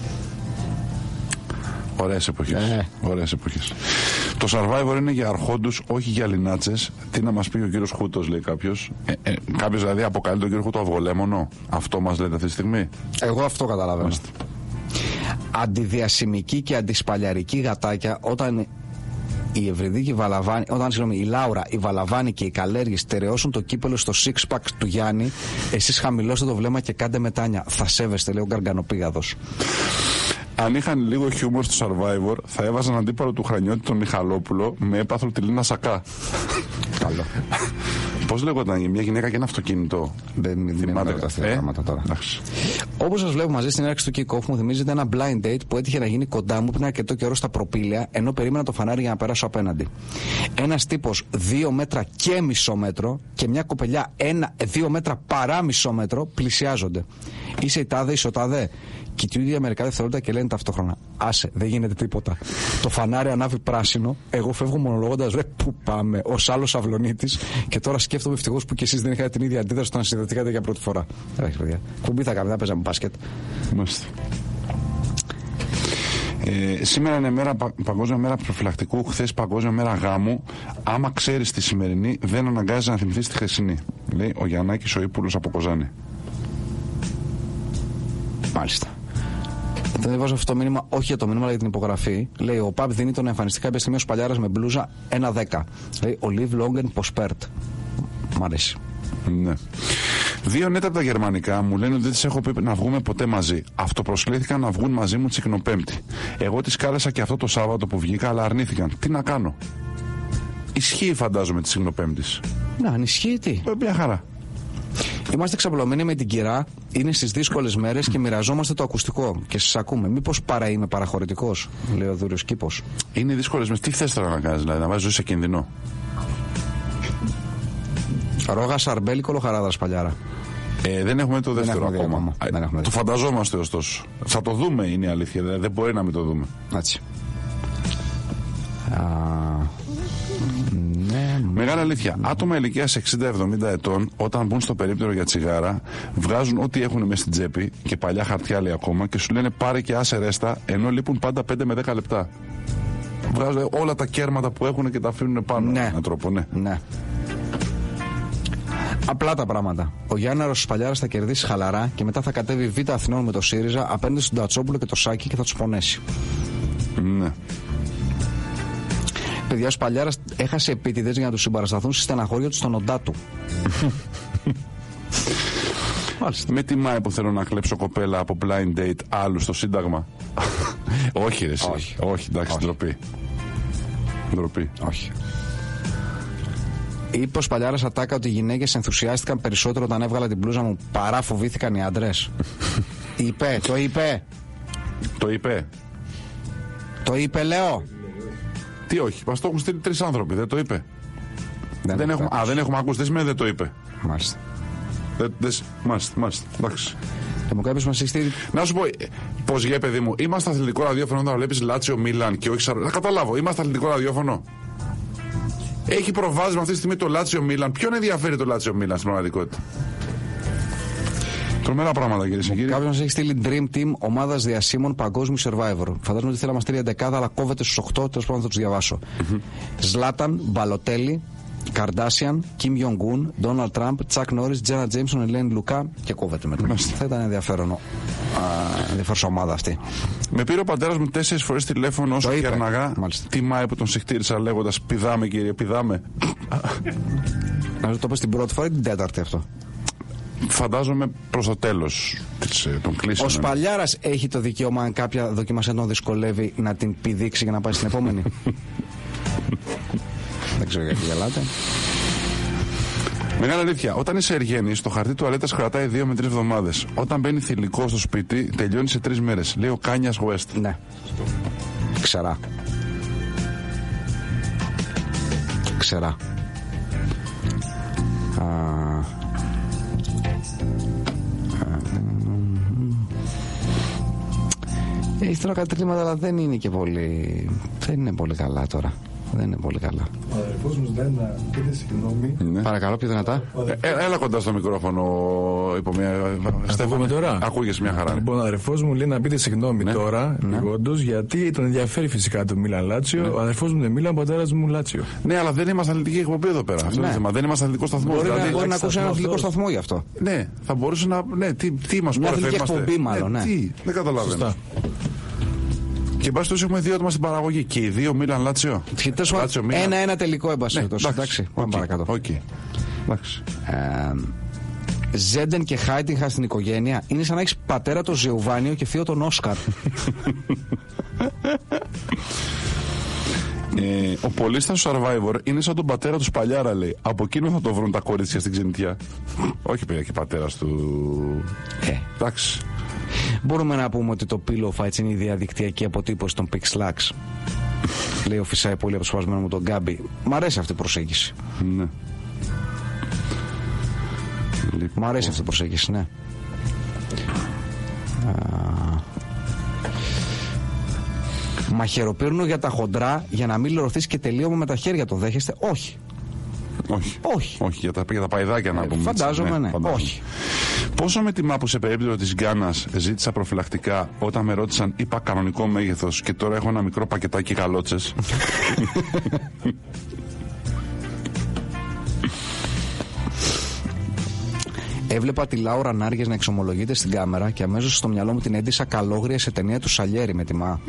Ωραίες εποχές. Ε. Ωραίες εποχές. Το Survivor είναι για αρχόντους, όχι για λινάτσες. Τι να μας πει ο κύριος Χούτος, λέει κάποιος. Ε, ε, κάποιος δηλαδή αποκαλεί τον κύριο Χούτο αυγολέμονο. Αυτό μας λέτε αυτή τη στιγμή. Εγώ αυτό καταλαβαίνω. Μάστε. Αντιδιασημική και αντισπαλιαρική γατάκια όταν η Ευρυδίκη Βαλαβάνη, όταν συγγνώμη, η Λάουρα, η Βαλαβάνη και οι Καλέργοι στερεώσουν το κύπελο στο six pack του Γιάννη, εσείς χαμηλώστε το βλέμμα και κάντε μετάνια. Θα σέβεστε, λέει ο Γκαργκανοπήγαδος. Αν είχαν λίγο χιούμορ στο Survivor, θα έβαζαν αντίπαλο του Χρανιώτη τον Μιχαλόπουλο με έπαθρο τη Λίνα Σακά. Καλό. Πώς λέγονταν μια γυναίκα και ένα αυτοκίνητο. Δεν θυμάται τα αυτά πράγματα τώρα. Όπως σας βλέπω μαζί στην έναρξη του kick-off, μου θυμίζεται ένα blind date που έτυχε να γίνει κοντά μου πριν αρκετό καιρό στα προπήλαια, ενώ περίμενα το φανάρι για να περάσω απέναντι. Ένας τύπος δύο μέτρα και μισό μέτρο και μια κοπελιά ένα, δύο μέτρα παρά μισό μέτρο πλησιάζονται. Είσαι η τάδε, είσαι ο τάδε. Κοιτούνται μερικά δευτερόλεπτα και λένε ταυτόχρονα: άσε, δεν γίνεται τίποτα. Το φανάρι ανάβει πράσινο. Εγώ φεύγω μονολογώντας: ρε, πού πάμε, ως άλλος αυλονίτης. Και τώρα σκέφτομαι ευτυχώς που κι εσείς δεν είχατε την ίδια αντίδραση όταν συνδεθήκατε για πρώτη φορά. Εντάξει, παιδιά. Κουμπί θα κάνουμε, θα παίζαμε μπάσκετ. Μάλιστα. Ε, σήμερα είναι μέρα, πα, Παγκόσμια Μέρα Προφυλακτικού, χθες Παγκόσμια Μέρα Γάμου. Άμα ξέρεις τη σημερινή, δεν αναγκάζεσαι να θυμηθείς τη χθεσινή. Λέει ο Γιαννάκης ο Ήπουλος από Κοζάνη. Μάλιστα. Δεν βάζω αυτό το μήνυμα, όχι για το μήνυμα, αλλά για την υπογραφή. Λέει: ο Παπ δίνει τον εμφανιστή κάποια στιγμή ο Σπαλιάρας με μπλούζα ένα δέκα. Λέει: ο Live Long and Prospert. Μ' αρέσει. Ναι. Δύο νέτα από τα γερμανικά μου λένε ότι δεν τις έχω πει να βγούμε ποτέ μαζί. Αυτοπροσκλήθηκαν να βγουν μαζί μου Τσικνοπέμπτη. Εγώ τις κάλεσα και αυτό το Σάββατο που βγήκα, αλλά αρνήθηκαν. Τι να κάνω. Ισχύει, φαντάζομαι, τη Τσικνοπέμπτης. Να, αν ισχύει, τι. Μια χαρά. Είμαστε ξαπλωμένοι με την κυρά, είναι στις δύσκολες μέρες και μοιραζόμαστε το ακουστικό και σας ακούμε. Μήπως παρά είμαι παραχωρητικός, λέει ο Δούριος Κήπος. Είναι δύσκολες μέρες. Τι θες τώρα να κάνεις, δηλαδή, να βάζεις ζωή σε κίνδυνο. Ρόγα Σαρμπέλη, Κολοχαράδρα, Σπαλιάρα. Ε, δεν έχουμε το δεύτερο έχουμε ακόμα. Ε, δεν έχουμε το φανταζόμαστε ωστόσο. Θα το δούμε, είναι η αλήθεια. Δηλαδή, δεν μπορεί να μην το δούμε. Έτσι. Α, ναι, Μεγάλη αλήθεια. Άτομα ηλικίας εξήντα εβδομήντα ετών, όταν μπουν στο περίπτερο για τσιγάρα, βγάζουν ό,τι έχουν μέσα στην τσέπη και παλιά χαρτιά λέει ακόμα και σου λένε πάρε και άσε ρέστα, ενώ λείπουν πάντα πέντε με δέκα λεπτά. Βγάζουν όλα τα κέρματα που έχουν και τα αφήνουν πάνω. Ναι. Με έναν τρόπο, ναι. Ναι. Απλά τα πράγματα. Ο Γιάνναρος Σπαλιάρας θα κερδίσει χαλαρά και μετά θα κατέβει Β' Αθηνών με το ΣΥΡΙΖΑ απέναντι στον Τατσόπουλο και το Σάκη και θα τους πονέσει. Ναι. Παιδιά, ο Σπαλιάρας έχασε επίτηδες για να τους συμπαρασταθούν στη στεναχώρια του στον οντά του. Με τιμάει που θέλω να κλέψω κοπέλα από blind date άλλου στο Σύνταγμα. Όχι, ρε, εσύ. Όχι. Όχι, εντάξει, ντροπή. Ντροπή. Όχι. Είπε ο Σπαλιάρας ατάκα ότι οι γυναίκες ενθουσιάστηκαν περισσότερο όταν έβγαλα την μπλούζα μου παρά φοβήθηκαν οι άντρες. Είπε, το είπε. Το είπε. Το είπε, λέω. Τι όχι, μας το έχουν στείλει τρεις άνθρωποι, δεν το είπε. Δεν, δεν έχουμε, α, δεν έχουμε ακούσει, δεν σημαίνει δεν το είπε. Μάλιστα. Δεν, δεν, μάλιστα, μάλιστα, εντάξει. Και μου κάποιος μας έχει στείλει. Να σου πω, πώς γε παιδί μου, είμαστε αθλητικό ραδιόφωνο όταν βλέπεις Λάτσιο Μίλαν και όχι Σαρ... Να καταλάβω, είμαστε αθλητικό ραδιόφωνο. Έχει προβάδισμα αυτή τη στιγμή το Λάτσιο Μίλαν. Ποιον ενδιαφέρει το Λάτσιο Μίλαν στην πραγματικότητα? Τρομερά πράγματα, κυρίε και κύριοι. Κάποιος μας έχει στείλει Dream Team ομάδας διασύμων παγκόσμιου Survivor. Φαντάζομαι ότι θέλει να μας στείλει εντεκάδα, αλλά κόβεται στους οκτώ. Τέλος πάντων θα τους διαβάσω. Ζλάταν, Μπαλοτέλη, Καρντάσιαν, Κιμ Ιονγκούν, Ντόναλντ Τραμπ, Τσακ Νόρις, Τζένα Τζέιμσον, Ελένη Λουκά και κόβεται μετά. Θα ήταν ενδιαφέρον. Ενδιαφέρουσα ομάδα αυτή. Με πήρε ο πατέρας μου τέσσερις φορές τηλέφωνο όσο κέρναγα. Τιμάει που τον συχτήρισα λέγοντας πηδάμε, κύριε, πηδάμε. Να το πες την πρώτη φορά ή την τέταρτη αυτό? Φαντάζομαι προς το τέλος των κλήσεων. Ο Σπαλιάρας έχει το δικαίωμα, αν κάποια δοκιμασία τον δυσκολεύει, να την πηδήξει για να πάει στην επόμενη? Δεν ξέρω γιατί γελάτε. Μεγάλη αλήθεια. Όταν είσαι εργένης, το χαρτί τουαλέτας κρατάει δύο με τρεις εβδομάδες. Όταν μπαίνει θηλυκό στο σπίτι, τελειώνει σε τρεις μέρες. Λέει ο Κάνιας West. Ναι. Ξερά. Ξερά. Α... Έχει τώρα κάτι τρίματα, αλλά δεν είναι και πολύ. Δεν είναι πολύ καλά τώρα. Δεν είναι πολύ καλά. Ο αδερφός μου ζητάει να πείτε συγγνώμη. Ναι. Παρακαλώ, πιο δυνατά. Ε, έλα κοντά στο μικρόφωνο, υπό μια. Στέφαμε τώρα. Ακούγεσαι μια χαρά. Λοιπόν, ο αδερφός μου λέει να πείτε συγγνώμη ναι. τώρα, ναι. λιγόντως, γιατί τον ενδιαφέρει φυσικά το Μίλαν Λάτσιο. Ναι. Ο αδερφός μου είναι Μίλαν, ο πατέρας μου Λάτσιο. Ναι, αλλά δεν είμαστε αθλητική εκπομπή εδώ πέρα. Αυτό ναι. είναι το θέμα. Δεν είμαστε αθλητικό σταθμό. Μπορεί, δηλαδή, να, μπορεί να ακούσει ένα αθλητικό σταθμό γι' αυτό. Ναι, θα μπορούσε να. Ναι, τι, τι μας μια αθλητική εκπομπή, μάλλον. Ναι. Τι, δεν καταλαβαίνω. Και μπας τόσο έχουμε δύο άτομα στην παραγωγή. Και οι δύο Μίλαν Λάτσιο. Ένα-ένα τελικό έμπασε. Εντάξει, πάμε παρακάτω. Ζέντεν και Χάιτιγχα στην οικογένεια είναι σαν να έχεις πατέρα τον Ζεουβάνιο και θείο τον Όσκαρ. Ε, ο πολίστας του Survivor είναι σαν τον πατέρα του Σπαλιάρα, λέει. Από εκείνο θα το βρουν τα κορίτσια στην ξενιτιά. Όχι, παιδιά, και πατέρας του. Ε. Εντάξει. Μπορούμε να πούμε ότι το Pillow Fights είναι η διαδικτυακή αποτύπωση των Pixlax. Λέει ο Φυσάη πολύ από το σπασμένο μου τον Γκάμπι. Μ' αρέσει αυτή η προσέγγιση. Ναι. Μ' αρέσει αυτή η προσέγγιση, ναι. Μαχαιροπύρνο για τα χοντρά για να μην λερωθείς και τελείωμα με τα χέρια. Το δέχεστε? Όχι. Όχι. Όχι. Όχι, για τα, για τα παϊδάκια να ε, πούμε. Φαντάζομαι, ναι. ναι. Φαντάζομαι. Όχι. Πόσο με τιμά που σε περίπτωση της Γκάνας ζήτησα προφυλακτικά όταν με ρώτησαν, είπα κανονικό μέγεθος και τώρα έχω ένα μικρό πακετάκι γαλότσες. Έβλεπα τη Λάουρα Νάργες να εξομολογείται στην κάμερα και αμέσως στο μυαλό μου την έντυσα καλόγρια σε ταινία του Σαλιέρη με τιμά.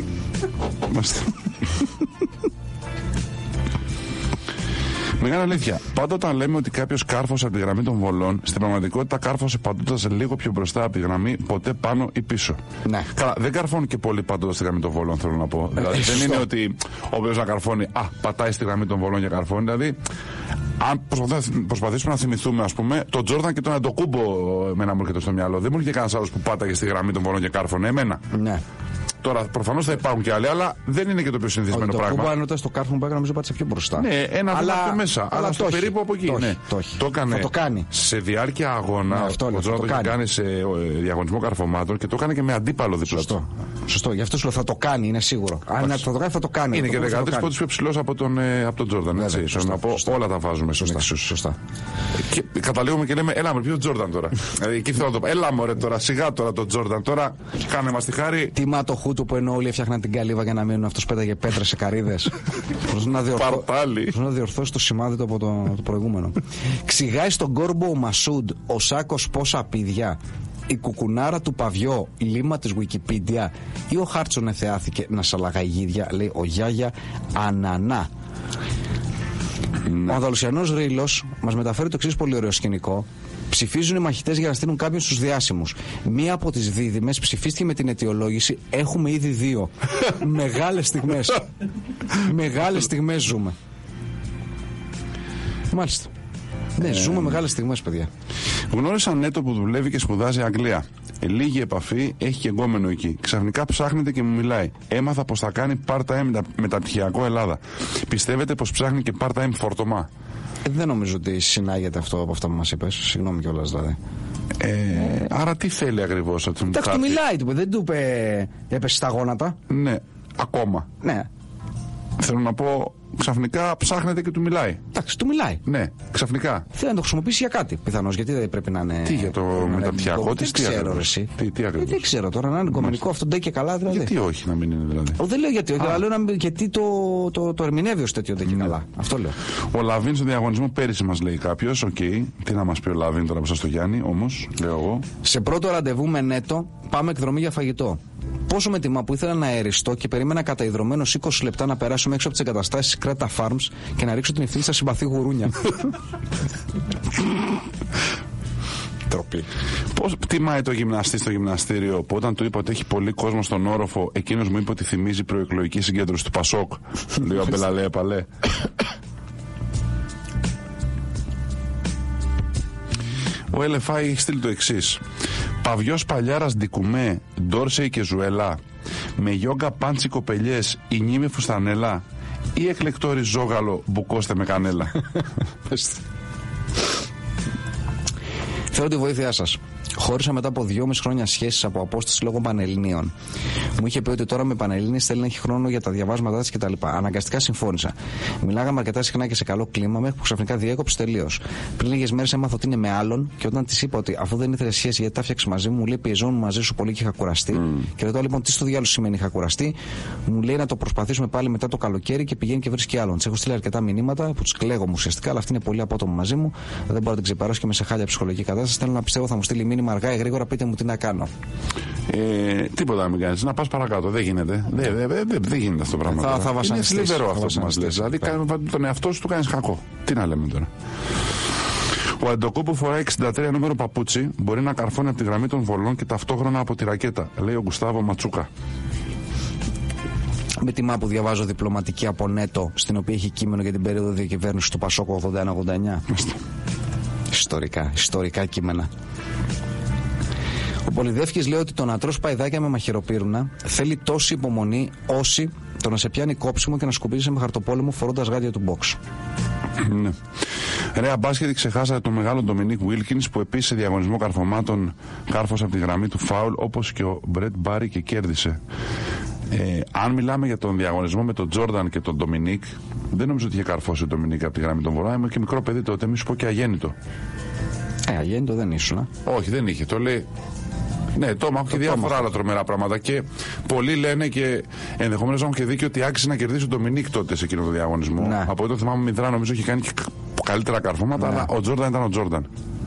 Μεγάλη αλήθεια. Πάντα όταν λέμε ότι κάποιος κάρφωσε από τη γραμμή των βολών, στην πραγματικότητα κάρφωσε παντώντας λίγο πιο μπροστά από τη γραμμή, ποτέ πάνω ή πίσω. Ναι. Καλά, δεν καρφώνει και πολύ παντώντας τη γραμμή των βολών, θέλω να πω. Ε, δηλαδή, δεν είναι ότι όποιος να καρφώνει, α, πατάει στη γραμμή των βολών και καρφώνει. Δηλαδή, αν προσπαθήσουμε να θυμηθούμε, ας πούμε, τον Τζόρνταν και τον Αντοκούμπο, εμένα μου έρχεται στο μυαλό. Δεν μου έρχεται κανένας άλλος που πάταγε στη γραμμή των βολών και κάρφωνε. Εμένα. Ναι. Τώρα προφανώς θα υπάρχουν και άλλοι, αλλά δεν είναι και το πιο συνηθισμένο πράγμα. Το Κούμπα, αν ρωτάς το Κάρφουν Μπέκ, νομίζω πάτησε πιο μπροστά. Ναι, ένα βήμα πιο μέσα. Αλλά, αλλά στο περίπου από εκεί. Το, ναι. το, το έκανε το κάνει. Σε διάρκεια αγώνα. Ναι, αυτό, ο Τζόρνταν το, το είχε κάνει σε διαγωνισμό καρφωμάτων και το έκανε και με αντίπαλο δίπλα. Σωστό. Σωστό. Γι' αυτό σου λέω θα το κάνει, είναι σίγουρο. Αν θα το κάνει, θα το κάνει. Είναι και δεκατρείς πόντους πιο ψηλός από τον, από τον Τζόρνταν. Να πω, όλα τα βάζουμε στον εξίσου. Σωστά. Και καταλήγουμε και λέμε, έλα με ποιο Τζόρνταν τώρα. Εκεί θέλω να το πω. Έλα μωρέ τώρα, σιγά τώρα τον Τζόρνταν τώρα. Κάνε μας τη χάρη. Τι μα το χούτου που ενώ όλοι έφτιαχναν την καλύβα για να μείνουν, αυτός πέταγε πέτρες σε καρύδες. Προσπαθούν να διορθώσει το σημάδι του από το, το προηγούμενο. Ξηγάει στον κόρμπο ο Μασούντ, ο Σάκος πόσα πίδια. Η κουκουνάρα του Παβιό, λίμα της Wikipedia, ή ο Χάρτσον εθεάθηκε να σαλαγάει γίδια, λέει ο Γιάγια Ανανά. Ναι. Ο Ανδαλουσιανός Ρήλος μας μεταφέρει το εξής πολύ ωραίο σκηνικό. Ψηφίζουν οι μαχητές για να στείλουν κάποιον στους διάσημους. Μία από τις δίδυμες ψηφίστηκε με την αιτιολόγηση έχουμε ήδη δύο. Μεγάλες στιγμές. Μεγάλες στιγμές ζούμε. Μάλιστα. Ναι, ε... ζούμε μεγάλες στιγμές, παιδιά. Γνώρισα νέτο που δουλεύει και σπουδάζει Αγγλία. Ε, λίγη επαφή, έχει και εγκόμενο εκεί. Ξαφνικά ψάχνεται και μου μιλάει. Έμαθα πως θα κάνει part-time μεταπτυχιακό Ελλάδα. Πιστεύετε πως ψάχνει και part-time φορτωμά? Ε, δεν νομίζω ότι συνάγεται αυτό από αυτά που μας είπες. Συγγνώμη κιόλας δηλαδή. Ε, ε, άρα τι θέλει ακριβώς? Εντάξει, του μιλάει, του, δεν του είπε έπεσε στα γόνατα. Ναι, ακόμα. Ναι. Θέλω να πω, ξαφνικά ψάχνεται και του μιλάει. Εντάξει, του μιλάει. Ναι, ξαφνικά. Θέλει να το χρησιμοποιήσει για κάτι πιθανώς, γιατί δεν πρέπει να είναι. Τι για το μεταπτυχιακό της, τι ξέρω, εσύ. Τι, τι ακριβώς. Δεν ξέρω τώρα, να είναι εγκομενικό αυτό ντε και καλά δηλαδή. Γιατί όχι να μην είναι δηλαδή. Ο, δεν λέω γιατί, αλλά λέω να, γιατί το, το, το, το ερμηνεύει ως τέτοιο ντε και καλά. Αυτό λέω. Ο Λαβίν στο διαγωνισμό πέρυσι μας λέει κάποιος. Οκ, okay. Τι να μας πει ο Λαβίν τώρα μπροστά στο Γιάννη, όμως, λέω εγώ. Σε πρώτο ραντεβού με νέτο, πάμε εκδρομή για φαγητό. Πόσο με τιμά που ήθελα να αεριστώ και περίμενα καταϊδρωμένος είκοσι λεπτά να περάσουμε έξω από τις εγκαταστάσεις Κρέτα Farms και να ρίξω την ευθύνη στα συμπαθή γουρούνια. Τροπή. Πώς τιμάει το γυμναστή στο γυμναστήριο που όταν του είπα ότι έχει πολύ κόσμο στον όροφο, εκείνος μου είπε ότι θυμίζει προεκλογική συγκέντρωση του Πασόκ? Λέει ο Αμπελαλέ Παλέ. Ο Ελ Εφ Άι έχει στείλει το εξής. Παβιός Παλιάρας Ντικουμέ, Ντόρσεϊ και Ζουέλα. Με γιόγκα πάντσι κοπελιές, ινί με φουστανέλα. Ή εκλεκτόρι ζόγαλο, μπουκώστε με κανέλα. Θέλω τη βοήθειά σας. Χώρισα μετά από δυόμιση χρόνια σχέσεις από απόσταση λόγω Πανελληνίων. Μου είχε πει ότι τώρα με Πανελλήνιες θέλει να έχει χρόνο για τα διαβάσματά της κτλ. Αναγκαστικά συμφώνησα. Μιλάγαμε αρκετά συχνά και σε καλό κλίμα, μέχρι που ξαφνικά διέκοψε τελείως. Πριν λίγες μέρες έμαθα ότι είναι με άλλον και όταν της είπα ότι αφού δεν ήθελε σχέση γιατί τα φτιάξε μαζί μου, μου λέει πιεζόμουν μαζί σου πολύ και είχα κουραστεί. Mm. Και ρωτάω λοιπόν τι στο διάλογο σημαίνει είχα κουραστεί. Μου λέει να το προσπαθήσουμε πάλι μετά το καλοκαίρι και πηγαίνει και βρίσκει άλλον. Της έχω στείλει αρκετά μηνύματα που τους κλαίγομαι ουσιαστικά, αλλά αυτή είναι πολύ απότομη μαζί μου. Δεν μπορώ να την ξεπεράσω και με σε χάλια ψυχολογική κατάσταση. Θέλω να πιστεύω θα μου στείλει μήνυμα αργά ή γρήγορα, πείτε μου τι να κάνω. Ε, τίποτα να μην κάνεις, να πας παρακάτω. Δεν γίνεται. Δεν δε, δε, δε, δε γίνεται αυτό το πράγμα. Θα, θα είναι θλιβερό αυτό που μας λες. Δηλαδή τον εαυτό σου του κάνεις κακό. Τι να λέμε τώρα. Ο Αντοκού που φοράει εξήντα τρία νούμερο παπούτσι μπορεί να καρφώνει από τη γραμμή των βολών και ταυτόχρονα από τη ρακέτα, λέει ο Γκουστάβο Ματσούκα. Με τιμά που διαβάζω διπλωματική από νέτο, στην οποία έχει κείμενο για την περίοδο διακυβέρνηση του Πασόκ ογδόντα ένα ογδόντα εννιά. Ιστορικά, ιστορικά κείμενα. Ο Πολυδεύκης λέει ότι το να τρως παϊδάκια με μαχαιροπύρουνα θέλει τόση υπομονή όση το να σε πιάνει κόψιμο και να σκουπίζει με χαρτοπόλεμο φορώντας γάντια του box. Ναι. Ρε μπάσκετ, ξεχάσατε τον μεγάλο Ντομινίκ Βίλκινς που επίσης σε διαγωνισμό καρφωμάτων κάρφωσε από τη γραμμή του φάουλ όπως και ο Μπρετ Μπάρι και κέρδισε. Ε, αν μιλάμε για τον διαγωνισμό με τον Τζόρνταν και τον Ντομινίκ, δεν νομίζω ότι είχε καρφώσει ο Ντομινίκ από τη γραμμή των Βορρά. Είμαι και μικρό παιδί τότε, μη σου πω και αγέννητο. Ε, αγέννητο δεν ήσουν. Όχι, δεν είχε. Το λέει. Ναι, το έχω και διάφορα άλλα τρομερά πράγματα. Και πολλοί λένε και ενδεχομένως να έχουν και δίκιο ότι άξιζε να κερδίσει ο Ντομινίκ τότε σε εκείνο το διαγωνισμό. Ναι. Από εδώ θυμάμαι Μητρά, νομίζω είχε κάνει και καλύτερα καρφώματα, ναι. Αλλά ο Τζόρνταν ήταν ο Τζόρνταν.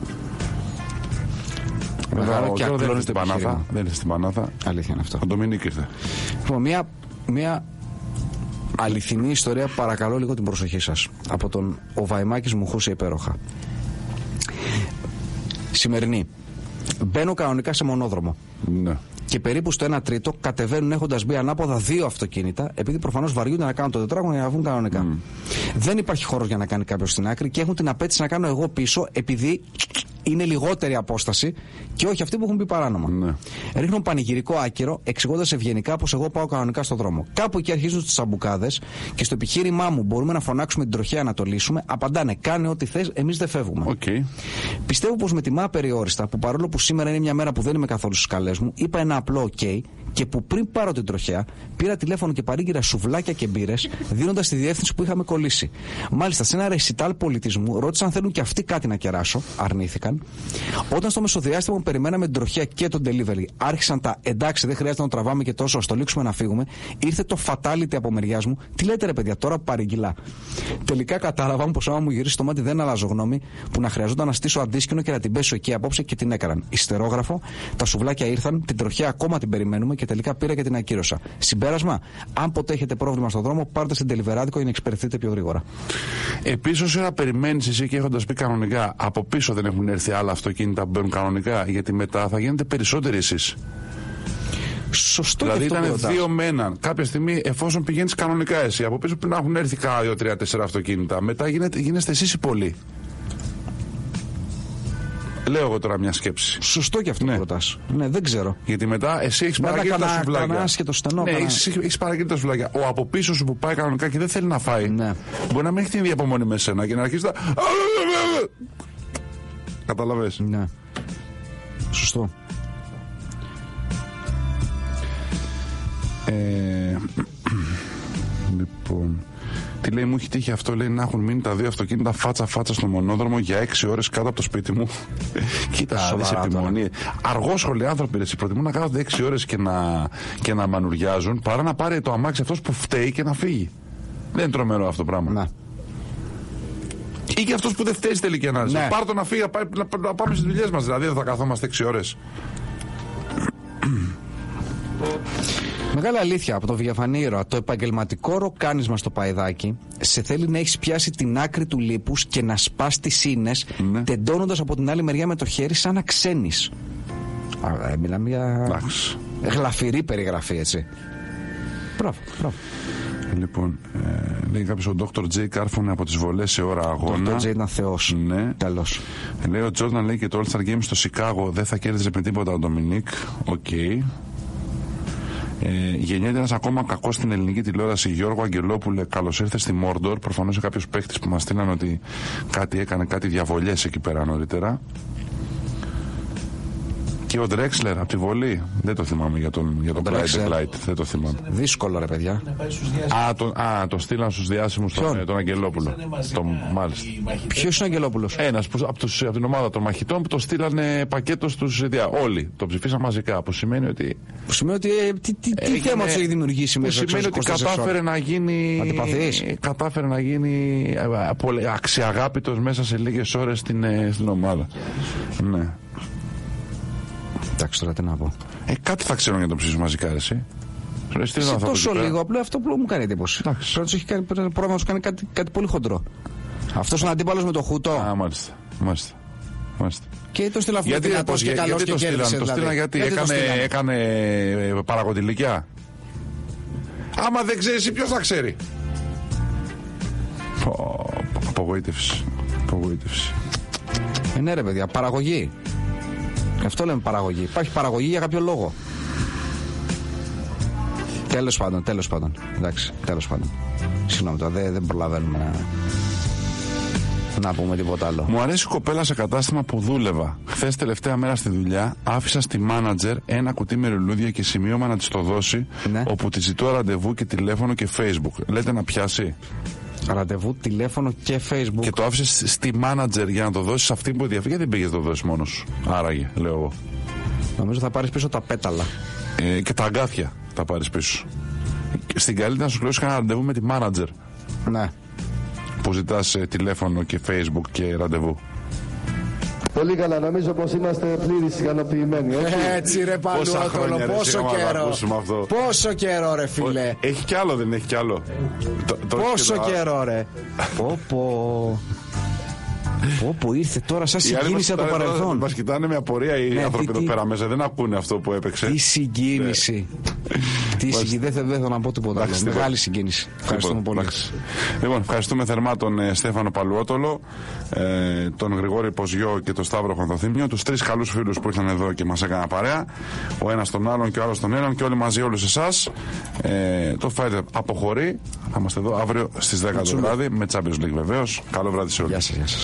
Βέβαια, ο Τζόρνταν δεν είναι στην Πανάθα. Δεν είναι στην Πανάθα. Αλήθεια είναι αυτό. Ο Ντομινίκ ήρθε. Λοιπόν, μια, μια αληθινή ιστορία, παρακαλώ λίγο την προσοχή σας. Από τον Ο Βαϊμάκης μου χούσε υπέροχα. Σημερινή. Μπαίνω κανονικά σε μονόδρομο. Ναι. Και περίπου στο ένα τρίτο κατεβαίνουν έχοντας μπει ανάποδα δύο αυτοκίνητα, επειδή προφανώς βαριούνται να κάνουν το τετράγωνο για να βγουν κανονικά. Mm. Δεν υπάρχει χώρος για να κάνει κάποιος στην άκρη και έχουν την απέτηση να κάνω εγώ πίσω, επειδή είναι λιγότερη απόσταση και όχι αυτοί που έχουν πει παράνομα. Ναι. Ρίχνουν πανηγυρικό άκυρο, εξηγώντας ευγενικά πως εγώ πάω κανονικά στον δρόμο. Κάπου εκεί αρχίζουν τις τσαμπουκάδες και στο επιχείρημά μου μπορούμε να φωνάξουμε την τροχέα να το λύσουμε. Απαντάνε, κάνε ό,τι θες, εμείς δεν φεύγουμε. Okay. Πιστεύω πως με τιμά περιόριστα που παρόλο που σήμερα είναι μια μέρα που δεν είμαι καθόλου στις καλές μου, είπα ένα απλό OK και που πριν πάρω την τροχέα πήρα τηλέφωνο και παρήγγειρα σουβλάκια και μπύρες, δίνοντας τη διεύθυνση που είχαμε κολλήσει. Μάλιστα, σε ένα ρεσιτάλ πολιτισμού ρώτησαν αν θέλουν και αυτοί κάτι να κεράσω. Αρνήθηκαν. Όταν στο μεσοδιάστημα που περιμέναμε την τροχέα και τον delivery άρχισαν τα εντάξει, δεν χρειάζεται να το τραβάμε και τόσο, ας το λήξουμε να φύγουμε, ήρθε το fatality από μεριάς μου. Τι λέτε ρε παιδιά, τώρα που παρήγγειλα. Τελικά κατάλαβαν πως άμα μου γυρίσει το μάτι δεν αλλάζω γνώμη, που να χρειαζόταν να στήσω αντίσκηνο και να την πέσω εκεί απόψε και την έκαναν. Ιστερόγραφο, τα σουβλάκια ήρθαν, την τροχέα ακόμα την περιμένουμε και τελικά πήρα και την ακύρωσα. Συμπέρασμα, αν ποτέ έχετε πρόβλημα στον δρόμο, πάρτε στην Τελιβεράδικο για να εξυπηρετηθείτε πιο γρήγορα. Επίσης, όσο ώρα περιμένεις εσύ και έχοντας πει κανονικά, από πίσω δεν έχουν έρθει άλλα αυτοκίνητα που μπαίνουν κανονικά, γιατί μετά θα γίνετε περισσότεροι εσείς. Σωστό. Δηλαδή ήταν δύο με έναν. Κάποια στιγμή, εφόσον πηγαίνεις κανονικά εσύ, από πίσω πρέπει να έχουν έρθει κάνα δύο, τρία, τέσσερα αυτοκίνητα. Μετά γίνετε, γίνεστε εσείς οι πολλοί. Λέω εγώ τώρα μια σκέψη. Σωστό και αυτό, ναι, που ρωτάς. Ναι, δεν ξέρω. Γιατί μετά εσύ έχεις παραγγείλει τα σουβλάκια. Στενό, ναι, έχεις, έχεις παραγγείλει τα σουβλάκια. Ο από πίσω σου που πάει κανονικά και δεν θέλει να φάει, ναι, μπορεί να μην έχει την ίδια απομονή με σένα και να αρχίσει να. Καταλαβες. Ναι. Σωστό. Ε, λοιπόν. Τι λέει, μου έχει τύχει αυτό, λέει, να έχουν μείνει τα δύο αυτοκίνητα φάτσα-φάτσα στο μονόδρομο για έξι ώρες κάτω από το σπίτι μου. Κοίτα, δεις επιμονή. Αργόσχολοι άνθρωποι, εσύ προτιμούν να κάθονται έξι ώρες και να, και να μανουριάζουν παρά να πάρει το αμάξι αυτός που φταίει και να φύγει. Δεν είναι τρομερό αυτό το πράγμα. Να. Ή και αυτός που δεν φταίει στη τελική ανάλυση. Ναι. Πάρ' το να φύγει, να, πάει, να, να πάμε στις δουλειές μας, δηλαδή δεν θα καθόμαστε έξι ώρες. Μεγάλη αλήθεια από το διαφανή ήρωα. Το επαγγελματικό ροκάνισμα στο παϊδάκι σε θέλει να έχεις πιάσει την άκρη του λίπους και να σπάς τις σύνες, ναι, τεντώνοντας από την άλλη μεριά με το χέρι σαν να ξένεις. Α, μιλάμε για γλαφυρή περιγραφή, έτσι. Μπράβο, μπράβο. Λοιπόν, ε, λέει κάποιος, ο Ντόκτορ Τζέι κάρφωνε από τις βολές σε ώρα αγώνα. Ο Ντόκτορ Τζέι ήταν θεός. Ναι. Καλώς. Λέει ο Τζόρνταν, λέει, και το All-Star Games στο Σικάγο δεν θα κέρδιζε με τίποτα ο Ντομινίκ. Οκ. Okay. Ε, γεννιέται ένας ακόμα κακός στην ελληνική τηλεόραση. Γιώργο Αγγελόπουλε, καλώς ήρθες στη Μόρντορ. Προφανώς είναι κάποιος παίχτης που μας στείλαν ότι κάτι έκανε, κάτι διαβολιές εκεί πέρα νωρίτερα. Και ο Ντρέξλερ από τη Βολή. Δεν το θυμάμαι για τον, για τον Clyde Light. Δεν το θυμάμαι. Δύσκολο, ρε παιδιά. Α, το, α, το στείλαν στους διάσημους τον, τον Αγγελόπουλο. Το, μάλιστα. Ποιος είναι ο Αγγελόπουλος? Ένας που, από, τους, από την ομάδα των μαχητών που το στείλανε πακέτο στους δια. Όλοι το ψηφίσαν μαζικά. Που σημαίνει ότι. Που σημαίνει ότι. Ε, τι τι, τι έγινε, θέμα του έχει δημιουργήσει μέσα. Που σημαίνει ότι κατάφερε να γίνει. Αντιπαθής. Κατάφερε να γίνει αξιαγάπητος μέσα σε λίγες ώρες στην, στην ομάδα. Ναι. Εντάξει, τώρα τι να πω. Ε, κάτι θα ξέρουν για το ψήφισμα μαζικά, εσύ. Σε τόσο λίγο, απλά αυτό που μου κάνει εντύπωση. Πρέπει να πρόβλημα να σου κάνει κάτι, κάτι πολύ χοντρό. Αυτός είναι αντίπαλος με το Χούτο. Α, μάλιστα. Μάλιστα. μάλιστα. Και το στείλαν γιατί, δυνατός και καλός και το στείλαν, δηλαδή. το στείλαν γιατί, γιατί έκανε, έκανε παραγωγηλικιά. Άμα δεν ξέρει, εσύ ποιος θα ξέρει. Απογοήτευση. Απογοήτευση. Ε, ναι, ρε παιδιά, παραγωγή. Αυτό λέμε παραγωγή. Υπάρχει παραγωγή για κάποιο λόγο. Τέλος πάντων, τέλος πάντων. Εντάξει, τέλος πάντων. Συγγνώμη τώρα, δεν, δεν προλαβαίνουμε να, να πούμε τίποτα άλλο. Μου αρέσει η κοπέλα σε κατάστημα που δούλευα. Χθες τελευταία μέρα στη δουλειά άφησα στη μάνατζερ ένα κουτί με λουλούδια και σημείωμα να της το δώσει, ναι, όπου της ζητώ ραντεβού και τηλέφωνο και Facebook. Λέτε να πιάσει. Ραντεβού, τηλέφωνο και Facebook. Και το άφησε στη μάνατζερ για να το δώσει αυτή που ενδιαφέρει. Γιατί δεν πήγε να το δώσει μόνο σου. Άραγε, λέω εγώ. Νομίζω θα πάρει πίσω τα πέταλα. Ε, και τα αγκάθια θα πάρει πίσω. Στην καλύτερη να σου κλείσει κανένα ραντεβού με τη μάνατζερ. Ναι. Που ζητά ε, τηλέφωνο και Facebook και ραντεβού. Πολύ καλά, νομίζω πως είμαστε πλήρης ικανοποιημένοι. Έτσι ρε Παλαιότολο, πόσο καιρό. Πόσο καιρό ρε φίλε. Έχει κι άλλο, δεν έχει κι άλλο. Πόσο καιρό ρε. Πω πω. Πω πω, ήρθε τώρα σαν συγκίνηση από το παρελθόν. Μας κοιτάνε με απορία οι άνθρωποι εδώ πέρα μέσα, δεν ακούνε αυτό που έπαιξε. Τι συγκίνηση. Τι συγκίνηση, δεν θέλω να πω τίποτα άλλο. Μεγάλη συγκίνηση. Ευχαριστούμε πολύ. Λοιπόν, ευχαριστούμε θερμά τον ε, Στέφανο Παλουότολο, ε, τον Γρηγόρη Ποζιό και τον Σταύρο Χονθοθύμιο, τους τρεις καλούς φίλους που ήρθαν εδώ και μας έκαναν παρέα. Ο ένας τον άλλον και ο άλλος τον έναν και όλοι μαζί όλους εσάς. Ε, το Fighter αποχωρεί. Θα είμαστε εδώ αύριο στις δέκα το βράδυ με Champions League βεβαίως. Καλό βράδυ σε όλους. Γεια σας, γεια σας.